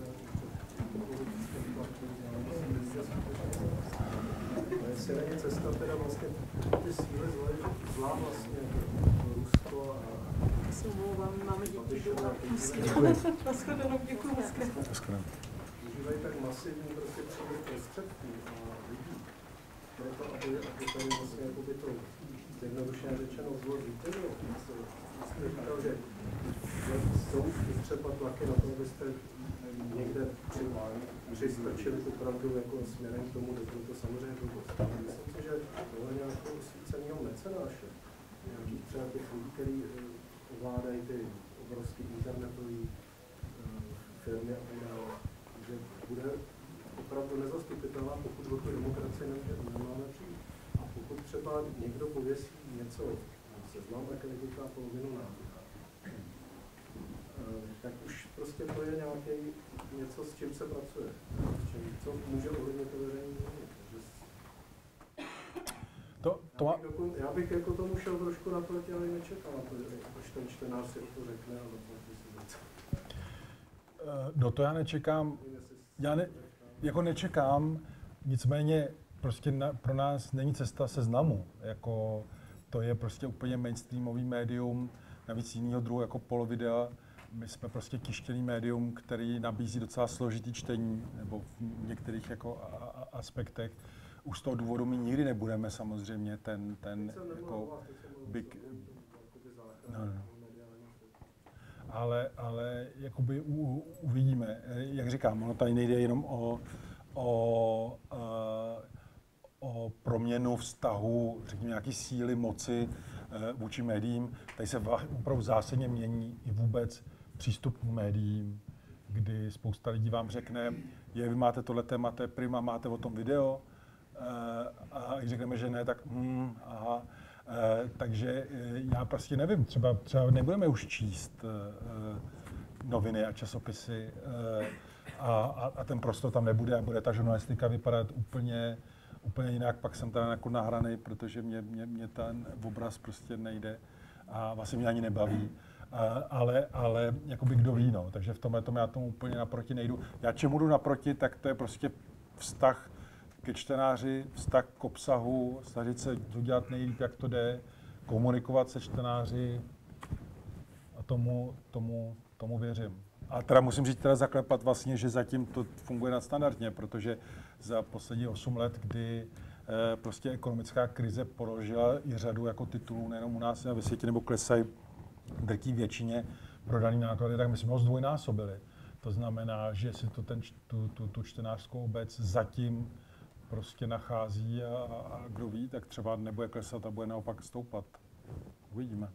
a jestli není cesta teda vlastně ty síly zlá vlastně Rusko a Já se omlouvám, máme děti doma. Naschledanou, děkuju. Užívají tak masivní prostě příliš prostředků a lidí. Proto, aby tady vlastně jakoby to zjednodušeně řečeno zlo zvítězilo. Jste říkal, že jsou třeba tlaky na to, abyste někde přistrčili tu pravdu jako směrem k tomu, že to samozřejmě blbost. Myslím si, že tohle nějakou osvícenýho mecenáše, nějakých třeba těch lidí, kteří ovládají ty obrovské internetové firmy a tak dále, že bude opravdu nezastupitelná, pokud o tu demokracii nemáme přijít. A pokud třeba někdo pověsí něco na seznam, tak nevyká polovinu národa, tak už prostě to je nějaký něco, s čím se pracuje, co může ovlivnit to veřejné mínění. Já bych jako tomu šel trošku naproti, ale nečekal na to, až ten čtenář si to řekne a zaplatí si za to. No to já nečekám. Jako nečekám, nicméně prostě pro nás není cesta seznamu. Jako, to je prostě úplně mainstreamový médium, navíc jinýho druhu jako polovidea. My jsme prostě tištěný médium, který nabízí docela složitý čtení, nebo v některých jako aspektech. Už z toho důvodu my nikdy nebudeme samozřejmě ten jako big... No. Ale jakoby uvidíme. Jak říkám, ono tady nejde jenom o proměnu vztahu, řekněme, nějaký síly, moci vůči médiím. Tady se opravdu zásadně mění i vůbec přístup k médiím, kdy spousta lidí vám řekne, vy máte tohle téma, to je prima, máte o tom video, a když řekneme, že ne, tak aha. Takže já prostě nevím, třeba nebudeme už číst noviny a časopisy a ten prostor tam nebude a bude ta žurnalistika vypadat úplně jinak. Pak jsem teda jako nahranej, protože mě ten obraz prostě nejde a vlastně mě ani nebaví. Ale jakoby kdo ví, no. Takže v tomhle já tomu úplně naproti nejdu. Já čemu jdu naproti, tak to je prostě vztah ke čtenáři, vztah k obsahu, snažit se to dělat nejlíp, jak to jde, komunikovat se čtenáři a tomu věřím. A teda musím říct, zaklepat vlastně, že zatím to funguje nadstandardně, protože za poslední 8 let, kdy prostě ekonomická krize položila i řadu jako titulů, nejenom u nás, ale ve světě, nebo klesají drtí většině prodaný náklady, tak my jsme ho zdvojnásobili. To znamená, že si to tu čtenářskou obec zatím prostě nachází a kdo ví, tak třeba nebude klesat a bude naopak stoupat. Uvidíme.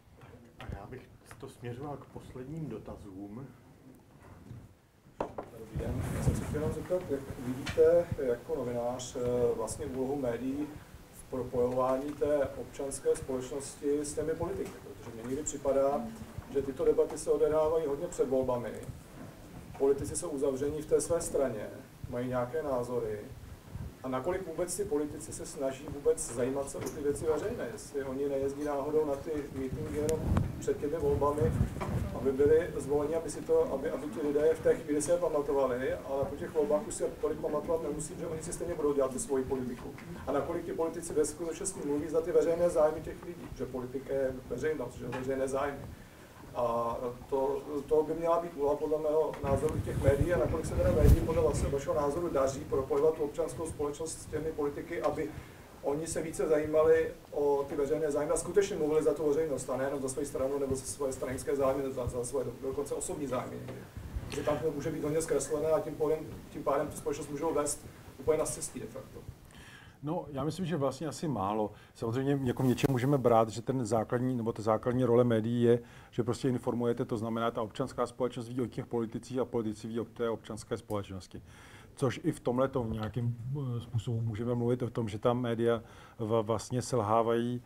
A já bych to směřoval k posledním dotazům. Já jsem se chtěl zeptat, jak vidíte jako novinář vlastně úlohu médií v propojování té občanské společnosti s těmi politiky, protože mně někdy připadá, že tyto debaty se odehrávají hodně před volbami. Politici jsou uzavření v té své straně, mají nějaké názory. A nakolik vůbec ty politici se snaží vůbec zajímat se o ty věci veřejné, jestli oni nejezdí náhodou na ty mítingy jenom před těmi volbami, aby byli zvoleni, aby ti lidé v té chvíli se je pamatovali, ale po těch volbách už se tolik pamatovat nemusí, že oni si stejně budou dělat tu svoji politiku. A nakolik ti politici ve skutečnosti mluví za ty veřejné zájmy těch lidí, že politika je veřejnost, že veřejné zájmy. A to by měla být úloha podle mého názoru těch médií, a nakolik se teda médií podle vašeho názoru daří propojovat tu občanskou společnost s těmi politiky, aby oni se více zajímali o ty veřejné zájmy a skutečně mluvili za tu veřejnost, a nejenom za svoji stranu nebo za svoje stranické zájmy, za svoje dokonce osobní zájmy. Že tam to může být hodně zkreslené a tím pádem tu společnost můžou vést úplně na cestí de facto. No, já myslím, že vlastně asi málo. Samozřejmě jako něčem můžeme brát, že ten základní, nebo ta základní role médií je, že prostě informujete, to znamená, ta občanská společnost ví o těch politicích a politici ví o té občanské společnosti. Což i v tomhletom nějakým způsobem můžeme mluvit o tom, že tam média vlastně selhávají.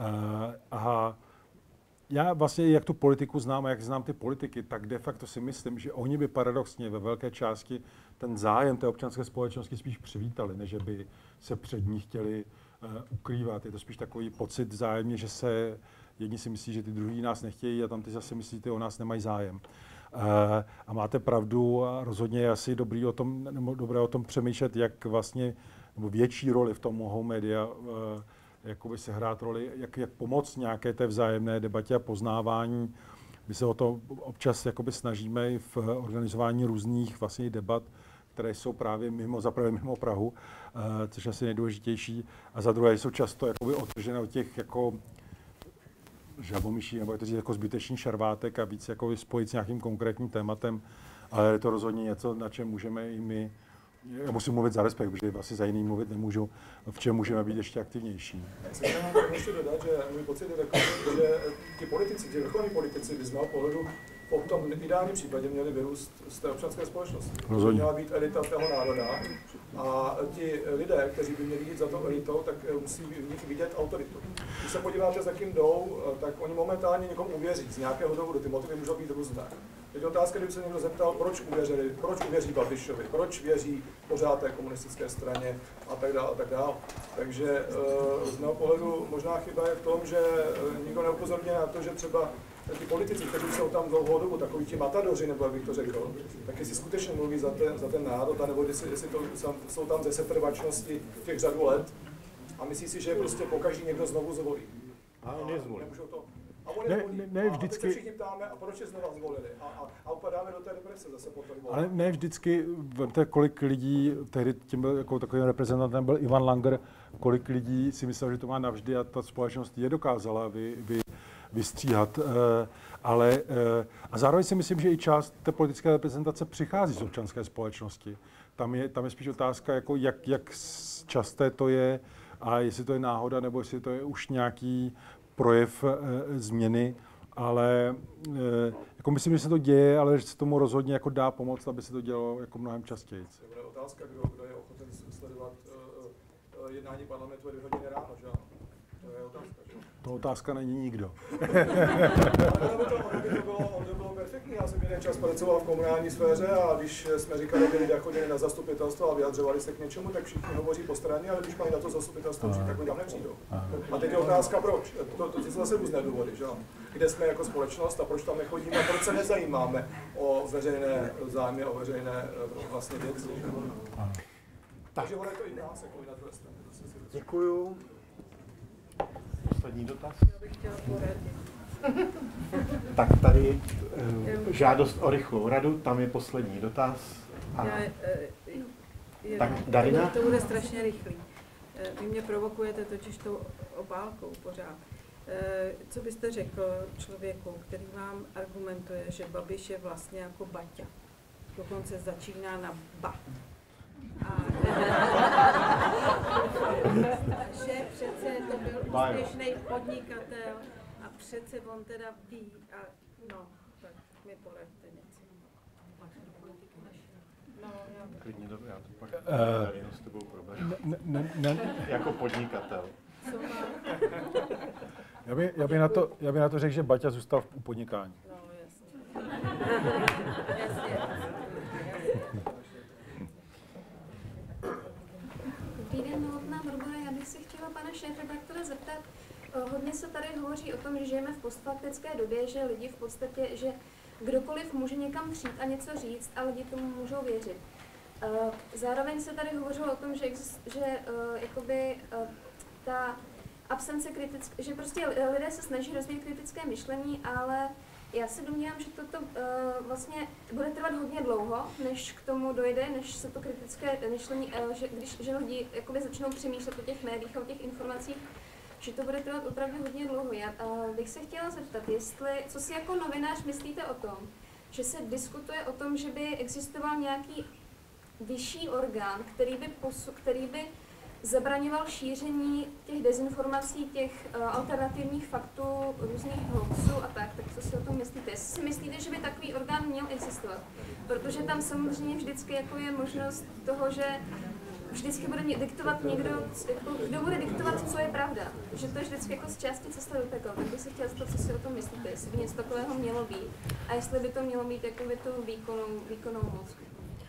A já vlastně, jak tu politiku znám a jak znám ty politiky, tak de facto si myslím, že oni by paradoxně ve velké části ten zájem té občanské společnosti spíš přivítali, než by se před ní chtěli ukrývat. Je to spíš takový pocit vzájemně, že se jedni si myslí, že ty druhý nás nechtějí a tam ty zase myslí, že o nás nemají zájem. A máte pravdu a rozhodně je asi dobré o tom přemýšlet, jak vlastně, nebo větší roli v tom mohou média jakoby sehrát roli, jak pomoct nějaké té vzájemné debatě a poznávání. My se o to občas jakoby snažíme i v organizování různých vlastně debat, které jsou právě zaprvé mimo Prahu, což je asi nejdůležitější, a za druhé jsou často jakoby odtržené od těch jako žabomyší, nebo jak to říct, jako zbytečný šarvátek a víc jako spojit s nějakým konkrétním tématem, ale je to rozhodně něco, na čem můžeme i my, já musím mluvit za respekt, protože asi za jiný mluvit nemůžu, v čem můžeme být ještě aktivnější. Já si chtěl ještě dodat, že můj pocit je takový, že ti politici, ti vrcholní politici by z mého pohledu v tom ideálním případě měli vyrůst z té občanské společnosti. To měla být elita toho národa a ti lidé, kteří by měli jít za tou elitou, tak musí v nich vidět autoritu. Když se podíváte, za kým jdou, tak oni momentálně někomu uvěří z nějakého důvodu, ty motivy můžou být různé. Teď otázka, kdyby se někdo zeptal, proč uvěří Babišovi, proč věří pořád té komunistické straně a tak dále, a tak dále. Takže z mého pohledu možná chyba je v tom, že nikdo neupozorňuje na to, že třeba ti politici, kteří jsou tam dlouhou dobu, takoví ti matadoři, nebo jak bych to řekl, tak jestli skutečně mluví za ten národ, nebo jestli to jsou tam ze setrvačnosti těch řadu let a myslí si, že prostě pokaždý někdo znovu zvolí. A on je zvolí. A oni ne vždycky. A teď se všichni ptáme, a proč je znova zvolili? A upadáme do té deprese zase po těch volbách. Ale ne vždycky, vemte, kolik lidí, tehdy tím byl jako takovým reprezentantem byl Ivan Langer, kolik lidí si myslel, že to má navždy a ta společnost je dokázala vystříhat. A zároveň si myslím, že i část té politické reprezentace přichází z občanské společnosti. Tam je spíš otázka, jako jak časté to je a jestli to je náhoda, nebo jestli to je už nějaký projev změny, ale jako myslím, že se to děje, ale že se tomu rozhodně jako dá pomoct, aby se to dělalo jako mnohem častěji. To bude otázka, kdo je ochoten sledovat jednání parlamentu 2 hodiny ráno, že ano? To je otázka, že? To otázka není nikdo. Ono by bylo perfektní. Já jsem jeden čas pracoval v komunální sféře a když jsme říkali, že lidé chodili na zastupitelstvo a vyjadřovali se k něčemu, tak všichni hovoří po straně, ale když mají na to zastupitelstvo, tak tam nepřijdou. A teď je otázka proč. To jsou zase různé důvody, že? Kde jsme jako společnost a proč tam nechodíme a proč se nezajímáme o veřejné zájmy, o veřejné vlastně věci. Takže ono je to i nás, jako i na druhé straně. Děkuju. Poslední dotaz. Já bych chtěla poradit. Tak tady žádost o rychlou radu, tam je poslední dotaz. Tak Darina? To bude strašně rychlý. Vy mě provokujete totiž tou obálkou pořád. Co byste řekl člověku, který vám argumentuje, že Babiš je vlastně jako Baťa? Dokonce začíná na ba. A že přece to byl úspěšný podnikatel a přece on teda ví a no, tak mi poraďte něco. Klidně dobré, já to pak tady s tebou proberu. Jako podnikatel. Já bych na to řekl, že Baťa zůstal u podnikání. No, jasně. Dobrý den, Novotná Barbora. Já bych se chtěla pana šéfredaktora zeptat. Hodně se tady hovoří o tom, že žijeme v postfaktické době, že lidi v podstatě, že kdokoliv může někam přijít a něco říct a lidi tomu můžou věřit. Zároveň se tady hovořilo o tom, že ta absence kritické, že prostě lidé se snaží rozvíjet kritické myšlení, ale já se domnívám, že toto vlastně bude trvat hodně dlouho, než k tomu dojde, než se to kritické myšlení, že lidi jakoby začnou přemýšlet o těch médiích a o těch informacích, že to bude trvat opravdu hodně dlouho. Já bych se chtěla zeptat, co si jako novinář myslíte o tom, že se diskutuje o tom, že by existoval nějaký vyšší orgán, který by zabraňoval šíření těch dezinformací, těch alternativních faktů, různých hoaxů a tak co si o tom myslíte? Jestli si myslíte, že by takový orgán měl existovat? Protože tam samozřejmě vždycky jako je možnost toho, že vždycky bude diktovat někdo, kdo bude diktovat, co je pravda. Že to je vždycky jako z části cesta do pekla. Tak bych se chtěla zeptat, co si o tom myslíte, jestli by něco takového mělo být a jestli by to mělo být jako by tu výkonnou moc.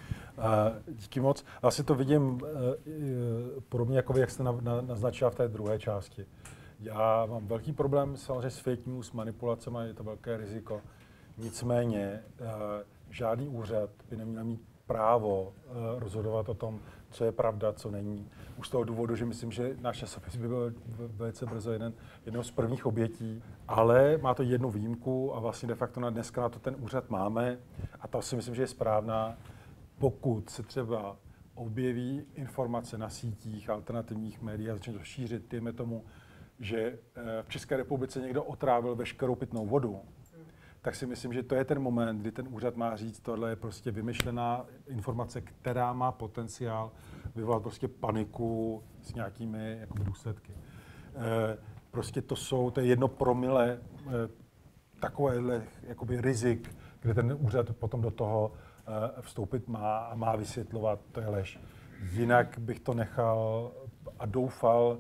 Díky moc. Asi to vidím podobně, jako jak jste naznačila v té druhé části. Já mám velký problém samozřejmě s fake news, manipulacemi, je to velké riziko. Nicméně žádný úřad by neměl mít právo rozhodovat o tom, co je pravda, co není. Už z toho důvodu, že myslím, že náš časopis by byl velice brzo jednou z prvních obětí, ale má to jednu výjimku a vlastně de facto dneska na to ten úřad máme a to si myslím, že je správná. Pokud se třeba objeví informace na sítích alternativních médií a začne to šířit, dejme tomu, že v České republice někdo otrávil veškerou pitnou vodu, tak si myslím, že to je ten moment, kdy ten úřad má říct, tohle je prostě vymyšlená informace, která má potenciál vyvolat prostě paniku s nějakými jakoby důsledky. Prostě to je 1 promile takovéhle jakoby rizik, kde ten úřad potom do toho vstoupit má a má vysvětlovat, to je lež. Jinak bych to nechal a doufal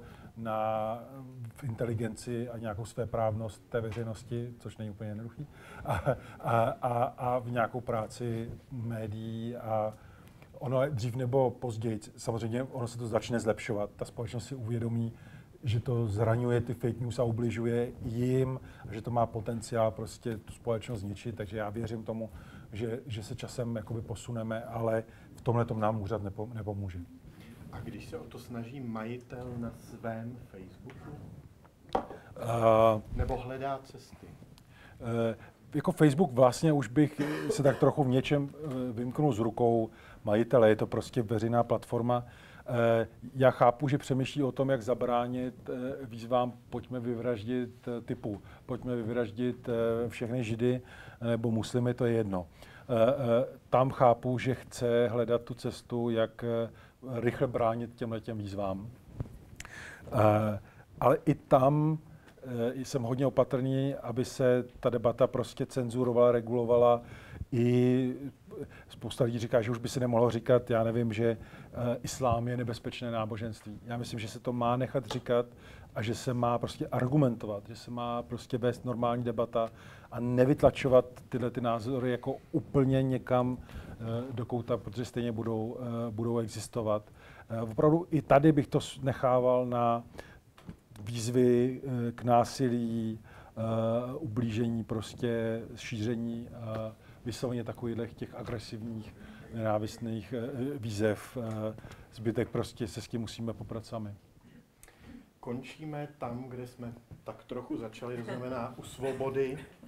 v inteligenci a nějakou svéprávnost té veřejnosti, což není úplně jednoduchý, a v nějakou práci médií a ono dřív nebo později, samozřejmě ono se to začne zlepšovat, ta společnost si uvědomí, že to zraňuje ty fake news a ubližuje jim, a že to má potenciál prostě tu společnost zničit, takže já věřím tomu, že se časem jakoby posuneme, ale v tomhle tom nám úřad nepomůže. A když se o to snaží majitel na svém Facebooku? Nebo hledá cesty? Jako Facebook vlastně už bych se tak trochu v něčem vymknul z rukou majitele, je to prostě veřejná platforma. Já chápu, že přemýšlí o tom, jak zabránit výzvám pojďme vyvraždit typu, pojďme vyvraždit všechny Židy nebo muslimy, to je jedno. Tam chápu, že chce hledat tu cestu, jak rychle bránit těmhletěm výzvám. Ale i tam jsem hodně opatrný, aby se ta debata prostě cenzurovala, regulovala. I spousta lidí říká, že už by se nemohlo říkat, já nevím, že islám je nebezpečné náboženství. Já myslím, že se to má nechat říkat a že se má prostě argumentovat, že se má prostě vést normální debata a nevytlačovat tyhle ty názory jako úplně někam do kouta, protože stejně budou existovat. Opravdu i tady bych to nechával na výzvy k násilí, ublížení, prostě šíření vysloveně takových těch agresivních, nenávistných výzev. Zbytek prostě se s tím musíme poprat sami. Končíme tam, kde jsme tak trochu začali, to znamená u svobody